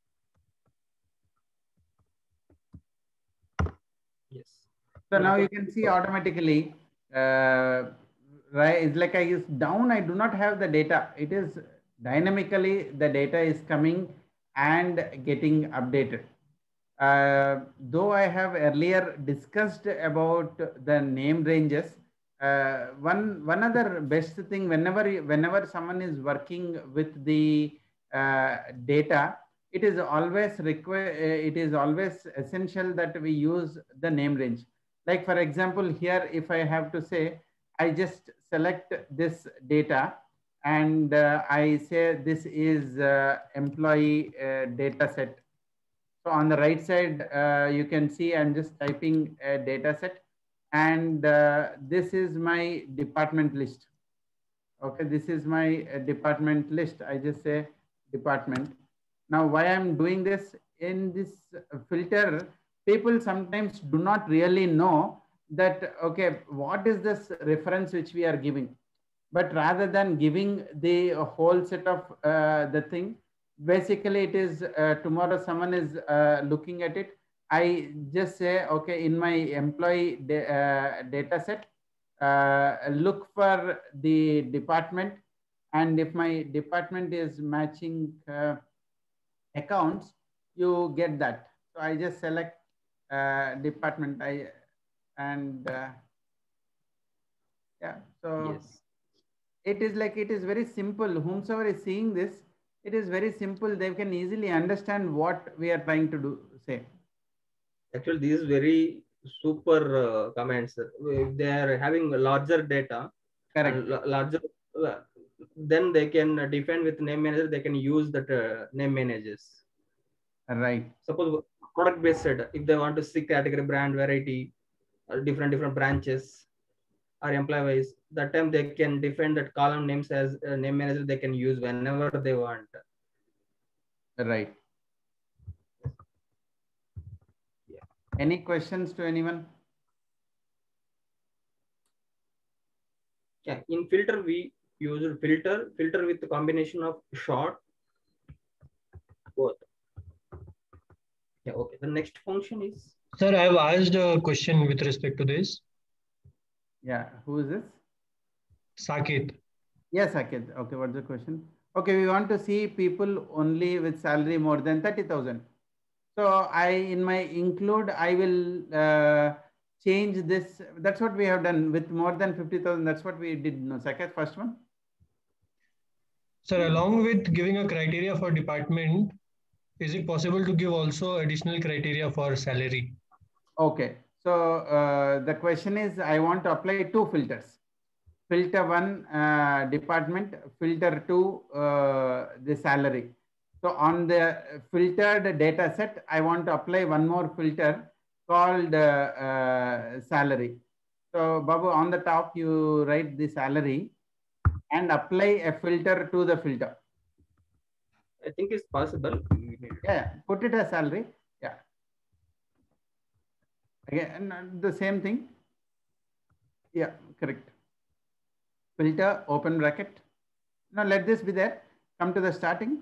Yes. So now you can see automatically, uh, right? It's like I use down. I do not have the data. It is dynamically the data is coming and getting updated. Uh, though I have earlier discussed about the name ranges, uh, one one other best thing whenever whenever someone is working with the uh, data, it is always require it is always essential that we use the name range. Like for example, here if I have to say, I just select this data and uh, I say this is uh, employee uh, data set. So on the right side, uh, you can see I'm just typing a data set and uh, this is my department list. Okay, this is my uh, department list. I just say department. Now why I'm doing this in this filter, people sometimes do not really know that, okay, what is this reference which we are giving? But rather than giving the whole set of uh, the thing, basically it is uh, tomorrow someone is uh, looking at it. I just say, okay, in my employee da uh, data set, uh, look for the department. And if my department is matching uh, accounts, you get that. So I just select uh, department I and uh, yeah, so Yes. it is like it is very simple. Whomsoever is seeing this, it is very simple. They can easily understand what we are trying to do. Say. Actually, this is very super uh, comments. If they are having larger data, Correct. and larger, uh, then they can define with name manager. They can use that uh, name managers. Right. Suppose product based, if they want to see category, brand, variety, uh, different different branches, or employee wise, that time they can define that column names as uh, name manager. They can use whenever they want. Right. Yeah. Any questions to anyone? Yeah, in filter we use filter filter with the combination of short both. Yeah, okay. The next function is. Sir, I have asked a question with respect to this. Yeah, who is this? Saket. Yes, Saket. Okay, what's the question? Okay, we want to see people only with salary more than thirty thousand. So I, in my include, I will uh, change this. That's what we have done with more than fifty thousand. That's what we did. No, Saket, first one. Sir, along with giving a criteria for department, is it possible to give also additional criteria for salary? Okay. So uh, the question is, I want to apply two filters. Filter one, uh, department, filter two, uh, the salary. So on the filtered data set, I want to apply one more filter called uh, uh, salary. So Babu, on the top, you write the salary and apply a filter to the filter. I think it's possible. Yeah, put it as salary. Yeah. Again, and the same thing. Yeah, correct. Filter, open bracket. Now let this be there. Come to the starting.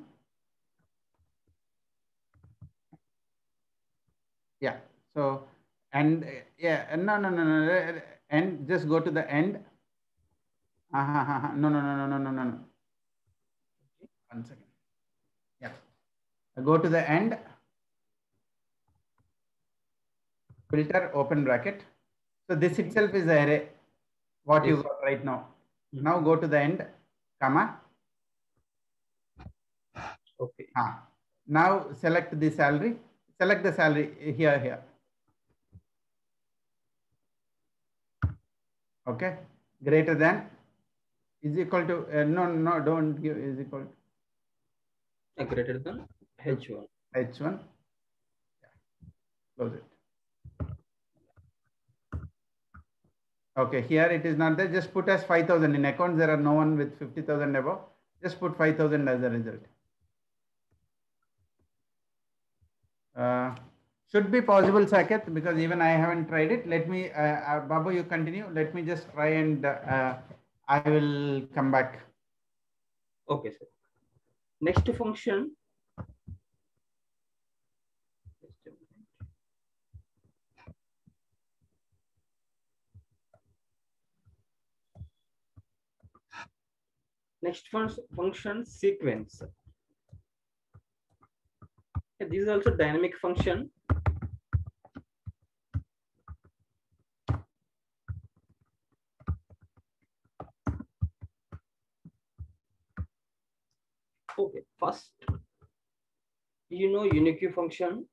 Yeah. So, and yeah, no, no, no, no, and just go to the end. Uh, uh, uh, no, no, no, no, no, no, no, no. One second. Yeah. Go to the end. Filter, open bracket. So this itself is the array. What yes. you got right now. Mm-hmm. Now go to the end, comma. Okay. Ah. Now select the salary. Select the salary here, here. Okay. Greater than is equal to, uh, no, no, don't give is equal to. Uh, greater than H one. H one. Yeah. Close it. Okay. Here it is not there. Just put as five thousand. In accounts, there are no one with fifty thousand above. Just put five thousand as a result. Uh, should be possible, Saket, because even I haven't tried it. Let me, uh, uh, Babu, you continue. Let me just try and uh, I will come back. Okay, sir. Next function. Next function sequence. This is also dynamic function. Okay, first, you know unique function.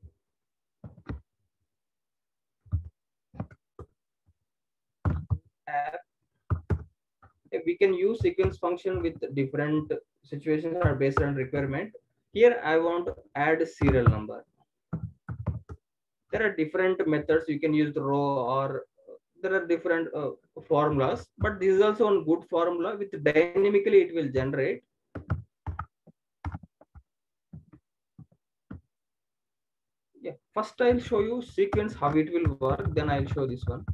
Uh, we can use sequence function with different situations or based on requirement. Here I want to add serial number. There are different methods you can use the row, or there are different uh, formulas, but this is also one good formula with dynamically it will generate. Yeah, first I'll show you sequence how it will work, then I'll show this one.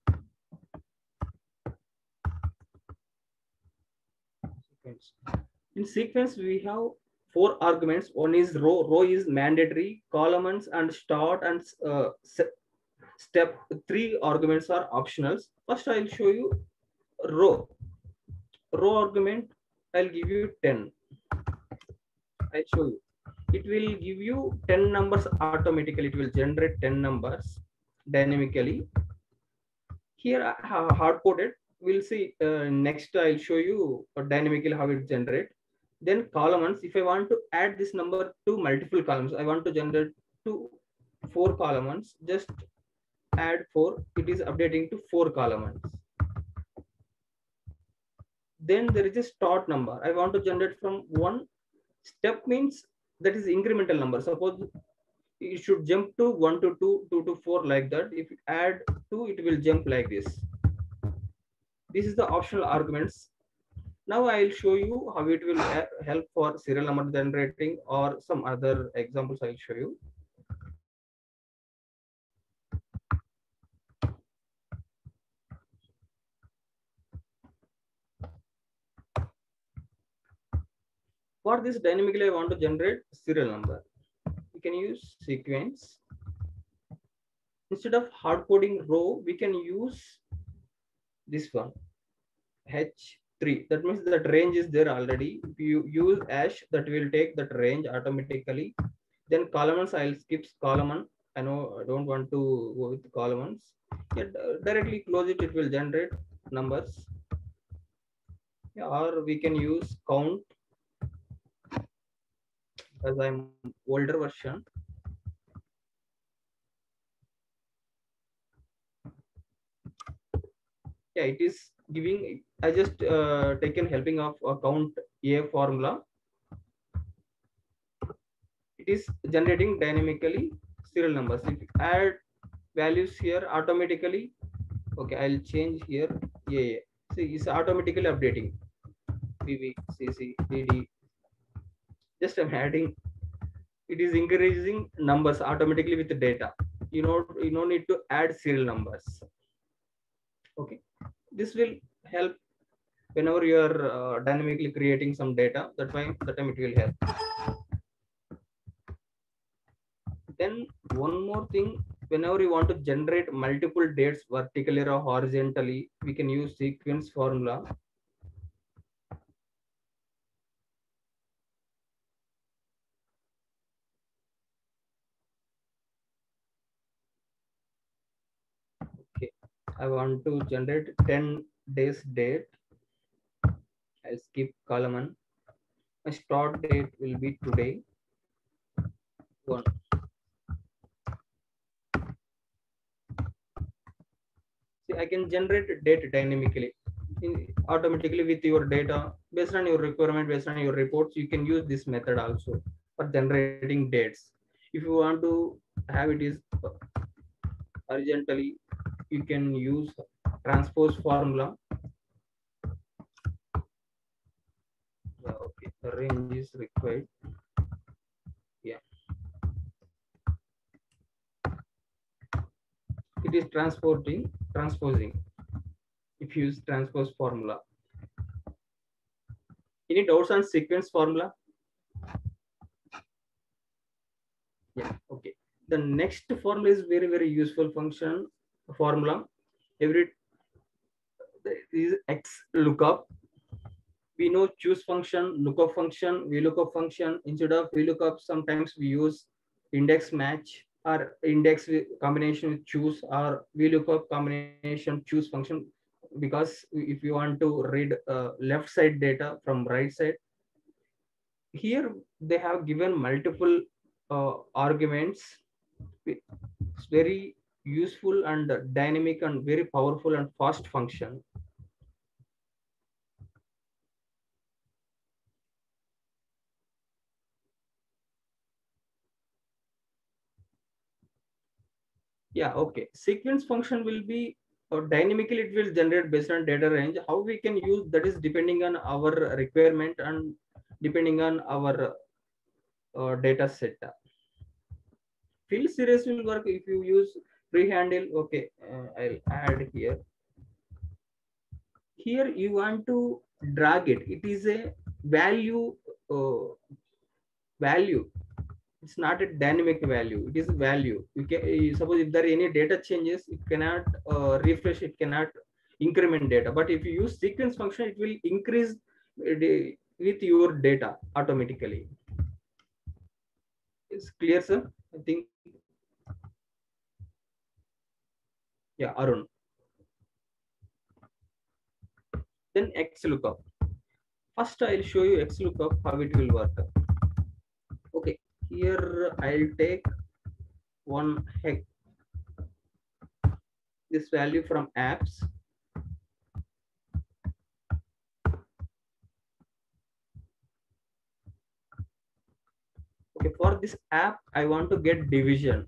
Sequence. In sequence we have four arguments. One is row. Row is mandatory. Columns and start and uh, step three arguments are optionals. First I'll show you row. Row argument I'll give you ten. I'll show you. It will give you ten numbers automatically. It will generate ten numbers dynamically. Here hard coded. We'll see uh, next. I'll show you dynamically how it generate. Then columns. If I want to add this number to multiple columns, I want to generate to four columns. Just add four. It is updating to four columns. Then there is a start number. I want to generate from one. Step means that is incremental number. Suppose you should jump to one to two, two to four, like that. If you add two, it will jump like this. This is the optional arguments. Now I'll show you how it will help for serial number generating or some other examples I'll show you. For this dynamically, I want to generate serial number. We can use sequence. Instead of hard coding row, we can use this one, H three. That means that range is there already. If you use hash, that will take that range automatically. Then columns, I'll skip column. I know I don't want to go with columns. Yeah, directly close it, it will generate numbers. Yeah, or we can use count. As I'm older version. Yeah, it is giving. I just uh, taken helping of a count A formula. It is generating dynamically serial numbers. If you add values here, automatically Okay, I'll change here. Yeah, yeah. See, it's automatically updating. B B, C C, D D. Just I'm adding. It is increasing numbers automatically with the data. You know, you don't need to add serial numbers. Okay, this will help whenever you are uh, dynamically creating some data. That time, that time it will help. Then one more thing, whenever you want to generate multiple dates vertically or horizontally, we can use sequence formula. Okay, I want to generate ten days date. I'll skip column one. My start date will be today. One. See, I can generate date dynamically, in, automatically with your data based on your requirement, based on your reports. You can use this method also for generating dates. If you want to have it is horizontally, you can use transpose formula. Okay, the range is required. Yeah, it is transporting, transposing. If you use transpose formula. Any doubts on sequence formula? Yeah, okay. The next formula is very, very useful function formula. Every is X lookup. We know choose function, lookup function, VLOOKUP function. Instead of VLOOKUP, sometimes we use index match or index combination with choose or VLOOKUP combination choose function. Because if you want to read uh, left side data from right side, here they have given multiple uh, arguments. It's very useful and dynamic and very powerful and fast function. Yeah, okay. Sequence function will be uh, dynamically, it will generate based on data range. How we can use that is depending on our requirement and depending on our uh, data set. Field series will work if you use free handle. Okay, uh, I'll add here. Here you want to drag it. It is a value uh, value. It's not a dynamic value. It is value. You can suppose if there are any data changes, it cannot uh, refresh. It cannot increment data. But if you use sequence function, it will increase uh, with your data automatically. It's clear, sir? I think. Yeah, Arun. Then X lookup. First, I'll show you X lookup how it will work. Okay, here I'll take one hex. This value from apps. Okay, for this app, I want to get division.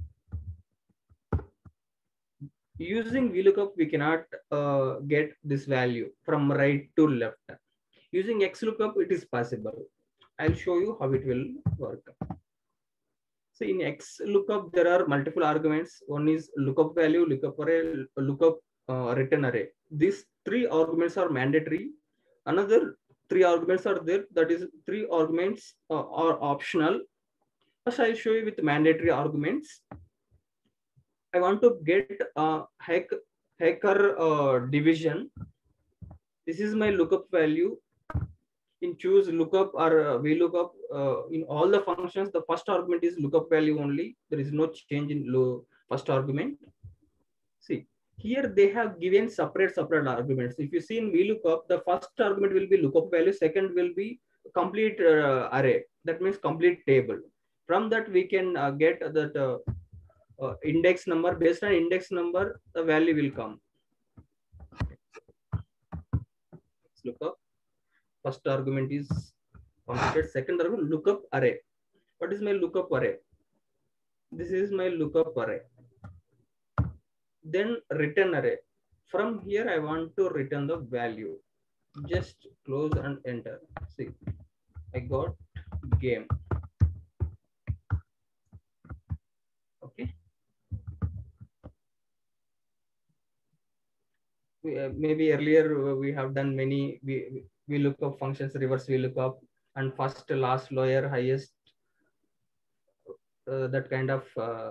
Using VLOOKUP, we cannot uh, get this value from right to left. Using X lookup, it is possible. I'll show you how it will work. So in X lookup, there are multiple arguments. One is lookup value, lookup array, lookup uh, return array. These three arguments are mandatory. Another three arguments are there. That is three arguments uh, are optional. First, I'll show you with mandatory arguments. I want to get a hack, hacker uh, division. This is my lookup value. In choose lookup or uh, VLOOKUP, uh, in all the functions, the first argument is lookup value only. There is no change in low first argument. See, here they have given separate separate arguments. If you see in VLOOKUP, the first argument will be lookup value, second will be complete uh, array. That means complete table. From that we can uh, get that uh, uh, index number. Based on index number, the value will come. Let's look up. First argument is completed. Second argument, lookup array. What is my lookup array? This is my lookup array. Then return array. From here, I want to return the value. Just close and enter. See, I got game. Okay. We, uh, maybe earlier uh, we have done many we, we look up functions, reverse we look up, and first, last, lower, highest, uh, that kind of uh,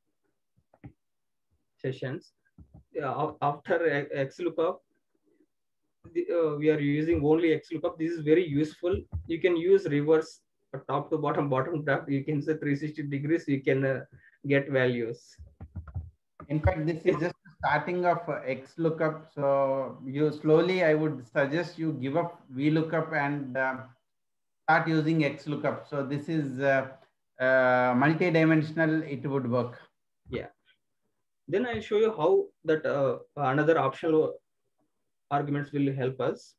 sessions. Uh, after X lookup, the, uh, we are using only X lookup. This is very useful. You can use reverse, uh, top to bottom, bottom to top. You can say three hundred sixty degrees. You can uh, get values. In fact, this is just starting of uh, X lookup. So you slowly, I would suggest you give up V lookup and uh, start using X lookup. So this is uh, uh, multi-dimensional. It would work. Yeah. Then I'll show you how that uh, another optional arguments will help us.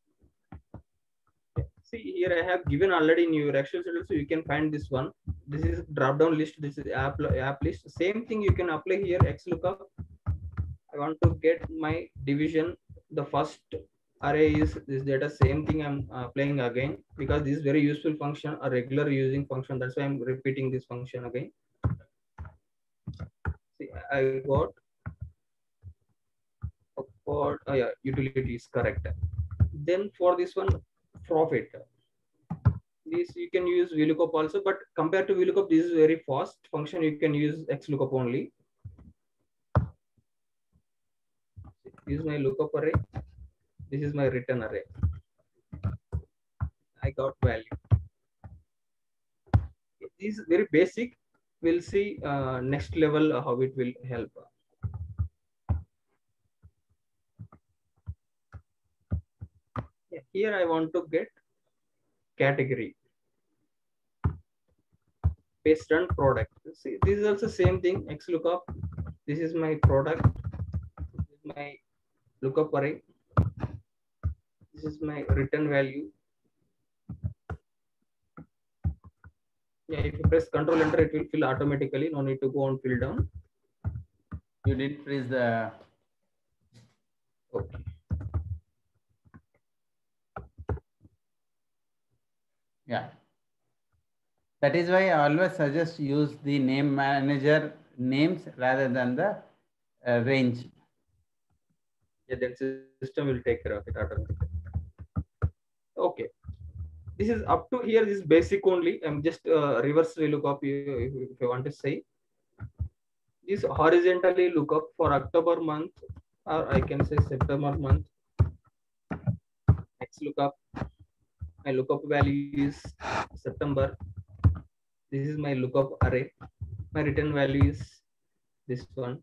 See, here I have given already in your Excel sheet, so you can find this one. This is drop down list. This is app app list. Same thing you can apply here. X lookup. I want to get my division. The first array is this data. Same thing I'm uh, playing again because this is very useful function, a regular using function. That's why I'm repeating this function again. See, I got for oh yeah, utility is correct. Then for this one, profit. This you can use VLOOKUP also, but compared to VLOOKUP, this is very fast function. You can use XLOOKUP only. This is my lookup array. This is my return array. I got value. This is very basic. We'll see uh, next level uh, how it will help. Yeah, here I want to get category based on product. See, this is also same thing. XLOOKUP. This is my product. This is my lookup array. This is my return value. Yeah, if you press Control Enter, it will fill automatically. No need to go and fill down. You did freeze the. Okay. Yeah. That is why I always suggest use the name manager names rather than the uh, range. Yeah, then system will take care of it automatically. Okay. This is up to here. This is basic only. I'm just uh, reverse lookup if, if I want to say. This horizontally lookup for October month, or I can say September month. Next lookup. My lookup value is September. This is my lookup array. My return value is this one.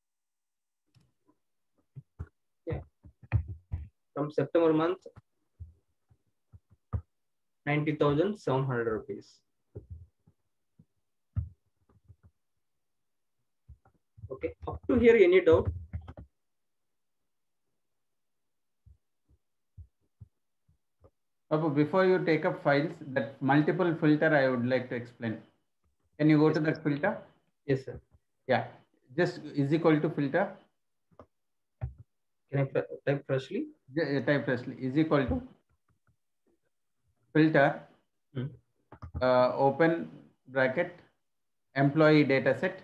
Yeah. From September month, ninety thousand seven hundred rupees. Okay. Up to here, any doubt? Before you take up files, that multiple filter I would like to explain. Can you go yes, to that filter? Yes, sir. Yeah, just is equal to filter. Can I type freshly? Yeah, type freshly is equal to filter, hmm. uh, open bracket, employee data set,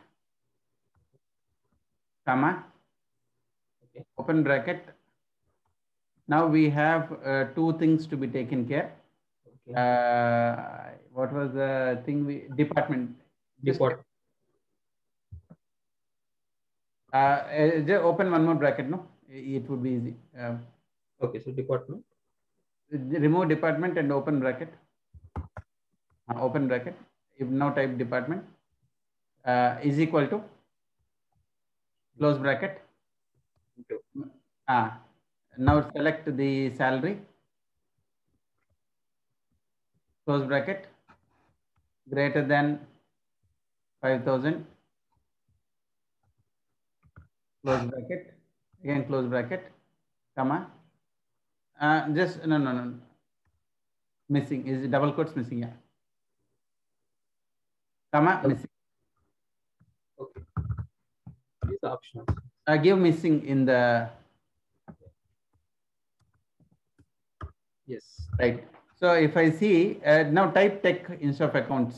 comma, okay. Open bracket. Now we have uh, two things to be taken care. Okay. Uh, what was the thing we department? Department. Uh, just open one more bracket. No, it would be easy. Um, okay, so department. Remove department and open bracket. Uh, open bracket. If now type department uh, is equal to close bracket. Ah. Now select the salary, close bracket, greater than five thousand, close bracket, again close bracket, comma, uh, just, no, no, no, missing, is double quotes missing, yeah, comma, okay. Missing. Okay. These are options. Uh, give missing in the Yes. Right. So if I see uh, now type tech instead of accounts.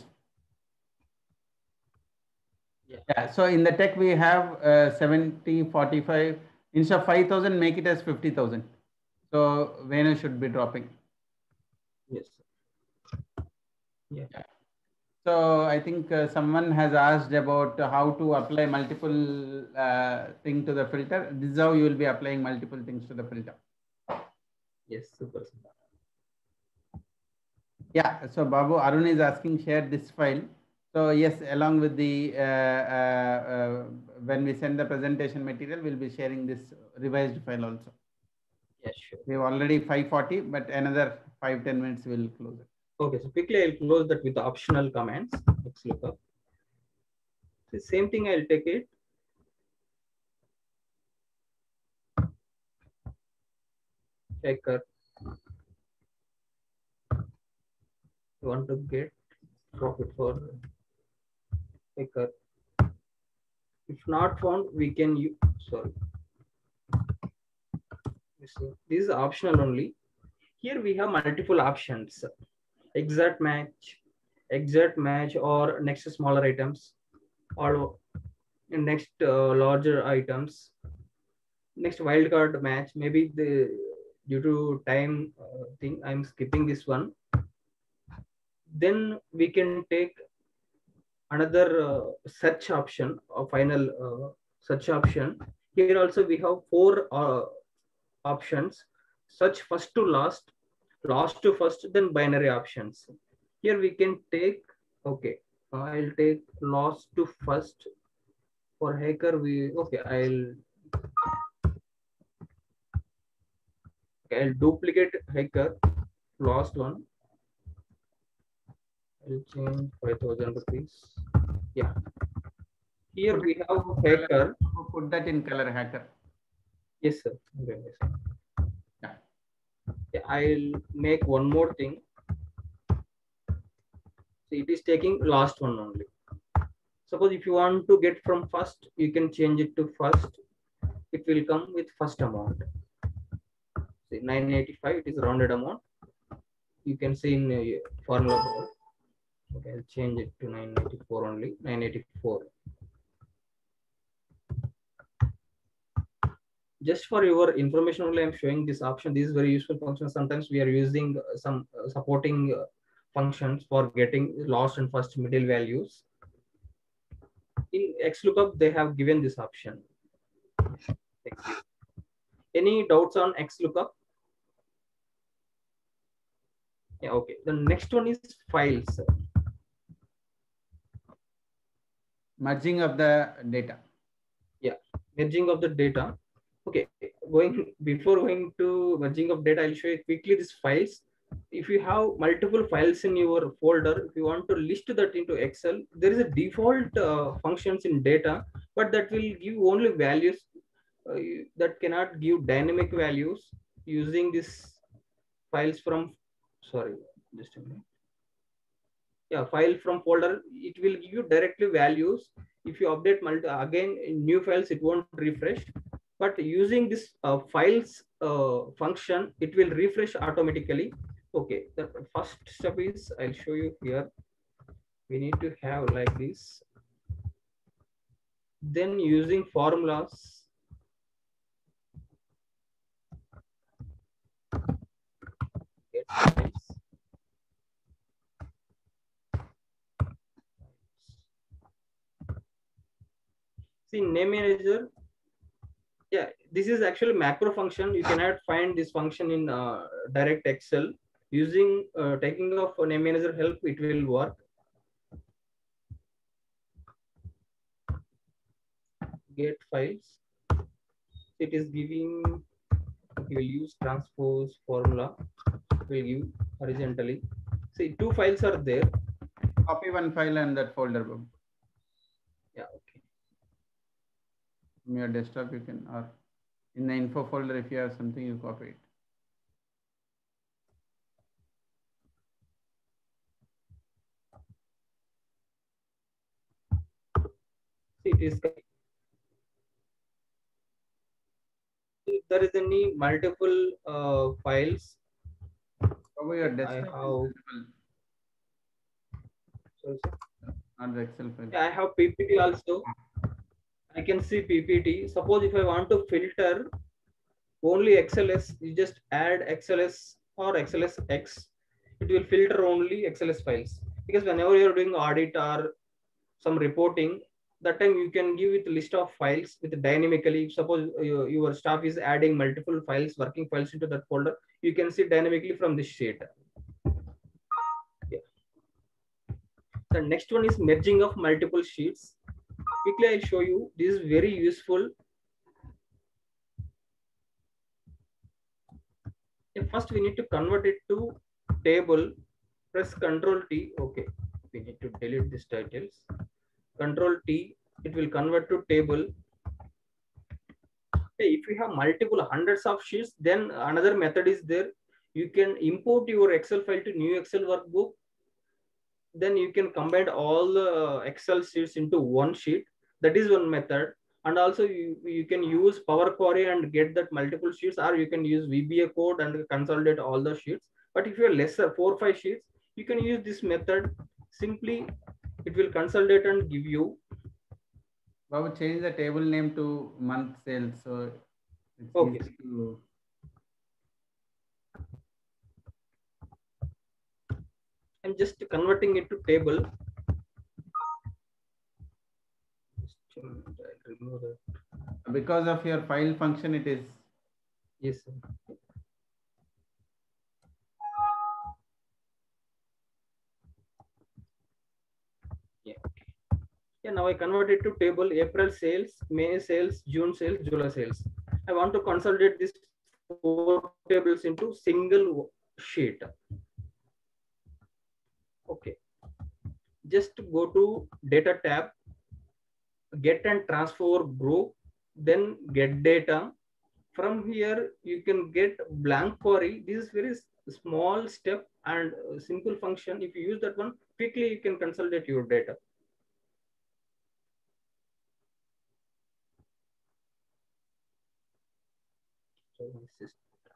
Yeah. Yeah. So in the tech we have uh, seventy, forty-five. Instead of five thousand, make it as fifty thousand. So Venu should be dropping. Yes. Yeah. Yeah. So I think uh, someone has asked about how to apply multiple uh, thing to the filter. This is how you will be applying multiple things to the filter. Yes, super. Yeah. So Babu, Arun is asking share this file. So yes, along with the uh, uh, uh, when we send the presentation material, we'll be sharing this revised file also. Yeah, sure. We have already five forty, but another five ten minutes we'll close it. Okay, so quickly I'll close that with the optional commands. Let's look up. The same thing, I'll take it. Checker. You want to get profit for checker. If not found, we can use, sorry. This is optional only. Here we have multiple options. Exact match, exact match, or next smaller items, or next uh, larger items, next wildcard match. Maybe the due to time uh, thing, I'm skipping this one. Then we can take another uh, search option, or final uh, search option. Here also we have four uh, options: search first to last, last to first, then binary options. Here we can take, okay, I'll take last to first. For hacker, we, okay, I'll okay, I'll duplicate hacker, last one. I'll change five thousand rupees. Yeah. Here we have hacker. Put that in color, hacker. Yes, sir. Okay, yes, sir. Yeah. Yeah, I'll make one more thing. So it is taking last one only. Suppose if you want to get from first, you can change it to first. It will come with first amount. See, nine eighty-five, it is rounded amount. You can see in uh, formula board. Okay, I'll change it to nine eighty-four only. nine eighty-four. Just for your information only, I'm showing this option. This is very useful function. Sometimes we are using some uh, supporting uh, functions for getting last and first middle values. In X lookup, they have given this option. Any doubts on X lookup? Yeah, okay. The next one is files. Merging of the data. Yeah, merging of the data. Okay, going before going to merging of data, I'll show you quickly these files. If you have multiple files in your folder, if you want to list that into Excel, there is a default uh, functions in data, but that will give only values uh, that cannot give dynamic values using this files from, sorry, just a minute. Yeah, file from folder, it will give you directly values. If you update multi, again in new files, it won't refresh. But using this uh, files uh, function, it will refresh automatically. Okay, the first step is, I'll show you here. We need to have like this. Then using formulas, get files. See, name manager. Yeah, this is actually macro function. You cannot find this function in uh, direct Excel. Using uh, taking off name manager help, it will work. Get files. It is giving, we will use transpose formula. Will give horizontally. See, two files are there. Copy one file and that folder. Yeah, okay. From your desktop, you can, or in the info folder, if you have something, you copy it. See, it is. If there is any multiple uh, files, How your desktop I have, is visible, sorry, sir. not the Excel file. Yeah, I have P P T also. I can see P P T. Suppose if I want to filter only X L S, you just add X L S or X L S X. It will filter only X L S files. Because whenever you're doing audit or some reporting, that time you can give it a list of files with dynamically. Suppose your, your staff is adding multiple files, working files into that folder, you can see dynamically from this sheet. Yeah. The next one is merging of multiple sheets. Quickly, I'll show you. This is very useful. Yeah, first, we need to convert it to table. Press Control T. Okay, we need to delete these titles. Control T. It will convert to table. If you have multiple hundreds of sheets, then another method is there. You can import your Excel file to new Excel workbook. Then you can combine all the Excel sheets into one sheet. That is one method. And also you, you can use Power Query and get that multiple sheets, or you can use V B A code and consolidate all the sheets. But if you are lesser, four or five sheets, you can use this method. Simply, it will consolidate and give you. Babu, change the table name to month sales. So it's Okay. easy to. I'm just converting it to table. Remove that. Because of your file function, it is. Yes, sir. Yeah. Yeah, now I convert it to table. April sales, May sales, June sales, July sales. I want to consolidate these four tables into single sheet. Okay. Just go to data tab, get and transfer group, then get data. From here, you can get blank query. This is very small step and simple function. If you use that one, quickly you can consolidate your data. So this is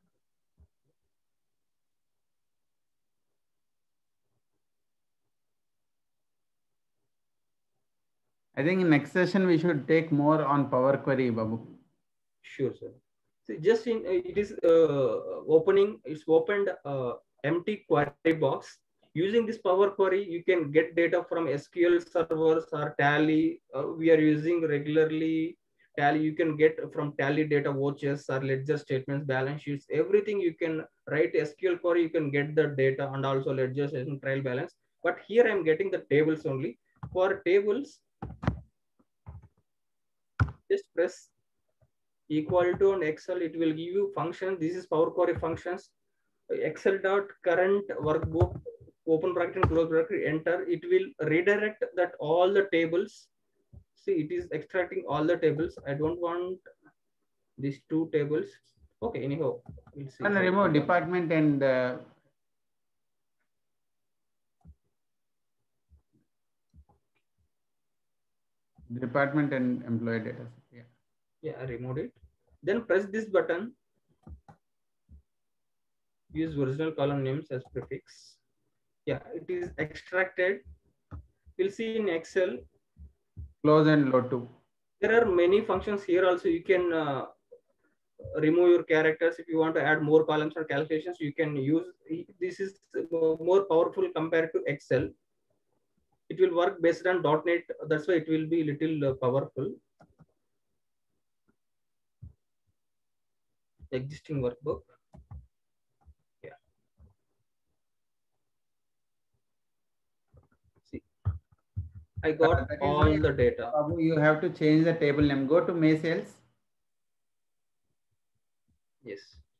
I think in next session we should take more on Power Query, Babu. sure, sir. So just in it is uh, opening. It's opened uh, empty query box. Using this Power Query, you can get data from S Q L servers or Tally. Uh, we are using regularly Tally. You can get from Tally data watches or ledger statements, balance sheets, everything. You can write S Q L query. You can get the data and also ledger statement, trial balance. But here I'm getting the tables only. For tables, just press equal to on Excel. It will give you function. This is Power Query functions. Excel dot current workbook, open bracket and close bracket, enter. It will redirect that all the tables. See, it is extracting all the tables. I don't want these two tables. Okay, anyhow, we'll see. And remove department and uh, department and employee data. Yeah. Yeah, I removed it. Then press this button. Use original column names as prefix. Yeah, it is extracted. We'll see in Excel. Close and load to. There are many functions here also. You can uh, remove your characters. If you want to add more columns or calculations, you can use. This is more powerful compared to Excel. It will work based on dot net. That's why it will be little uh, powerful. Existing workbook. Yeah. See, I got uh, all why, the data. Babu, you have to change the table name. Go to May sales. Yes.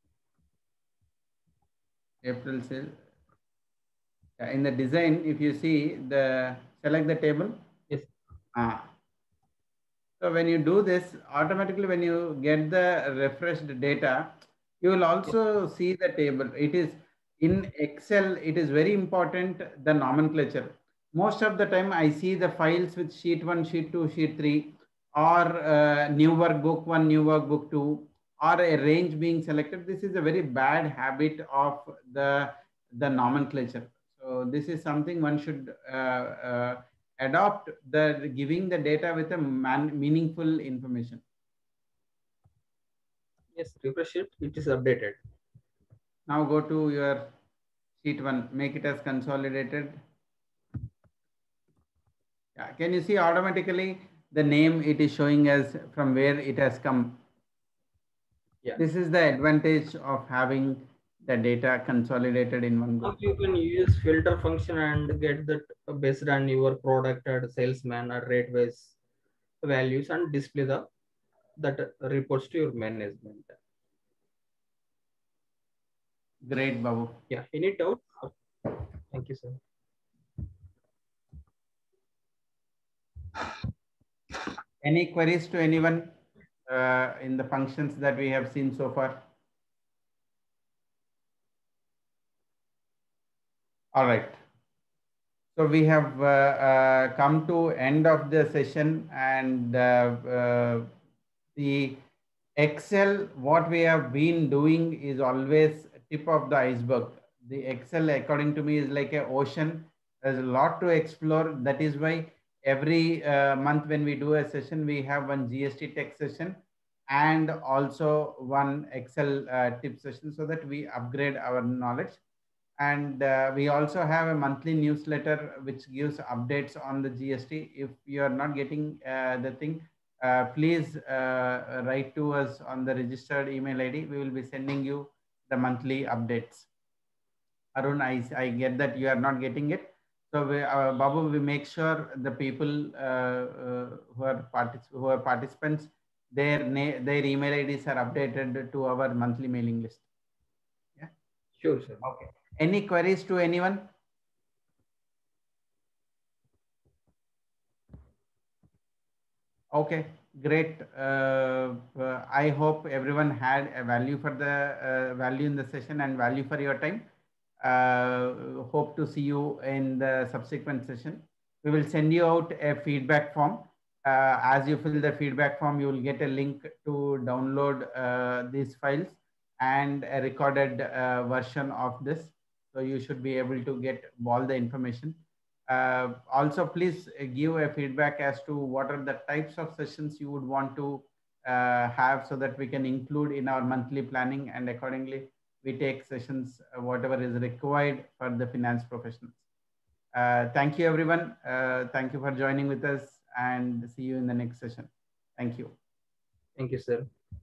April sales. In the design, if you see the select the table. Yes. Ah. So when you do this, automatically when you get the refreshed data, you will also yes. see the table. It is in Excel, it is very important, the nomenclature. Most of the time I see the files with sheet one, sheet two, sheet three, or uh, new workbook one, new workbook two, or a range being selected. This is a very bad habit of the the nomenclature. So this is something one should uh, uh, adopt, the giving the data with a man, meaningful information. Yes, refresh it. It is updated. Now go to your sheet one, make it as consolidated. Yeah, can you see automatically the name it is showing as from where it has come? Yeah. This is the advantage of having the data consolidated in one go. Now you can use filter function and get that based on your product or salesman or rate wise values and display the that reports to your management. Great, Babu. Yeah, any doubt? Thank you, sir. Any queries to anyone uh, in the functions that we have seen so far? All right. So we have uh, uh, come to end of the session, and uh, uh, the Excel, what we have been doing is always tip of the iceberg. The Excel, according to me, is like an ocean. There's a lot to explore. That is why every uh, month when we do a session, we have one G S T tech session and also one Excel uh, tip session, so that we upgrade our knowledge. And uh, we also have a monthly newsletter which gives updates on the G S T. If you are not getting uh, the thing, uh, please uh, write to us on the registered email I D. We will be sending you the monthly updates. Arun, I, I get that you are not getting it. So we, uh, Babu, we make sure the people uh, uh, who are partic who are participants, their their email I Ds are updated to our monthly mailing list. Yeah. Sure, sir. Okay. Any queries to anyone? Okay, great. Uh, uh, I hope everyone had a value for the uh, value in the session and value for your time. Uh, hope to see you in the subsequent session. We will send you out a feedback form. Uh, as you fill the feedback form, you will get a link to download uh, these files and a recorded uh, version of this. So you should be able to get all the information. Uh, also, please give a feedback as to what are the types of sessions you would want to uh, have, so that we can include in our monthly planning, and accordingly we take sessions uh, whatever is required for the finance professionals. Uh, thank you, everyone. Uh, thank you for joining with us, and see you in the next session. Thank you. Thank you, sir.